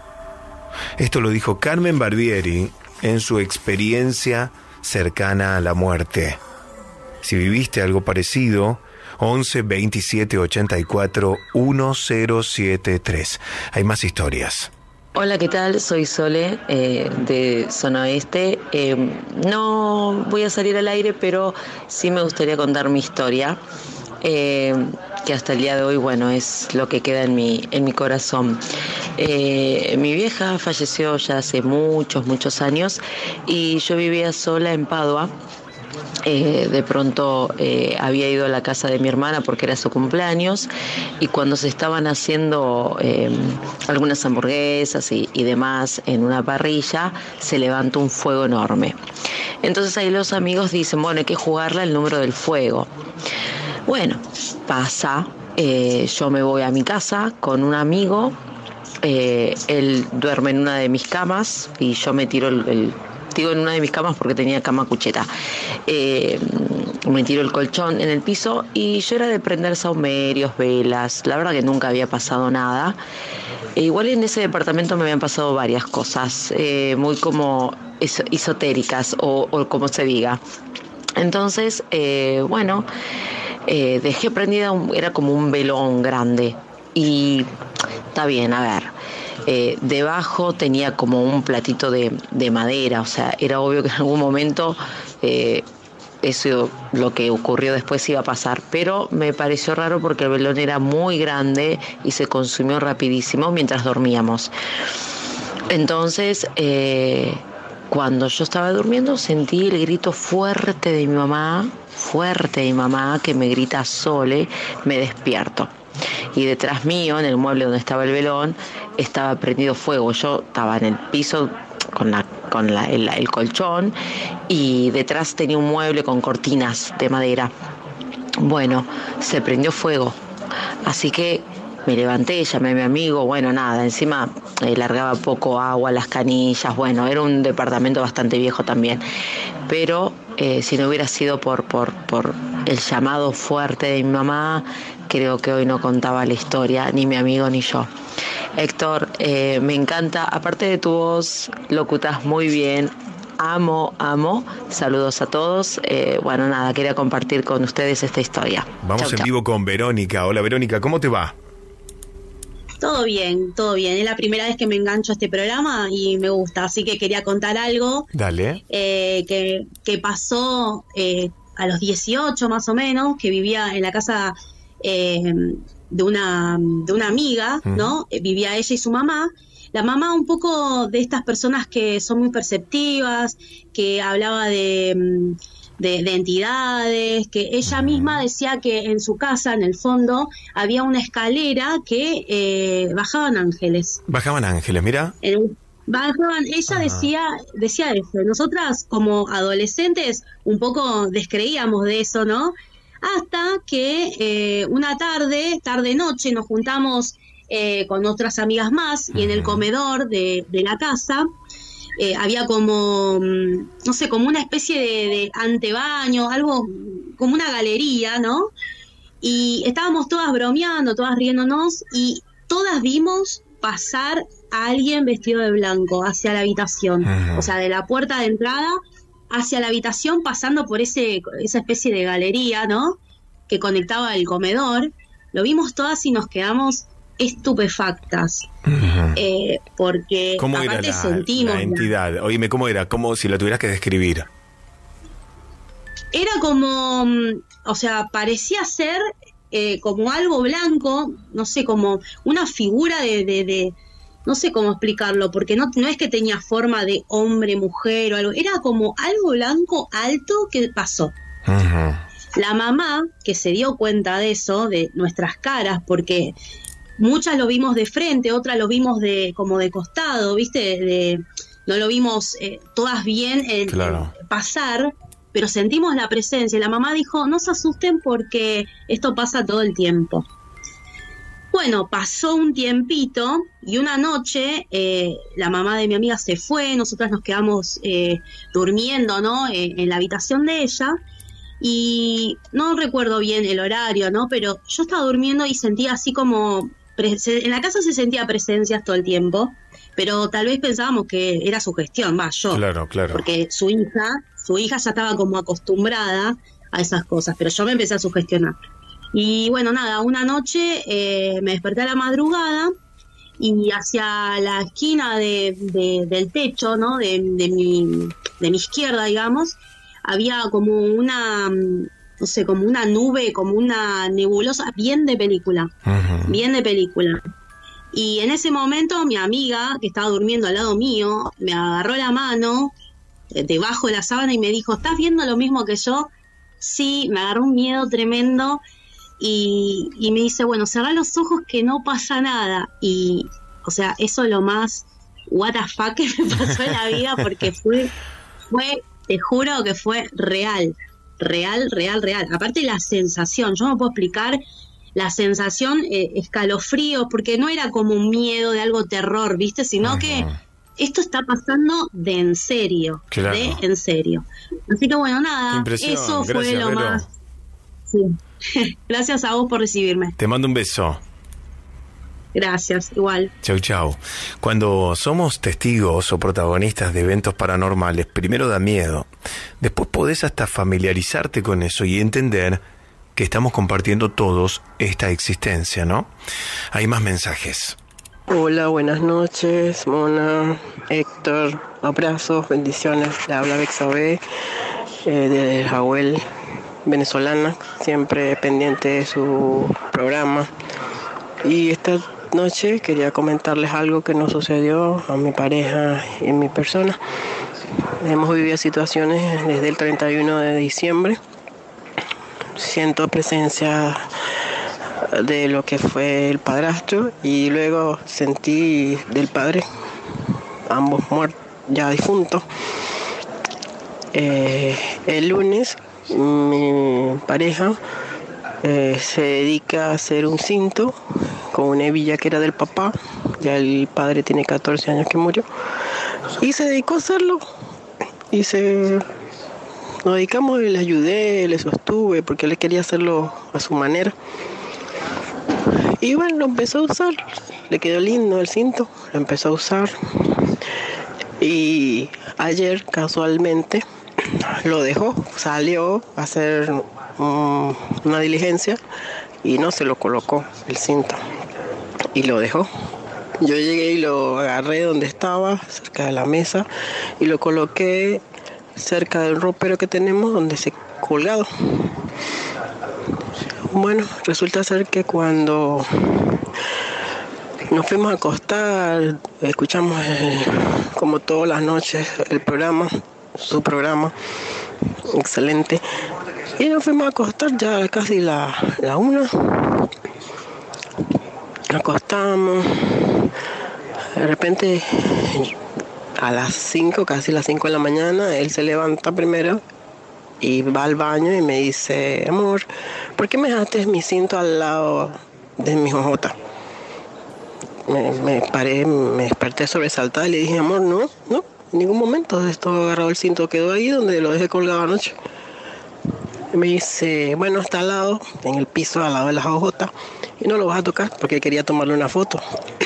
Esto lo dijo Carmen Barbieri en su experiencia cercana a la muerte. Si viviste algo parecido, once veintisiete ochenta y cuatro diez setenta y tres. Hay más historias. Hola, ¿qué tal? Soy Sole, eh, de Zona Oeste. Eh, no voy a salir al aire, pero sí me gustaría contar mi historia, eh, que hasta el día de hoy, bueno, es lo que queda en mi, en mi corazón. Eh, mi vieja falleció ya hace muchos, muchos años y yo vivía sola en Padua. Eh, de pronto eh, había ido a la casa de mi hermana porque era su cumpleaños y cuando se estaban haciendo eh, algunas hamburguesas y, y demás en una parrilla se levantó un fuego enorme. Entonces ahí los amigos dicen, bueno, hay que jugarle al número del fuego. Bueno, pasa, eh, yo me voy a mi casa con un amigo, eh, él duerme en una de mis camas y yo me tiro el, el digo en una de mis camas porque tenía cama cucheta. Eh, me tiro el colchón en el piso y yo era de prender saumerios, velas. La verdad que nunca había pasado nada. E igual en ese departamento me habían pasado varias cosas, eh, muy como es, esotéricas o, o como se diga. Entonces, eh, bueno, eh, dejé prendida, un, era como un velón grande. Y está bien, a ver. Eh, debajo tenía como un platito de, de madera, o sea, era obvio que en algún momento eh, eso, lo que ocurrió después iba a pasar, pero me pareció raro porque el velón era muy grande y se consumió rapidísimo mientras dormíamos. Entonces, eh, cuando yo estaba durmiendo sentí el grito fuerte de mi mamá, fuerte de mi mamá que me grita Sole, me despierto. Y detrás mío, en el mueble donde estaba el velón, estaba prendido fuego. Yo estaba en el piso con, la, con la, el, el colchón y detrás tenía un mueble con cortinas de madera. Bueno, se prendió fuego. Así que me levanté, llamé a mi amigo, bueno, nada, encima eh, largaba poco agua, las canillas, bueno, era un departamento bastante viejo también. Pero eh, si no hubiera sido por, por, por el llamado fuerte de mi mamá, creo que hoy no contaba la historia, ni mi amigo ni yo. Héctor, eh, me encanta, aparte de tu voz, locutás muy bien, amo, amo, saludos a todos. Eh, bueno, nada, quería compartir con ustedes esta historia. Vamos chau, en chau. vivo con Verónica. Hola Verónica, ¿cómo te va? Todo bien, todo bien. Es la primera vez que me engancho a este programa y me gusta, así que quería contar algo. Dale. Eh, que, que pasó eh, a los dieciocho más o menos, que vivía en la casa eh, de una de una amiga, uh-huh. ¿no? Eh, vivía ella y su mamá. La mamá un poco de estas personas que son muy perceptivas, que hablaba de... De, de entidades, que ella misma decía que en su casa, en el fondo, había una escalera que eh, bajaban ángeles. Bajaban ángeles, mira. El, bajaban, ella decía, decía eso. Nosotras como adolescentes un poco descreíamos de eso, ¿no? Hasta que eh, una tarde, tarde-noche, nos juntamos eh, con otras amigas más y en el comedor de, de la casa eh, había como, no sé, como una especie de, de antebaño, algo como una galería, ¿no? Y estábamos todas bromeando, todas riéndonos y todas vimos pasar a alguien vestido de blanco hacia la habitación. Uh-huh. O sea, de la puerta de entrada hacia la habitación, pasando por ese esa especie de galería, ¿no? Que conectaba el comedor. Lo vimos todas y nos quedamos estupefactas. Uh-huh. eh, porque ¿Cómo aparte era la, sentimos la entidad? La... Oíme, ¿cómo era? ¿Cómo si la tuvieras que describir? Era como, o sea, parecía ser eh, como algo blanco, no sé, como una figura de, de, de no sé cómo explicarlo, porque no, no es que tenía forma de hombre, mujer o algo, era como algo blanco alto que pasó. Uh-huh. La mamá, que se dio cuenta de eso, de nuestras caras, porque muchas lo vimos de frente, otras lo vimos de como de costado, ¿viste? De, no lo vimos eh, todas bien eh, claro. eh, pasar, pero sentimos la presencia. La mamá dijo, no se asusten porque esto pasa todo el tiempo. Bueno, pasó un tiempito y una noche eh, la mamá de mi amiga se fue, nosotras nos quedamos eh, durmiendo, ¿no? Eh, en la habitación de ella y no recuerdo bien el horario, ¿no? Pero yo estaba durmiendo y sentía así como... En la casa se sentía presencias todo el tiempo, pero tal vez pensábamos que era sugestión, va, yo. Claro, claro. Porque su hija, su hija ya estaba como acostumbrada a esas cosas, pero yo me empecé a sugestionar. Y bueno, nada, una noche eh, me desperté a la madrugada y hacia la esquina de, de, del techo, ¿no? De, de, mi, de mi izquierda, digamos, había como una, no sé, como una nube, como una nebulosa, bien de película, uh-huh. bien de película. Y en ese momento mi amiga, que estaba durmiendo al lado mío, me agarró la mano eh, debajo de la sábana y me dijo, ¿estás viendo lo mismo que yo? Sí, me agarró un miedo tremendo. Y, y me dice, bueno, cerrá los ojos que no pasa nada. Y, o sea, eso es lo más what the fuck que me pasó en la vida, porque fue, fue, te juro que fue real, real, real, real. Aparte la sensación, yo no puedo explicar la sensación, eh, escalofríos, porque no era como un miedo de algo terror, ¿viste? Sino uh-huh. que esto está pasando de en serio, claro. de en serio. Así que bueno, nada, eso fue Gracias, lo Vero. más... Sí. Gracias a vos por recibirme. Te mando un beso. Gracias, igual. Chau, chau. Cuando somos testigos o protagonistas de eventos paranormales, primero da miedo. Después podés hasta familiarizarte con eso y entender que estamos compartiendo todos esta existencia, ¿no? Hay más mensajes. Hola, buenas noches, Mona, Héctor, abrazos, bendiciones. Le habla Bexabe, eh, de Jahuel, venezolana, siempre pendiente de su programa. Y esta noche quería comentarles algo que nos sucedió a mi pareja y a mi persona. Hemos vivido situaciones desde el treinta y uno de diciembre. Siento presencia de lo que fue el padrastro y luego sentí del padre, ambos muertos, ya difuntos. Eh, el lunes mi pareja eh, se dedica a hacer un cinto con una hebilla que era del papá, ya el padre tiene catorce años que murió, y se dedicó a hacerlo y se nos dedicamos y le ayudé, le sostuve porque él quería hacerlo a su manera y bueno, lo empezó a usar, le quedó lindo el cinto, lo empezó a usar y ayer casualmente lo dejó, salió a hacer um, una diligencia y no se lo colocó el cinto y lo dejó. Yo llegué y lo agarré donde estaba, cerca de la mesa, y lo coloqué cerca del ropero que tenemos donde se colgado. Bueno, resulta ser que cuando nos fuimos a acostar, escuchamos el, como todas las noches el programa, su programa, excelente, y nos fuimos a acostar ya casi la, la una, nos acostamos, de repente a las cinco, casi las cinco de la mañana, él se levanta primero y va al baño y me dice, amor, ¿por qué me dejaste mi cinto al lado de mi jojota? Me, me paré, me desperté sobresaltada y le dije, amor, no, no, en ningún momento esto agarrado el cinto, quedó ahí donde lo dejé colgado anoche. Y me dice, bueno, está al lado, en el piso, al lado de la jojota, y no lo vas a tocar porque quería tomarle una foto.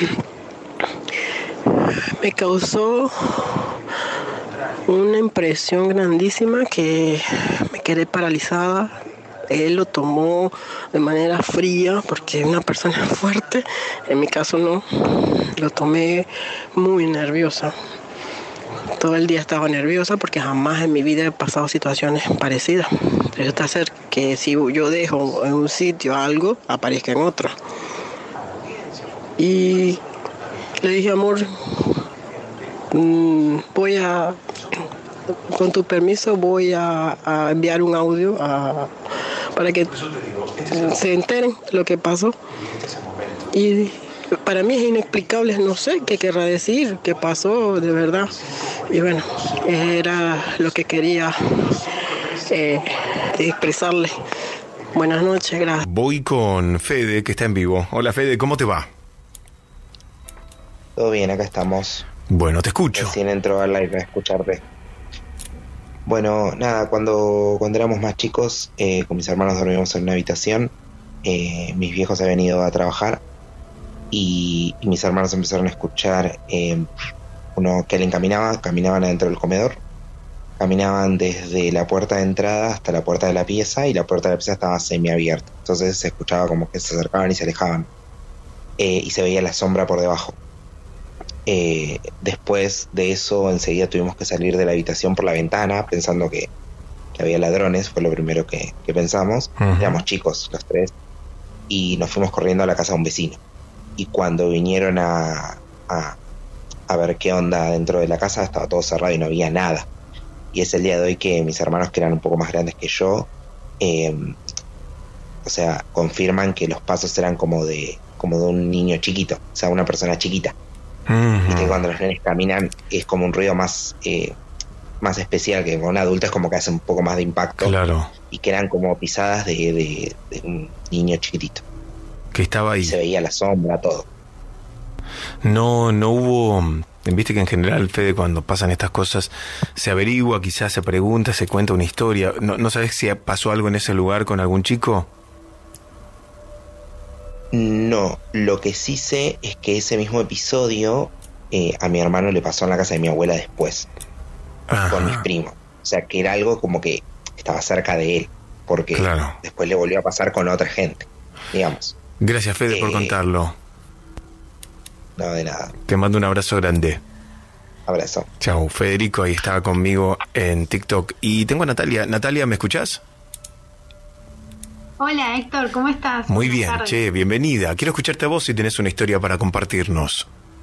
Me causó una impresión grandísima que me quedé paralizada. Él lo tomó de manera fría porque es una persona fuerte, en mi caso no, lo tomé muy nerviosa. Todo el día estaba nerviosa porque jamás en mi vida he pasado situaciones parecidas. Resulta ser que si yo dejo en un sitio algo, aparezca en otro. Y le dije, amor, mmm, voy a, con tu permiso, voy a, a enviar un audio a, para que se enteren lo que pasó. Y para mí es inexplicable, no sé qué querrá decir, qué pasó de verdad. Y bueno, era lo que quería eh, expresarle. Buenas noches, gracias. Voy con Fede, que está en vivo. Hola Fede, ¿cómo te va? Todo bien, acá estamos. Bueno, te escucho. Recién entro al live a escucharte. Bueno, nada, cuando, cuando éramos más chicos, eh, con mis hermanos dormíamos en una habitación. Eh, mis viejos habían ido a trabajar y, y mis hermanos empezaron a escuchar eh, uno que él caminaba, caminaban adentro del comedor. Caminaban desde la puerta de entrada hasta la puerta de la pieza y la puerta de la pieza estaba semiabierta. Entonces se escuchaba como que se acercaban y se alejaban. Eh, y se veía la sombra por debajo. Eh, después de eso enseguida tuvimos que salir de la habitación por la ventana pensando que, que había ladrones, fue lo primero que, que pensamos. Uh-huh. Éramos chicos los tres y nos fuimos corriendo a la casa de un vecino. Y cuando vinieron a, a, a ver qué onda dentro de la casa, estaba todo cerrado y no había nada. Y es el día de hoy que mis hermanos, que eran un poco más grandes que yo, eh, o sea, confirman que los pasos eran como de, como de un niño chiquito, o sea, una persona chiquita. Uh-huh. Y que cuando los nenes caminan es como un ruido más eh, más especial, que con un adulto es como que hace un poco más de impacto. Claro. Y que eran como pisadas de, de, de un niño chiquitito. Que estaba ahí. Y se veía la sombra, todo. No, no hubo... Viste que en general, Fede, cuando pasan estas cosas, se averigua, quizás se pregunta, se cuenta una historia. ¿No, no sabes si pasó algo en ese lugar con algún chico? No, lo que sí sé es que ese mismo episodio eh, a mi hermano le pasó en la casa de mi abuela después. Ajá. Con mis primos. O sea, que era algo como que estaba cerca de él, porque claro, después le volvió a pasar con otra gente, digamos. Gracias, Fede, eh, por contarlo. No, de nada. Te mando un abrazo grande. Abrazo. Chau, Federico ahí estaba conmigo en TikTok. Y tengo a Natalia. Natalia, ¿me escuchás? Hola, Héctor, ¿cómo estás? Muy bien, che, bienvenida. Quiero escucharte a vos si tenés una historia para compartirnos.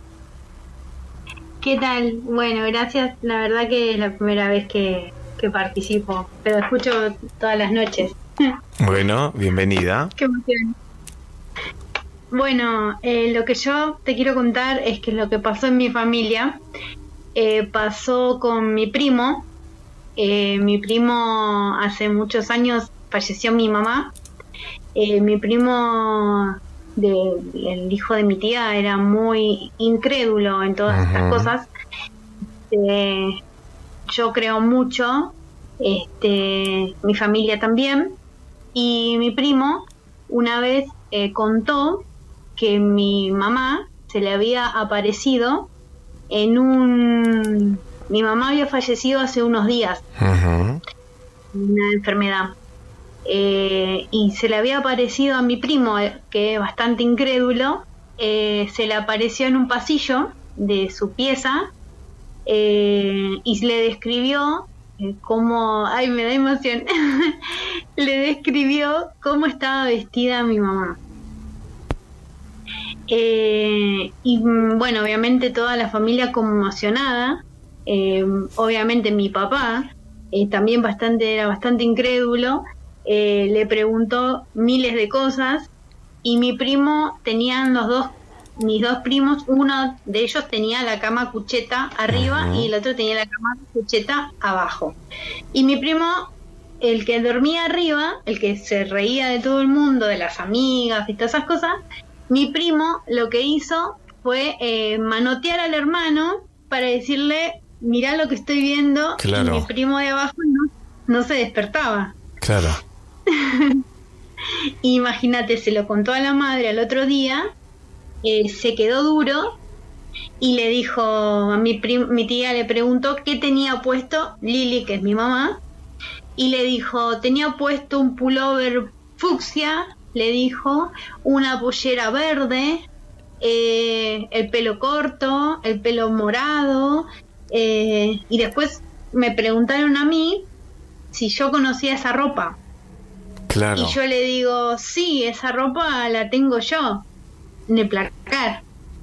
¿Qué tal? Bueno, gracias. La verdad que es la primera vez que, que participo, pero escucho todas las noches. Bueno, bienvenida. Qué emoción. Bueno, eh, lo que yo te quiero contar es que lo que pasó en mi familia eh, pasó con mi primo. Eh, mi primo hace muchos años falleció mi mamá. Eh, mi primo, de, el hijo de mi tía, era muy incrédulo en todas uh-huh. estas cosas. Eh, yo creo mucho, este, mi familia también, y mi primo una vez eh, contó que mi mamá se le había aparecido en un... Mi mamá había fallecido hace unos días, uh-huh. una enfermedad. Eh, y se le había aparecido a mi primo, eh, que es bastante incrédulo, eh, se le apareció en un pasillo de su pieza eh, y le describió eh, cómo, ay, me da emoción, le describió cómo estaba vestida mi mamá. Eh, y bueno, obviamente toda la familia conmocionada, eh, obviamente mi papá eh, también bastante era bastante incrédulo. Eh, le preguntó miles de cosas y mi primo, tenían los dos, mis dos primos, uno de ellos tenía la cama cucheta arriba uh-huh. y el otro tenía la cama cucheta abajo. Y mi primo el que dormía arriba, el que se reía de todo el mundo, de las amigas y todas esas cosas, mi primo lo que hizo fue eh, manotear al hermano para decirle, mirá lo que estoy viendo, claro. Y mi primo de abajo no, no se despertaba. Claro. Imagínate, se lo contó a la madre al otro día, eh, se quedó duro y le dijo, a mi, prim- mi tía le preguntó qué tenía puesto, Lili, que es mi mamá, y le dijo, tenía puesto un pullover fucsia, le dijo, una pollera verde, eh, el pelo corto, el pelo morado, eh, y después me preguntaron a mí si yo conocía esa ropa. Claro. Y yo le digo, sí, esa ropa la tengo yo, en el placar.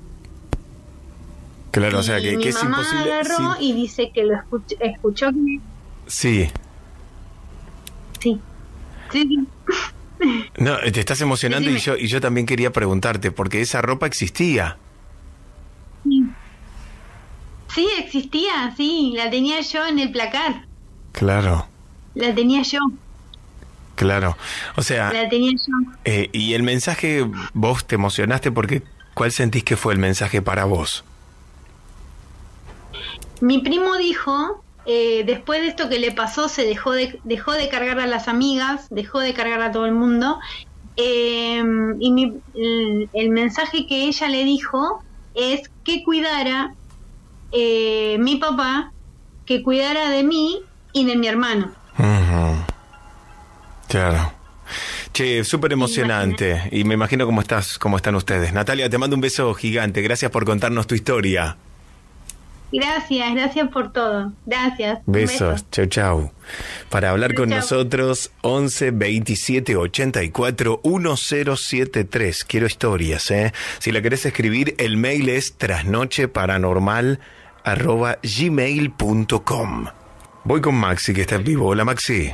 Claro, o sea, y que, mi que es mamá imposible... agarró sí. y dice que lo escuch- escuchó que... Sí. Sí. Sí, sí. No, te estás emocionando Decime. y yo, y yo también quería preguntarte, porque esa ropa existía. Sí. Sí, existía, sí, la tenía yo en el placar, Claro, la tenía yo, claro. O sea, la tenía yo. eh, y el mensaje, vos te emocionaste porque, ¿cuál sentís que fue el mensaje para vos? Mi primo dijo, eh, después de esto que le pasó, se dejó de, dejó de cargar a las amigas, dejó de cargar a todo el mundo, eh, y mi, el, el mensaje que ella le dijo es que cuidara eh, mi papá, que cuidara de mí y de mi hermano. Uh-huh. Claro. Che, súper emocionante. Y me imagino cómo estás, cómo están ustedes. Natalia, te mando un beso gigante. Gracias por contarnos tu historia. Gracias, gracias por todo. Gracias. Un Besos. beso. Chau, chau. Para hablar con Chau. nosotros, once veintisiete ochenta y cuatro mil setenta y tres. Quiero historias, ¿eh? Si la querés escribir, el mail es trasnocheparanormal arroba gmail punto com. Voy con Maxi, que está en vivo. Hola, Maxi.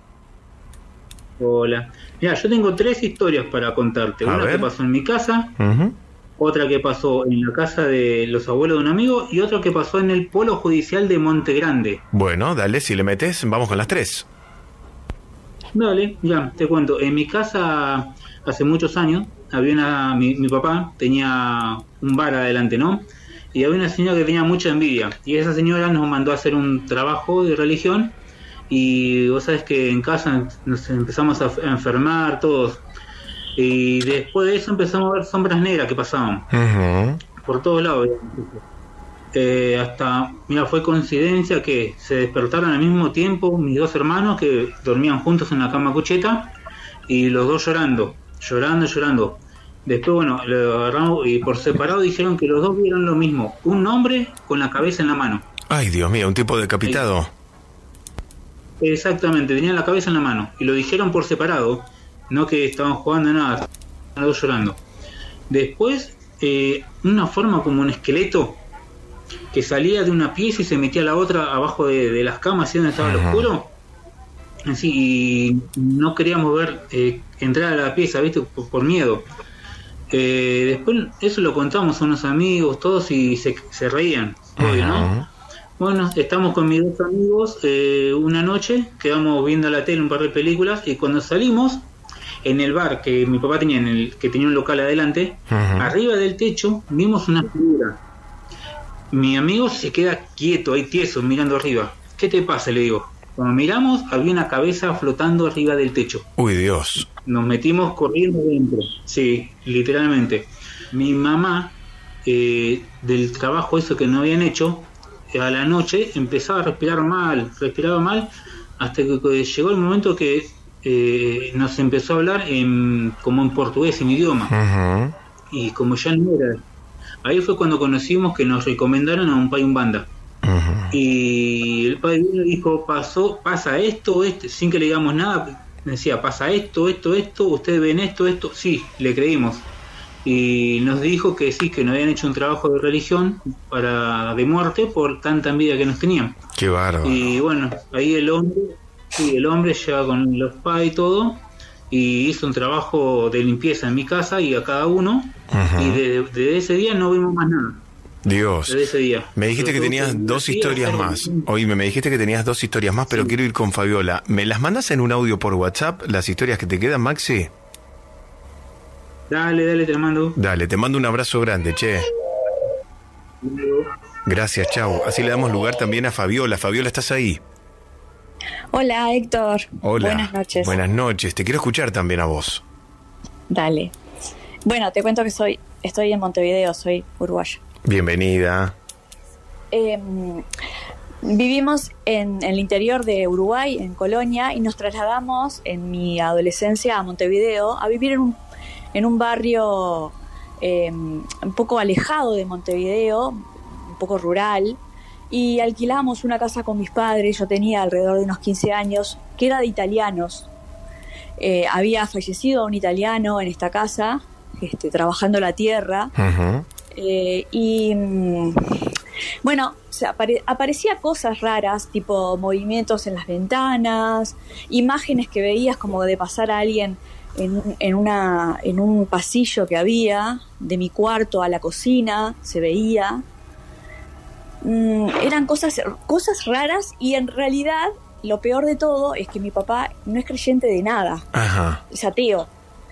Hola. Mira, yo tengo tres historias para contarte. A Una ver. que pasó en mi casa, Uh-huh. otra que pasó en la casa de los abuelos de un amigo y otra que pasó en el Polo Judicial de Monte Grande. Bueno, dale, si le metes, vamos con las tres. Dale, ya, te cuento. En mi casa, hace muchos años, había una, mi, mi papá tenía un bar adelante, ¿no? Y había una señora que tenía mucha envidia. Y esa señora nos mandó a hacer un trabajo de religión. Y vos sabés que en casa nos empezamos a enfermar todos. Y después de eso empezamos a ver sombras negras que pasaban Uh-huh. por todos lados. Eh, hasta, mira, fue coincidencia que se despertaron al mismo tiempo mis dos hermanos que dormían juntos en la cama cucheta y los dos llorando, llorando, llorando. Después, bueno, lo agarramos y por separado dijeron que los dos vieron lo mismo, un hombre con la cabeza en la mano. Ay, Dios mío, un tipo decapitado. Exactamente, tenían la cabeza en la mano y lo dijeron por separado, no que estaban jugando nada, estaban los dos llorando. Después, eh, una forma como un esqueleto que salía de una pieza y se metía a la otra abajo de, de las camas, así donde estaba lo oscuro. Así, y no queríamos ver eh, entrar a la pieza, ¿viste? Por, por miedo. Eh, después, eso lo contamos a unos amigos, todos, y se, se reían, obvio, ¿no? Bueno, estamos con mis dos amigos eh, una noche, quedamos viendo la tele un par de películas y cuando salimos en el bar que mi papá tenía, en el que tenía un local adelante, Uh-huh. arriba del techo vimos una figura. Mi amigo se queda quieto, ahí tieso, mirando arriba. ¿Qué te pasa? Le digo. Cuando miramos, había una cabeza flotando arriba del techo. Uy, Dios. Nos metimos corriendo dentro. Sí, literalmente. Mi mamá, eh, del trabajo eso que no habían hecho, a la noche empezaba a respirar mal, respiraba mal, hasta que, que llegó el momento que eh, nos empezó a hablar en, como en portugués, en idioma. Uh-huh. Y como ya no era, ahí fue cuando conocimos que nos recomendaron a un pai umbanda. Uh-huh. Y el padre vino y dijo, pasó, pasa esto, esto, sin que le digamos nada, decía, pasa esto, esto, esto, ustedes ven esto, esto, sí, le creímos. Y nos dijo que sí, que nos habían hecho un trabajo de religión para de muerte por tanta envidia que nos tenían. Qué bárbaro. Y bueno, ahí el hombre, sí, el hombre llega con los padres y todo, y hizo un trabajo de limpieza en mi casa y a cada uno, Uh-huh. y desde de ese día no vimos más nada. Dios. Desde ese día. Me dijiste que tenías dos historias más. Oíme, me dijiste que tenías dos historias más, pero quiero ir con Fabiola. ¿Me las mandas en un audio por WhatsApp, las historias que te quedan, Maxi? Dale, dale, te las mando. Dale, te mando un abrazo grande, che. Gracias, chau. Así le damos lugar también a Fabiola. Fabiola, ¿estás ahí? Hola, Héctor. Hola. Buenas noches. Buenas noches. Te quiero escuchar también a vos. Dale. Bueno, te cuento que soy, estoy en Montevideo, soy uruguaya. Bienvenida. Eh, vivimos en, en el interior de Uruguay, en Colonia, y nos trasladamos en mi adolescencia a Montevideo a vivir en un, en un barrio eh, un poco alejado de Montevideo, un poco rural, y alquilamos una casa con mis padres. Yo tenía alrededor de unos quince años, que era de italianos. Eh, había fallecido un italiano en esta casa, este, trabajando la tierra. Uh-huh. eh, y mm, bueno, o sea, apare- aparecía cosas raras, tipo movimientos en las ventanas, imágenes que veías como de pasar a alguien en, en, una, en un pasillo que había, de mi cuarto a la cocina, se veía. Mm, eran cosas, cosas raras, y en realidad lo peor de todo es que mi papá no es creyente de nada. Ajá. Es ateo.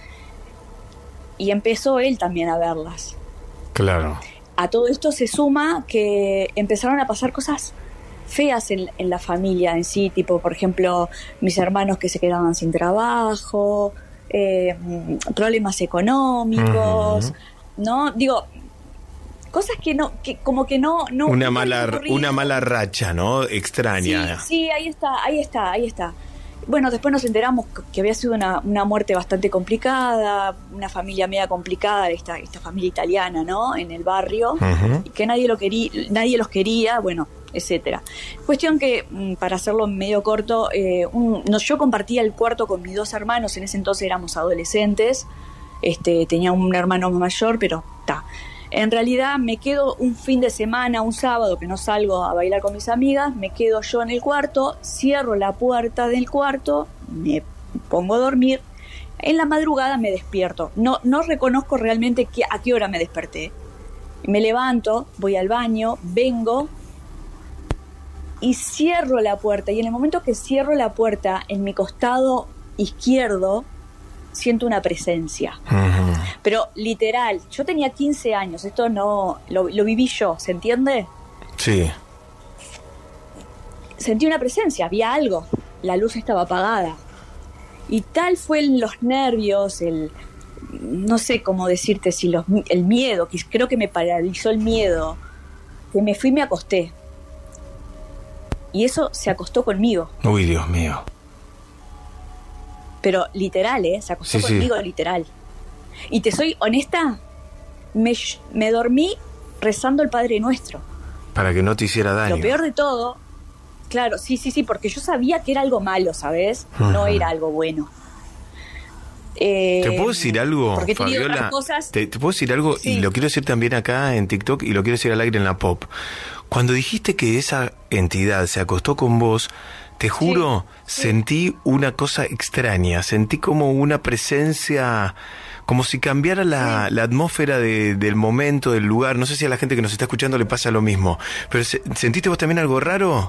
Y empezó él también a verlas. Claro. A todo esto se suma que empezaron a pasar cosas feas en, en la familia en sí, tipo, por ejemplo, mis hermanos que se quedaban sin trabajo, eh, problemas económicos, uh-huh. ¿no? Digo, cosas que no, que como que no... no una, no mala, una mala racha, ¿no? Extraña. Sí, sí, ahí está, ahí está, ahí está. Bueno, después nos enteramos que había sido una, una muerte bastante complicada, una familia media complicada, esta, esta familia italiana, ¿no? En el barrio, uh-huh. y que nadie lo quería, nadie los quería, bueno, etcétera. Cuestión que, para hacerlo medio corto, eh, un, no, yo compartía el cuarto con mis dos hermanos. En ese entonces éramos adolescentes, este, tenía un hermano mayor, pero está. En realidad me quedo un fin de semana, un sábado que no salgo a bailar con mis amigas, me quedo yo en el cuarto, cierro la puerta del cuarto, me pongo a dormir. En la madrugada me despierto. No, no reconozco realmente qué, a qué hora me desperté. Me levanto, voy al baño, vengo y cierro la puerta. Y en el momento que cierro la puerta, en mi costado izquierdo, siento una presencia. Uh-huh. Pero literal, yo tenía quince años, esto no lo, lo viví yo, ¿se entiende? Sí. Sentí una presencia, había algo, la luz estaba apagada. Y tal fue los nervios, el no sé cómo decirte, si los, el miedo, que creo que me paralizó el miedo, que me fui y me acosté. Y eso se acostó conmigo. Uy, Dios mío. Pero literal, ¿eh? Se acostó sí, conmigo, sí. literal. Y te soy honesta, me, me dormí rezando el Padre Nuestro. Para que no te hiciera daño. Lo peor de todo, claro, sí, sí, sí, porque yo sabía que era algo malo, ¿sabes? Uh-huh. No era algo bueno. Eh, ¿Te puedo decir algo, porque Fabiola? Cosas... ¿Te, ¿Te puedo decir algo? Sí. Y lo quiero decir también acá en TikTok y lo quiero decir al aire en la Pop. Cuando dijiste que esa entidad se acostó con vos, te juro, sí, sí. sentí una cosa extraña, sentí como una presencia, como si cambiara la, sí. la atmósfera de, del momento, del lugar. No sé si a la gente que nos está escuchando le pasa lo mismo, pero ¿sentiste vos también algo raro?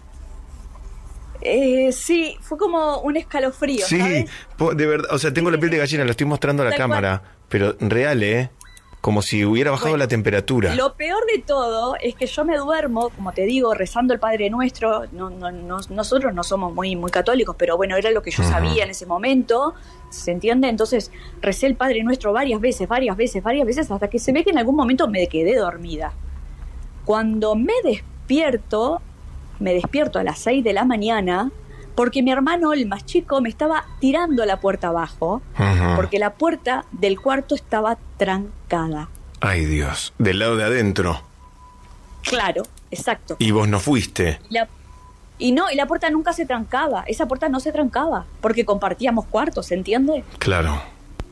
Eh, sí, fue como un escalofrío, sí, ¿sabes? De verdad, o sea, tengo sí, la piel de gallina, lo estoy mostrando a la cámara, cual. Pero real, ¿eh? Como si hubiera bajado bueno, la temperatura. Lo peor de todo es que yo me duermo, como te digo, rezando el Padre Nuestro. No, no, no, nosotros no somos muy, muy católicos, pero bueno, era lo que yo uh-huh. sabía en ese momento, ¿se entiende? Entonces recé el Padre Nuestro varias veces, varias veces, varias veces, hasta que se ve que en algún momento me quedé dormida. Cuando me despierto, me despierto a las seis de la mañana, porque mi hermano, el más chico, me estaba tirando la puerta abajo, uh-huh. porque la puerta del cuarto estaba trancada. Ay, Dios, del lado de adentro. Claro, exacto. ¿Y vos no fuiste? La, y no, y la puerta nunca se trancaba, esa puerta no se trancaba, porque compartíamos cuartos, ¿se entiende? Claro.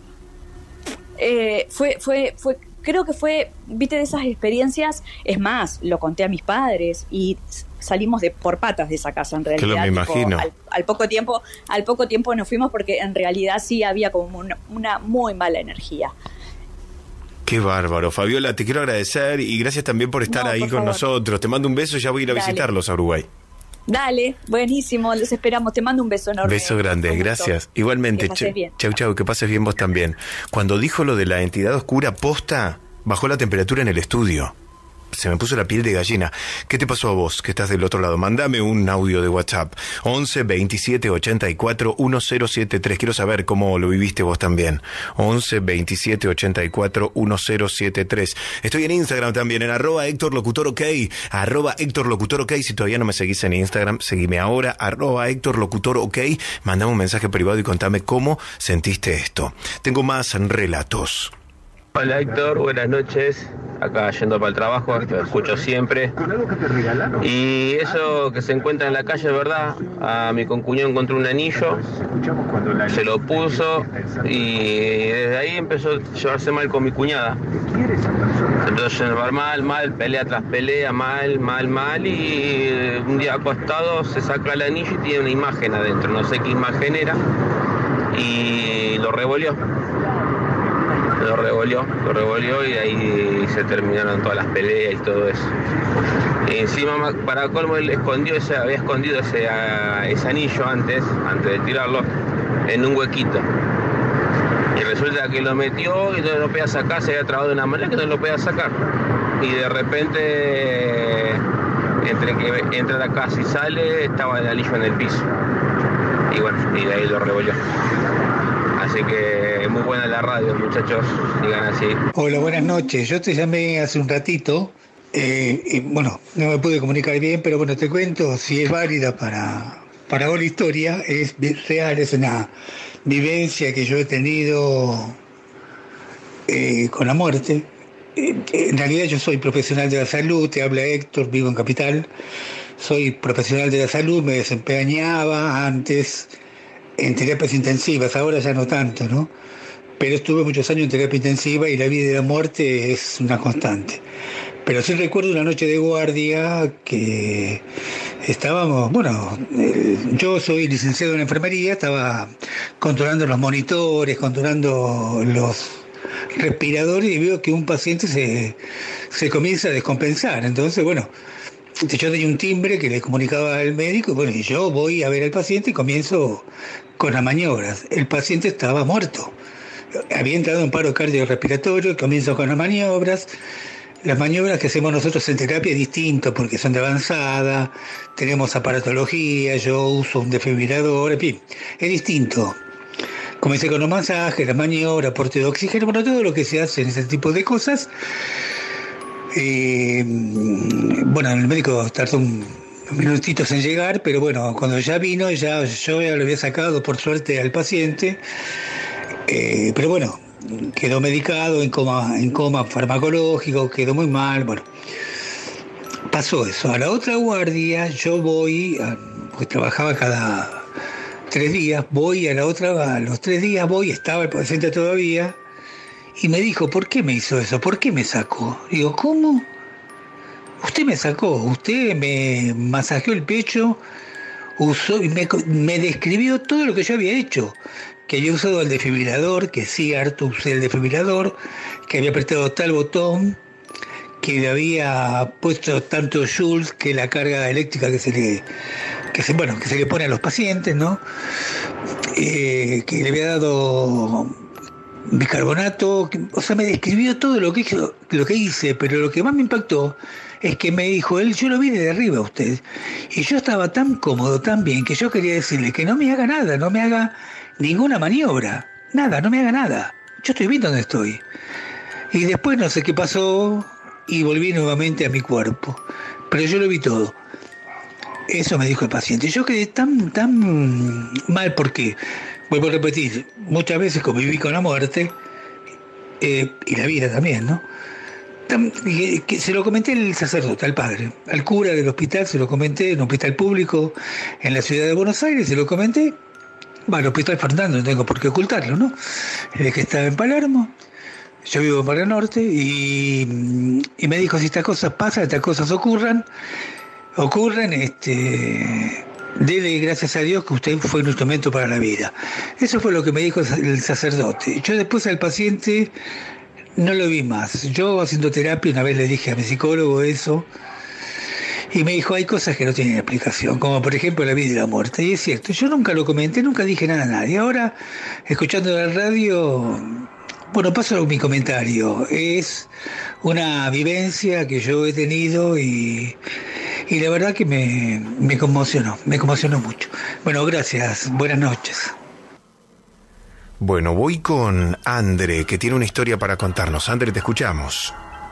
Eh, fue, fue, fue, creo que fue, viste, de esas experiencias, es más, lo conté a mis padres y salimos de por patas de esa casa en realidad. Que lo me imagino. Al, al poco tiempo, al poco tiempo nos fuimos porque en realidad sí había como una, una muy mala energía. Qué bárbaro. Fabiola, te quiero agradecer y gracias también por estar No, ahí por con favor. nosotros. Te mando un beso, ya voy a ir a Dale. visitarlos a Uruguay. Dale, buenísimo, los esperamos. Te mando un beso enorme. Beso grande, Un gusto. gracias. Igualmente, Que pases chau, bien. chau, chau, que pases bien vos también. Cuando dijo lo de la entidad oscura posta, bajó la temperatura en el estudio. Se me puso la piel de gallina. ¿Qué te pasó a vos que estás del otro lado? Mándame un audio de WhatsApp. once veintisiete ochenta y cuatro mil setenta y tres. Quiero saber cómo lo viviste vos también. once veintisiete ochenta y cuatro mil setenta y tres. Estoy en Instagram también, en arroba Héctor Locutor OK. Arroba Héctor Locutor OK. Si todavía no me seguís en Instagram, seguime ahora. Arroba Héctor Locutor OK. Mandame un mensaje privado y contame cómo sentiste esto. Tengo más relatos. Hola Héctor, buenas noches. Acá yendo para el trabajo, te escucho siempre. Y eso que se encuentra en la calle es verdad. A mi concuñado encontró un anillo, se lo puso y desde ahí empezó a llevarse mal con mi cuñada. Se empezó a llevar mal, mal, pelea tras pelea, mal, mal, mal. Y un día acostado se saca el anillo y tiene una imagen adentro. No sé qué imagen era. Y lo revolvió. Lo revolvió, lo revolvió y ahí se terminaron todas las peleas y todo eso. Y encima, para colmo, él escondió ese, había escondido ese, a, ese anillo antes, antes de tirarlo, en un huequito. Y resulta que lo metió y no lo podía sacar, se había trabado de una manera que no lo podía sacar. Y de repente, entre que entra a la casa y sale, estaba el anillo en el piso. Y bueno, y de ahí lo revolvió. Así que muy buena la radio, muchachos, digan así. Hola, buenas noches. Yo te llamé hace un ratito. Eh, y, bueno, no me pude comunicar bien, pero bueno, te cuento, si es válida para, para la historia, es real, es una vivencia que yo he tenido eh, con la muerte. Eh, en realidad yo soy profesional de la salud, te habla Héctor, vivo en Capital. Soy profesional de la salud, me desempeñaba antes en terapias intensivas, ahora ya no tanto, ¿no? Pero estuve muchos años en terapia intensiva y la vida y la muerte es una constante. Pero sí recuerdo una noche de guardia que estábamos, bueno, eh, yo soy licenciado en enfermería, estaba controlando los monitores, controlando los respiradores y veo que un paciente se, se comienza a descompensar. Entonces, bueno, yo tenía un timbre que le comunicaba al médico, bueno, y yo voy a ver al paciente y comienzo con las maniobras. El paciente estaba muerto. Había entrado en paro cardiorrespiratorio, comienzo con las maniobras. Las maniobras que hacemos nosotros en terapia es distinto porque son de avanzada, tenemos aparatología, yo uso un desfibrilador, en fin, es distinto. Comencé con los masajes, las maniobras, aporte de oxígeno, bueno, todo lo que se hace en ese tipo de cosas. Eh, bueno, el médico tardó un, un minutitos en llegar, pero bueno, cuando ya vino, ya yo ya lo había sacado por suerte al paciente, eh, pero bueno, quedó medicado en coma, en coma farmacológico, quedó muy mal, bueno, pasó eso. A la otra guardia yo voy, a, pues trabajaba cada tres días, voy a la otra, a los tres días voy, estaba el paciente todavía. Y me dijo, ¿por qué me hizo eso? ¿Por qué me sacó? Digo, ¿cómo? Usted me sacó, usted me masajeó el pecho, usó y me, me describió todo lo que yo había hecho. Que había usado el desfibrilador, que sí, harto usé el desfibrilador, que había apretado tal botón, que le había puesto tanto joules, que la carga eléctrica que se le, que se, bueno, que se le pone a los pacientes, ¿no? Eh, que le había dado bicarbonato, o sea, me describió todo lo que hizo, lo que hice, pero lo que más me impactó es que me dijo él, yo lo vi de arriba a usted, y yo estaba tan cómodo, tan bien, que yo quería decirle que no me haga nada, no me haga ninguna maniobra, nada, no me haga nada, yo estoy bien donde estoy. Y después no sé qué pasó, y volví nuevamente a mi cuerpo, pero yo lo vi todo. Eso me dijo el paciente. Yo quedé tan, tan mal porque, vuelvo a repetir, muchas veces conviví con la muerte eh, y la vida también, ¿no? Tan, que, que se lo comenté al sacerdote, al padre, al cura del hospital, se lo comenté, en un hospital público en la ciudad de Buenos Aires, se lo comenté. Bueno, el hospital Fernando, no tengo por qué ocultarlo, ¿no? El que estaba en Palermo. Yo vivo en Barrio Norte y, y me dijo, si estas cosas pasan, estas cosas ocurran, ocurren, este, dele gracias a Dios que usted fue un instrumento para la vida. Eso fue lo que me dijo el sacerdote. Yo después al paciente no lo vi más. Yo haciendo terapia una vez le dije a mi psicólogo eso y me dijo, hay cosas que no tienen explicación, como por ejemplo la vida y la muerte. Y es cierto, yo nunca lo comenté, nunca dije nada a nadie. Ahora, escuchando la radio, bueno, paso a mi comentario. Es una vivencia que yo he tenido y, y la verdad que me, me conmocionó, me conmocionó mucho. Bueno, gracias, buenas noches. Bueno, voy con Andre, que tiene una historia para contarnos. Andre, te escuchamos.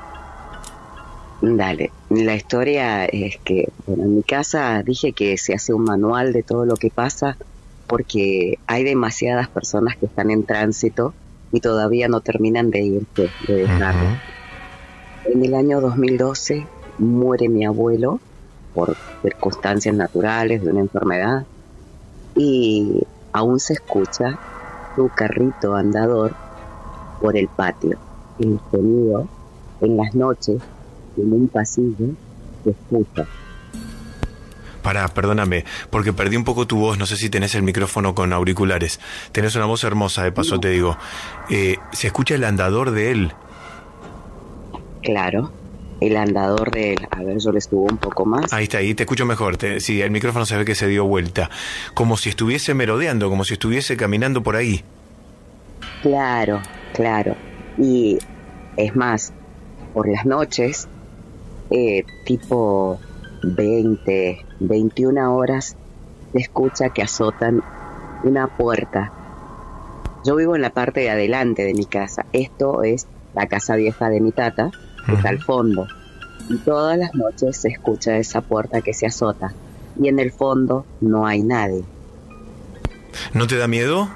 Dale, la historia es que, bueno, en mi casa dije que se hace un manual de todo lo que pasa porque hay demasiadas personas que están en tránsito y todavía no terminan de irse, de dejarlo. Uh-huh. En el año dos mil doce muere mi abuelo por circunstancias naturales de una enfermedad y aún se escucha su carrito andador por el patio. El sonido en las noches en un pasillo se escucha. Pará, perdóname, porque perdí un poco tu voz, no sé si tenés el micrófono con auriculares. Tenés una voz hermosa, de paso te digo. Eh, ¿Se escucha el andador de él? Claro, el andador de él. A ver, yo le subo un poco más. Ahí está, ahí te escucho mejor. Te, sí, el micrófono se ve que se dio vuelta. Como si estuviese merodeando, como si estuviese caminando por ahí. Claro, claro. Y es más, por las noches, eh, tipo veinte, veintiuna horas, se escucha que azotan una puerta. Yo vivo en la parte de adelante de mi casa. Esto es la casa vieja de mi tata, que uh-huh. está al fondo. Y todas las noches se escucha esa puerta que se azota. Y en el fondo no hay nadie. ¿No te da miedo?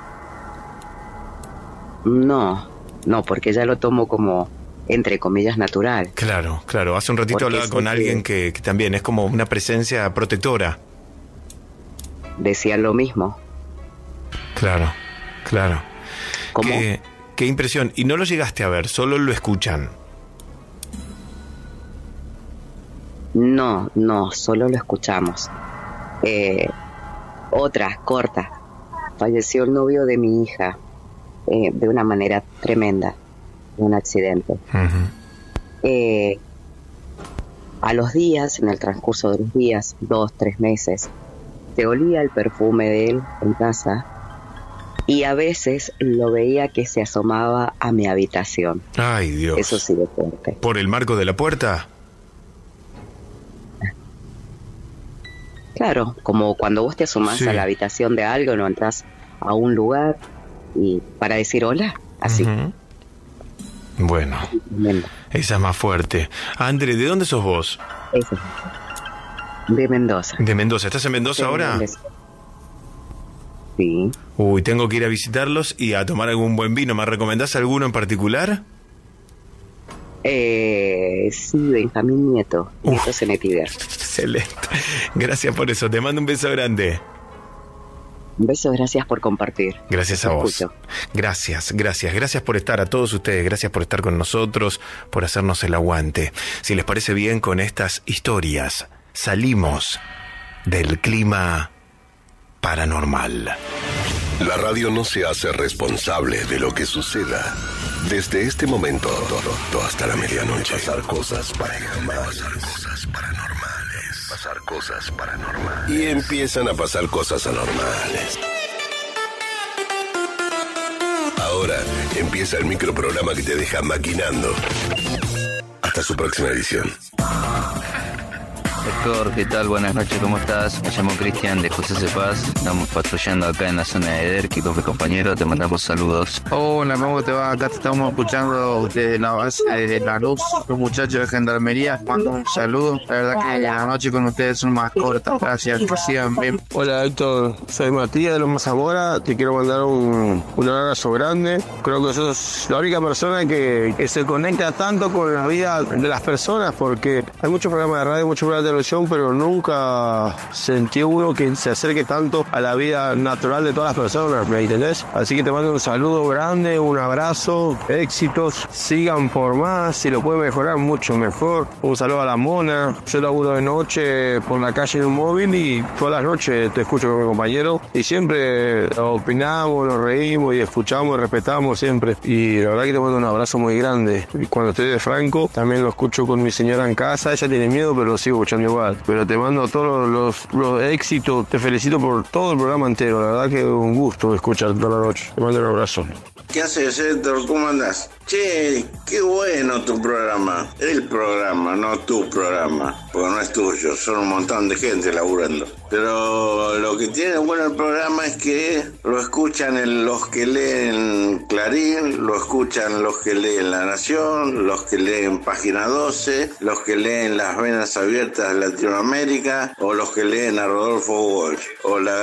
No, no, porque ya lo tomo como, entre comillas, natural. Claro, claro. Hace un ratito porque hablaba con que alguien que, que también es como una presencia protectora. Decían lo mismo. Claro, claro. ¿Cómo? Qué, qué impresión. Y no lo llegaste a ver, solo lo escuchan. No, no, solo lo escuchamos. Eh, otra, corta. Falleció el novio de mi hija eh, de una manera tremenda, un accidente. Uh-huh. Eh, a los días, en el transcurso de los días, dos, tres meses, se olía el perfume de él en casa y a veces lo veía que se asomaba a mi habitación. Ay, Dios. Eso sí de fuerte. ¿Por el marco de la puerta? Claro, como cuando vos te asomás sí. a la habitación de algo, no entras a un lugar y para decir hola, así. Uh-huh. Bueno, Tremendo. Esa es más fuerte. Andre, ¿de dónde sos vos? Eso. De Mendoza. ¿De Mendoza? ¿Estás en Mendoza de ahora? Mendoza. Sí. Uy, tengo que ir a visitarlos y a tomar algún buen vino. ¿Me recomendás alguno en particular? Eh, sí, Benjamín Nieto. Uf. Nieto Cenetiver. Excelente. Gracias por eso. Te mando un beso grande. Un beso, gracias por compartir. Gracias a vos. Gracias, gracias. Gracias por estar a todos ustedes. Gracias por estar con nosotros, por hacernos el aguante. Si les parece bien, con estas historias salimos del clima paranormal. La radio no se hace responsable de lo que suceda. Desde este momento hasta la medianoche. Pasar cosas paranormales. Pasar cosas paranormales. Pasar cosas paranormales. Y empiezan a pasar cosas anormales. Ahora empieza el microprograma que te deja maquinando. Hasta su próxima edición. Héctor, ¿qué tal? Buenas noches, ¿cómo estás? Me llamo Cristian de José Cepaz. Estamos patrullando acá en la zona de Derqui con mi compañero. Te mandamos saludos. Hola, ¿cómo te va? Acá te estamos escuchando desde la base de La Luz. Los muchachos de Gendarmería. Mando un saludo. La verdad que la noche con ustedes son más cortas. Gracias, que sigan bien. Hola, Héctor. Soy Matías de Los Mazamora. Te quiero mandar un, un abrazo grande. Creo que sos la única persona que, que se conecta tanto con la vida de las personas porque hay muchos programas de radio, muchos programas de televisión emoción, pero nunca sentí uno que se acerque tanto a la vida natural de todas las personas, ¿me entendés? Así que te mando un saludo grande, un abrazo, éxitos, sigan por más, si lo pueden mejorar, mucho mejor. Un saludo a la Mona, yo laburo de noche por la calle en un móvil y todas las noches te escucho con mi compañero y siempre opinamos, nos reímos y escuchamos y respetamos siempre. Y la verdad que te mando un abrazo muy grande. Y cuando estoy de Franco, también lo escucho con mi señora en casa, ella tiene miedo, pero lo sigo escuchando igual. Pero te mando todos los, los éxitos, te felicito por todo el programa entero, la verdad que es un gusto escuchar toda la noche. Te mando un abrazo. ¿Qué haces, Héctor? ¿Cómo andás? Che, qué bueno tu programa. El programa, no tu programa. Porque no es tuyo, son un montón de gente laburando. Pero lo que tiene bueno el programa es que lo escuchan en los que leen Clarín, lo escuchan los que leen La Nación, los que leen Página doce, los que leen Las Venas Abiertas de Latinoamérica, o los que leen a Rodolfo Walsh, o La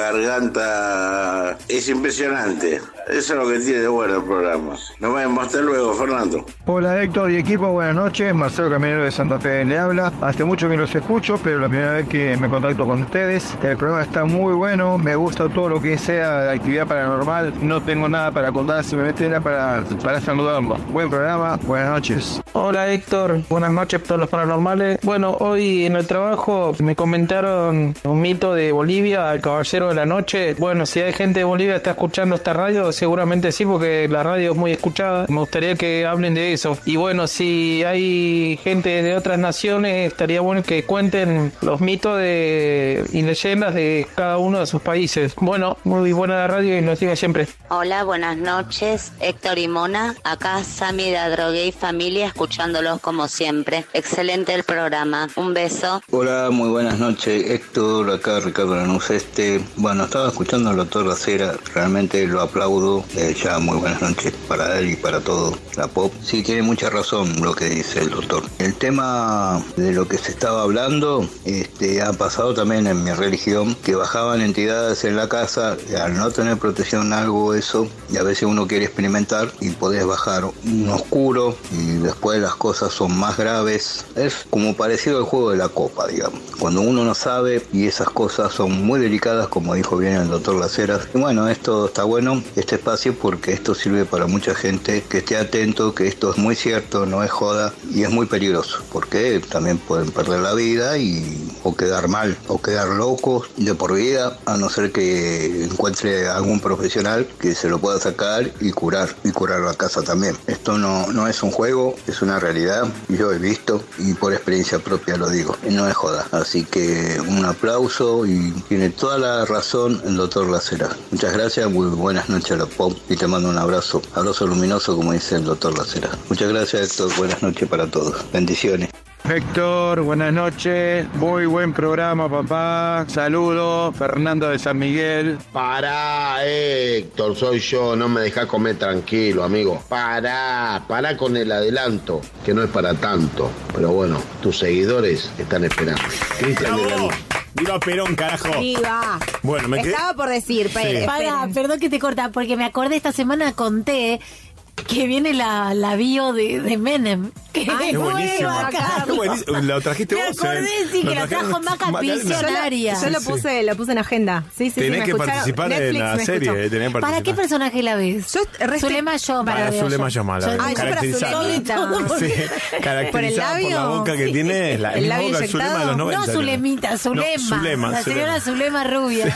Garganta. Es impresionante. Eso es lo que tiene de bueno el programa. Nos vemos, hasta luego, Fernando. Hola Héctor y equipo, buenas noches. Marcelo Camionero de Santa Fe le habla. Hace mucho que los escucho, pero la primera vez que me contacto con ustedes. El programa está muy bueno, me gusta todo lo que sea de actividad paranormal. No tengo nada para contar, simplemente era para, para saludarlo. Buen programa, buenas noches. Hola Héctor, buenas noches a todos los paranormales. Bueno, hoy en el trabajo me comentaron un mito de Bolivia, el caballero de la noche. Bueno, si hay gente de Bolivia que está escuchando esta radio, seguramente sí, porque la radio es muy escuchada. Me gustaría que hablen de eso. Y bueno, si hay gente de otras naciones, estaría bueno que cuenten los mitos de, y leyendas de cada uno de sus países. Bueno, muy buena la radio y nos sigue siempre. Hola, buenas noches, Héctor y Mona. Acá Sami de Adrogué y Familia, escuchándolos como siempre. Excelente el programa. Un beso. Hola, muy buenas noches, Héctor. Acá Ricardo Lanús. Este, bueno, estaba escuchando al doctor Lacera. Realmente lo aplaudo. Eh, ya muy buenas noches para él y para todo la pop. Sí, tiene mucha razón lo que dice el doctor. El tema de lo que se estaba hablando, este, ha pasado también en mi religión, que bajaban entidades en la casa, al no tener protección algo eso, y a veces uno quiere experimentar y podés bajar un oscuro y después las cosas son más graves. Es como parecido al juego de la copa, digamos. Cuando uno no sabe y esas cosas son muy delicadas, como dijo bien el doctor Laceras. Y bueno, esto está bueno, este espacio, porque esto sirve para mucha gente que esté atento, que esto es muy cierto, no es joda y es muy peligroso, porque también pueden perder la vida y o quedar mal o quedar locos de por vida, a no ser que encuentre algún profesional que se lo pueda sacar y curar y curar la casa también. Esto no, no es un juego, es una realidad, yo he visto y por experiencia propia lo digo, no es joda. Así que un aplauso, y tiene toda la razón el doctor Lacera. Muchas gracias, muy buenas noches a la pop y te mando un abrazo, abrazo luminoso como dice el doctor Lacera. Muchas gracias Héctor, buenas noches para todos, bendiciones. Héctor, buenas noches, muy buen programa, papá. Saludos, Fernando de San Miguel. Pará, Héctor, soy yo, no me dejás comer tranquilo, amigo. Pará, pará con el adelanto, que no es para tanto. Pero bueno, tus seguidores están esperando. Cristian de la... ¡Viva Perón, carajo! ¡Viva! Bueno, me quedé... Estaba por decir, pero... Sí. Para, perdón que te corta, porque me acordé, esta semana conté que viene la, la bio de, de Menem. Que Ay, qué buenísimo. Qué buenísimo. ¿Lo trajiste me vos? Me acordé, sí, que lo trajo Maca Visionaria. Yo, lo, yo lo puse, lo puse en agenda. Sí, sí, tenés sí, que escucharon. participar Netflix en la serie. Tenés que participar. ¿Para qué personaje la ves? Yo resté... Zulema Yoma. Para Zulema Yoma. Ah, yo para Zulemita. Sí, caracterizada por, el labio, por la boca que sí. tiene. Es la el misma boca Zulema de los noventa. No, Zulemita, Zulema. No, Zulema. La señora Zulema rubia.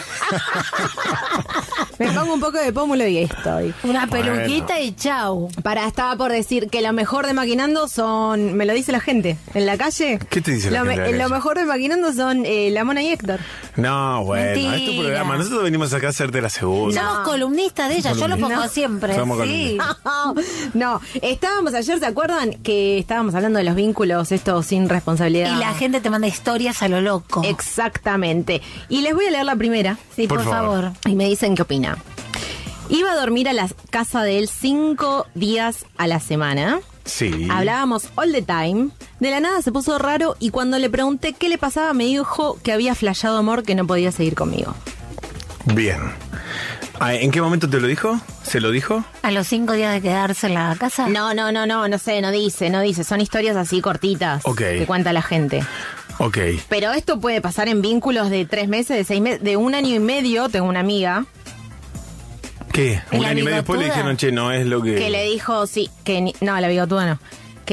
Me pongo un poco de pómulo y estoy. Una peluquita bueno. y chau. Para, estaba por decir que lo mejor de Maquinando son, me lo dice la gente, en la calle. ¿Qué te dice la lo, gente? Lo mejor de Maquinando son eh, la Mona y Héctor. No, bueno, Mentira. es tu programa. Nosotros venimos acá a hacerte la segunda. No. Somos columnistas de ella, yo lo pongo no. siempre. Somos sí. No, estábamos ayer, ¿se acuerdan? Que estábamos hablando de los vínculos, esto sin responsabilidad. Y la gente te manda historias a lo loco. Exactamente. Y les voy a leer la primera. Sí, por, por favor. favor. Y me dicen qué opina. Iba a dormir a la casa de él cinco días a la semana. Sí. Hablábamos all the time. De la nada se puso raro y cuando le pregunté qué le pasaba me dijo que había flashado amor, que no podía seguir conmigo. Bien. ¿En qué momento te lo dijo? ¿Se lo dijo? ¿A los cinco días de quedarse en la casa? No, no, no, no, no sé, no dice, no dice. Son historias así cortitas okay. que cuenta la gente. Ok. Pero esto puede pasar en vínculos de tres meses, de seis meses, de un año y medio. Tengo una amiga ¿Qué? Un ¿La año y medio después le bigotuda? dijeron, che, no es lo que... que le dijo, sí, que ni- no, la bigotuda no,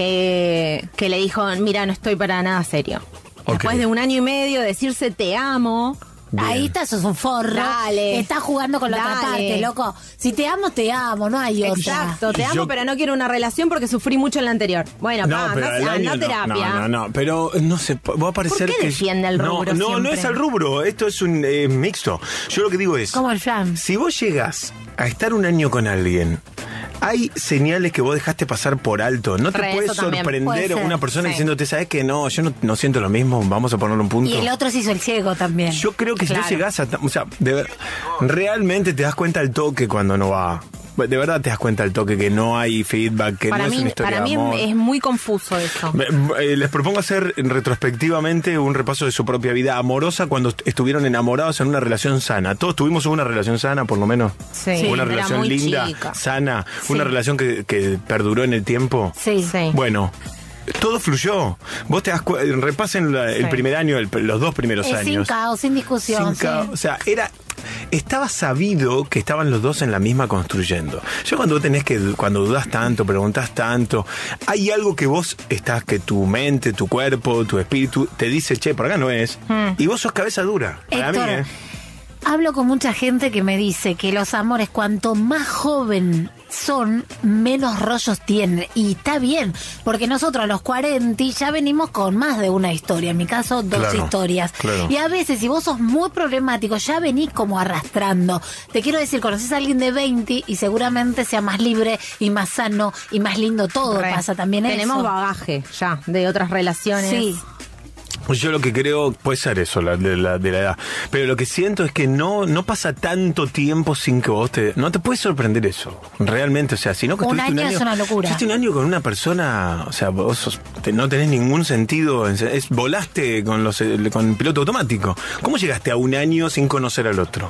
que, que le dijo, mira, no estoy para nada serio. Ok. Después de un año y medio decirse te amo. Bien. Ahí está, sos un forro. Dale. Estás jugando con la otra Dale. parte, loco. Si te amo, te amo, no hay otra. Exacto, te amo, Yo- pero no quiero una relación porque sufrí mucho en la anterior. Bueno, No, pa, pero anda, al año anda a no, terapia. no, no, no, pero no sé, va a parecer ¿Por qué que... defiende el rubro No, no, no siempre? es el rubro, esto es un eh, mixto. Yo lo que digo es... Como el flan. Si vos llegas a estar un año con alguien, hay señales que vos dejaste pasar por alto. No te Re, puede eso también. sorprender Puede ser, una persona sí. diciéndote, ¿sabes que no? Yo no, no siento lo mismo, vamos a ponerle un punto. Y el otro se hizo el ciego también. Yo creo que si Claro. tú llegás a... O sea, de ver, realmente te das cuenta al toque cuando no va. De verdad te das cuenta al toque que no hay feedback, que Para no es mí, una historia para mí de amor. es muy confuso eso. Me- eh, Les propongo hacer retrospectivamente un repaso de su propia vida amorosa cuando est- estuvieron enamorados en una relación sana. Todos tuvimos una relación sana, por lo menos. Sí. Una Era relación muy linda, chica. sana, Sí. una relación que, que perduró en el tiempo. Sí. Sí. Bueno, todo fluyó. Vos te das cu- repasen la- el Sí. primer año, el- los dos primeros Es sin años. caos, sin discusión. Sin caos. sí. O sea, era... Estaba sabido que estaban los dos en la misma construyendo. Yo cuando vos tenés que, cuando dudas tanto, preguntás tanto, hay algo que vos estás, que tu mente, tu cuerpo, tu espíritu te dice, che, por acá no es. Hmm. Y vos sos cabeza dura. Para Héctor, mí, ¿eh? hablo con mucha gente que me dice que los amores, cuanto más joven son, menos rollos tienen. Y está bien, porque nosotros a los cuarenta ya venimos con más de una historia. En mi caso, dos Claro, historias. claro. Y a veces, si vos sos muy problemático, ya venís como arrastrando. Te quiero decir, conoces a alguien de veinte y seguramente sea más libre y más sano y más lindo todo. Re. Pasa también Tenemos eso. bagaje ya de otras relaciones. Sí. Yo lo que creo puede ser eso, la, de, la, de la edad. Pero lo que siento es que no, no pasa tanto tiempo sin que vos te... No te puede sorprender eso, realmente. O sea, si no que Un estuviste año es una locura. Estuviste un año con una persona, o sea, vos sos- te- no tenés ningún sentido. en- Es, volaste con, los, eh, con piloto automático. ¿Cómo llegaste a un año sin conocer al otro?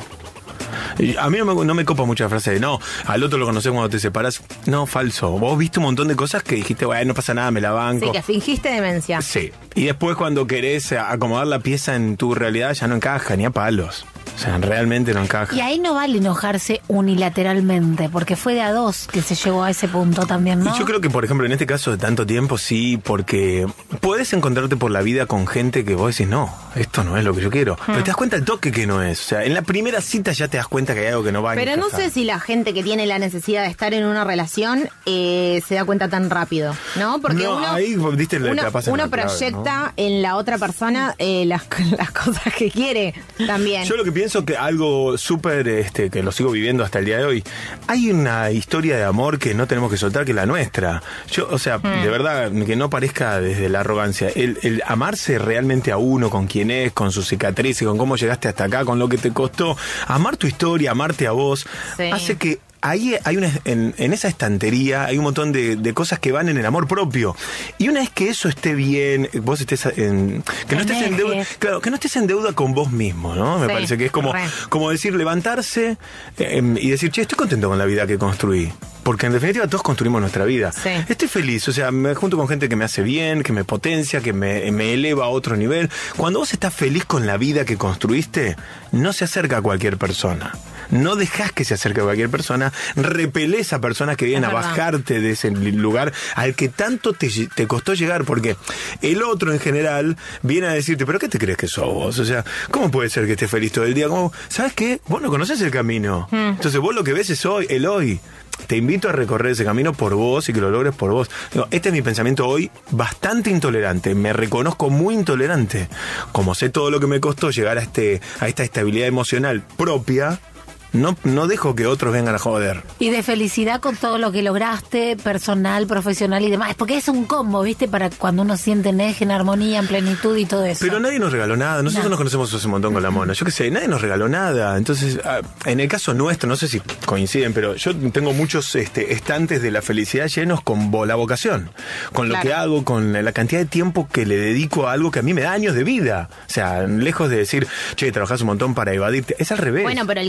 Y a mí no me, no me copa mucha frase de no, al otro lo conocés cuando te separás. No, falso. Vos viste un montón de cosas que dijiste, bueno, no pasa nada, me la banco. Sí, que fingiste demencia. Sí. Y después cuando querés acomodar la pieza en tu realidad ya no encaja, ni a palos. O sea, realmente no encaja. Y ahí no vale enojarse unilateralmente, porque fue de a dos que se llegó a ese punto también, ¿no? Y yo creo que, por ejemplo, en este caso de tanto tiempo, sí, porque puedes encontrarte por la vida con gente que vos decís, no, esto no es lo que yo quiero. Pero te das cuenta al toque que no es. O sea, en la primera cita ya te das cuenta que hay algo que no va a Pero no encajar. sé si la gente que tiene la necesidad de estar en una relación eh, se da cuenta tan rápido, ¿no? Porque No, uno, ahí vos diste la uno, capaz en uno la clave, proyecta en la otra persona eh, las, las cosas que quiere también. Yo lo que pienso que algo súper, este, que lo sigo viviendo hasta el día de hoy, hay una historia de amor que no tenemos que soltar, que es la nuestra. Yo, o sea, Mm. de verdad, que no parezca desde la arrogancia, el, el amarse realmente a uno, con quién es, con sus cicatrices, con cómo llegaste hasta acá, con lo que te costó, amar tu historia, amarte a vos, Sí. hace que ahí hay una, en, en esa estantería hay un montón de, de cosas que van en el amor propio. Y una vez que eso esté bien, vos estés en, que no estés en deuda, claro, que no estés en deuda con vos mismo, ¿no? Me Sí, parece que es como, re. como decir, levantarse eh, y decir, che, estoy contento con la vida que construí. Porque en definitiva todos construimos nuestra vida. Sí. Estoy feliz, o sea, me junto con gente que me hace bien, que me potencia, que me, me eleva a otro nivel. Cuando vos estás feliz con la vida que construiste, no se acerca a cualquier persona. No dejás que se acerque a cualquier persona, repelés a personas que vienen Es a verdad. bajarte de ese lugar al que tanto te, te costó llegar, porque el otro en general viene a decirte, ¿pero qué te crees que sos vos? O sea, ¿cómo puede ser que estés feliz todo el día? ¿Cómo? ¿Sabes qué? Vos no conocés el camino. Mm. Entonces vos lo que ves es hoy, el hoy. Te invito a recorrer ese camino por vos y que lo logres por vos. Digo, este es mi pensamiento hoy, bastante intolerante. Me reconozco muy intolerante. Como sé todo lo que me costó llegar a este a esta estabilidad emocional propia, no, no dejo que otros vengan a joder. Y de felicidad con todo lo que lograste, personal, profesional y demás. Porque es un combo, ¿viste? Para cuando uno siente en eje, en armonía, en plenitud y todo eso. Pero nadie nos regaló nada. Nosotros No. nos conocemos hace un montón con la mona. Yo qué sé, nadie nos regaló nada. Entonces, ah, en el caso nuestro, no sé si coinciden, pero yo tengo muchos este, estantes de la felicidad llenos con vo- la vocación. Con lo Claro. que hago, con la cantidad de tiempo que le dedico a algo que a mí me da años de vida. O sea, lejos de decir, che, trabajás un montón para evadirte. Es al revés. Bueno, pero el caso de ustedes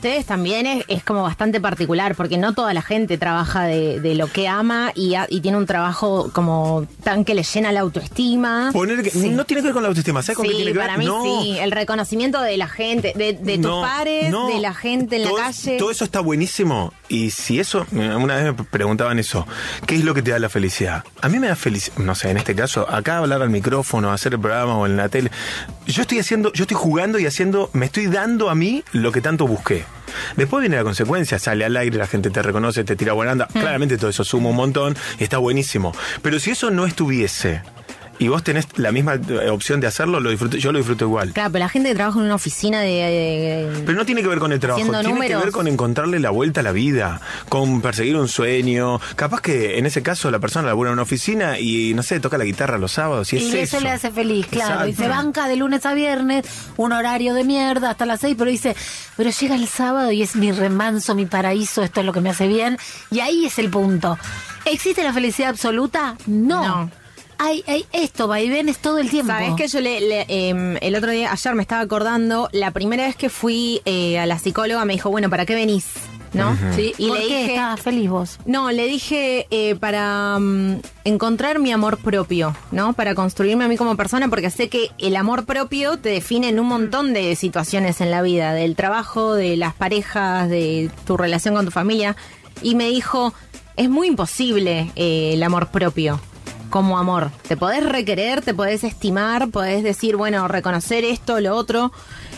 ustedes también es, es como bastante particular, porque no toda la gente trabaja de, de lo que ama y, a, y tiene un trabajo como tan que le llena la autoestima. Poner que, sí. No tiene que ver con la autoestima, ¿sabes con sí, qué tiene que ver? Para mí no. sí, el reconocimiento de la gente, de, de tus no, pares, no. de la gente en todo, la calle. Todo eso está buenísimo. Y si eso, una vez me preguntaban eso, ¿qué es lo que te da la felicidad? A mí me da felicidad, no sé, en este caso, acá hablar al micrófono, hacer el programa o en la tele. Yo estoy haciendo, yo estoy jugando y haciendo, me estoy dando a mí lo que tanto busqué. Después viene la consecuencia, sale al aire, la gente te reconoce, te tira buena onda. Mm. Claramente todo eso suma un montón y está buenísimo. Pero si eso no estuviese y vos tenés la misma opción de hacerlo, lo disfruto, yo lo disfruto igual. Claro, pero la gente que trabaja en una oficina de... de pero no tiene que ver con el trabajo, tiene números. que ver con encontrarle la vuelta a la vida, con perseguir un sueño. Capaz que en ese caso la persona labura en una oficina y, no sé, toca la guitarra los sábados y, y es eso. eso le hace feliz, claro. Exacto. Y se banca de lunes a viernes, un horario de mierda hasta las seis, pero dice, pero llega el sábado y es mi remanso, mi paraíso, esto es lo que me hace bien. Y ahí es el punto. ¿Existe la felicidad absoluta? No. no. Hay, hay esto, vaivenes todo el tiempo. Sabes que yo le, le eh, el otro día, ayer me estaba acordando, la primera vez que fui eh, a la psicóloga me dijo, bueno, ¿para qué venís? ¿No? Uh-huh. ¿Sí? Y ¿Por le qué dije, estabas feliz vos? No, le dije eh, para um, encontrar mi amor propio, ¿no? Para construirme a mí como persona, porque sé que el amor propio te define en un montón de situaciones en la vida, del trabajo, de las parejas, de tu relación con tu familia. Y me dijo, es muy imposible eh, el amor propio. Como amor. Te podés requerer, te podés estimar, podés decir, bueno, reconocer esto, lo otro.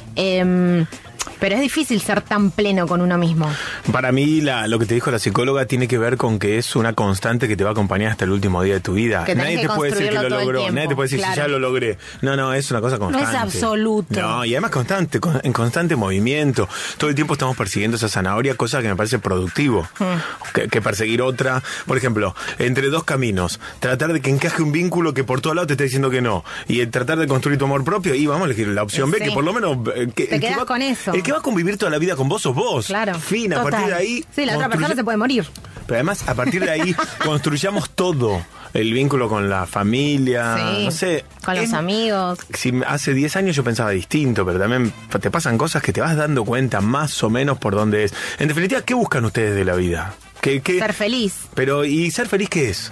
Eh, pero es difícil ser tan pleno con uno mismo. Para mí, la, lo que te dijo la psicóloga tiene que ver con que es una constante que te va a acompañar hasta el último día de tu vida. Que Nadie que te puede decir que lo logró. Nadie te puede decir claro. si ya lo logré. No, no, es una cosa constante. No es absoluto. No, y además constante, con, en constante movimiento. Todo el tiempo estamos persiguiendo esa zanahoria, cosa que me parece productivo. Mm. Que, que perseguir otra. Por ejemplo, entre dos caminos. Tratar de que encaje un vínculo que por todos lados te está diciendo que no. Y el tratar de construir tu amor propio. Y vamos a elegir la opción sí. B, que por lo menos... Eh, que, te el quedas que va, con eso. El que va a convivir toda la vida con vos sos vos. Claro. Fin, a Total. partir de ahí... Sí, la otra persona se puede morir. Pero además, a partir de ahí, construyamos todo. El vínculo con la familia, sí, no sé. Con los es, amigos. Si hace diez años yo pensaba distinto, pero también te pasan cosas que te vas dando cuenta más o menos por dónde es. En definitiva, ¿qué buscan ustedes de la vida? ¿Qué, qué? Ser feliz. Pero, ¿y ser feliz qué es?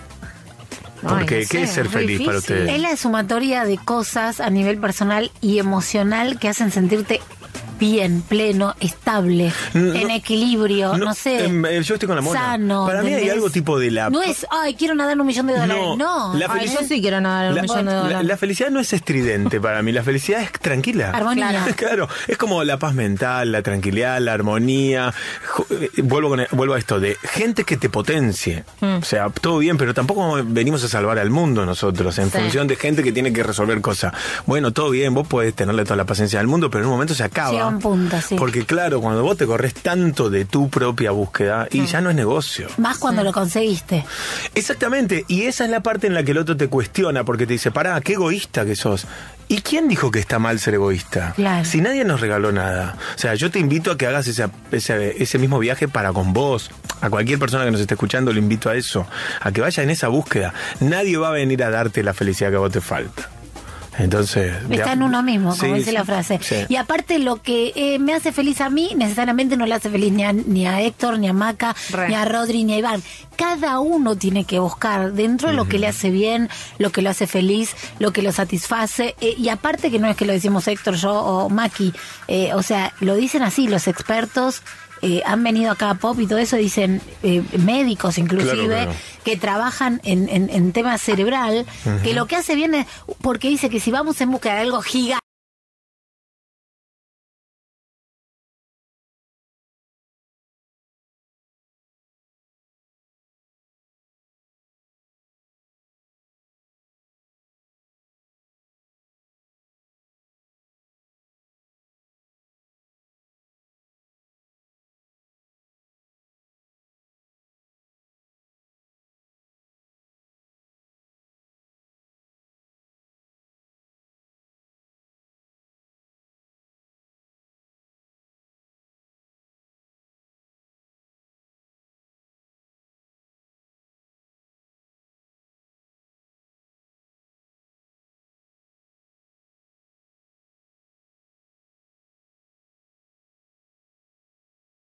Porque, Ay, no ¿qué sé, es ser es feliz difícil. para ustedes? Es la sumatoria de cosas a nivel personal y emocional que hacen sentirte bien, pleno, estable, no, en equilibrio, no, no sé. Eh, yo estoy con la mona. Sano. Para mí hay algo tipo de la... No es, ay, quiero nadar un millón de dólares. No. no. La ay, yo sí quiero nadar un la, millón de dólares. La, la felicidad no es estridente para mí. La felicidad es tranquila. Armonía. Claro. claro. Es como la paz mental, la tranquilidad, la armonía. Vuelvo, con, vuelvo a esto de gente que te potencie. Mm. O sea, todo bien, pero tampoco venimos a salvar al mundo nosotros en sí. función de gente que tiene que resolver cosas. Bueno, todo bien, vos podés tenerle toda la paciencia del mundo, pero en un momento se acaba. Sí, a un punto, sí. Porque claro, cuando vos te corres tanto de tu propia búsqueda y mm. ya no es negocio. Más cuando sí. lo conseguiste. Exactamente, y esa es la parte en la que el otro te cuestiona, porque te dice, pará, qué egoísta que sos. ¿Y quién dijo que está mal ser egoísta? Claro. Si nadie nos regaló nada. O sea, yo te invito a que hagas ese, ese, ese mismo viaje para con vos. A cualquier persona que nos esté escuchando le invito a eso, a que vaya en esa búsqueda. Nadie va a venir a darte la felicidad que a vos te falta. Entonces está ya, en uno mismo, como sí, dice sí, la frase. Sí. Y aparte lo que eh, me hace feliz a mí, necesariamente no le hace feliz ni a, ni a Héctor, ni a Maca, Re. ni a Rodri, ni a Iván. Cada uno tiene que buscar dentro uh-huh. lo que le hace bien, lo que lo hace feliz, lo que lo satisface. Eh, y aparte que no es que lo decimos Héctor, yo o Maki, eh, o sea, lo dicen así los expertos. Eh, han venido acá a Pop y todo eso, dicen eh, médicos inclusive, claro, claro. que trabajan en, en, en tema cerebral, uh-huh. que lo que hace bien es, porque dice que si vamos en busca de algo gigante,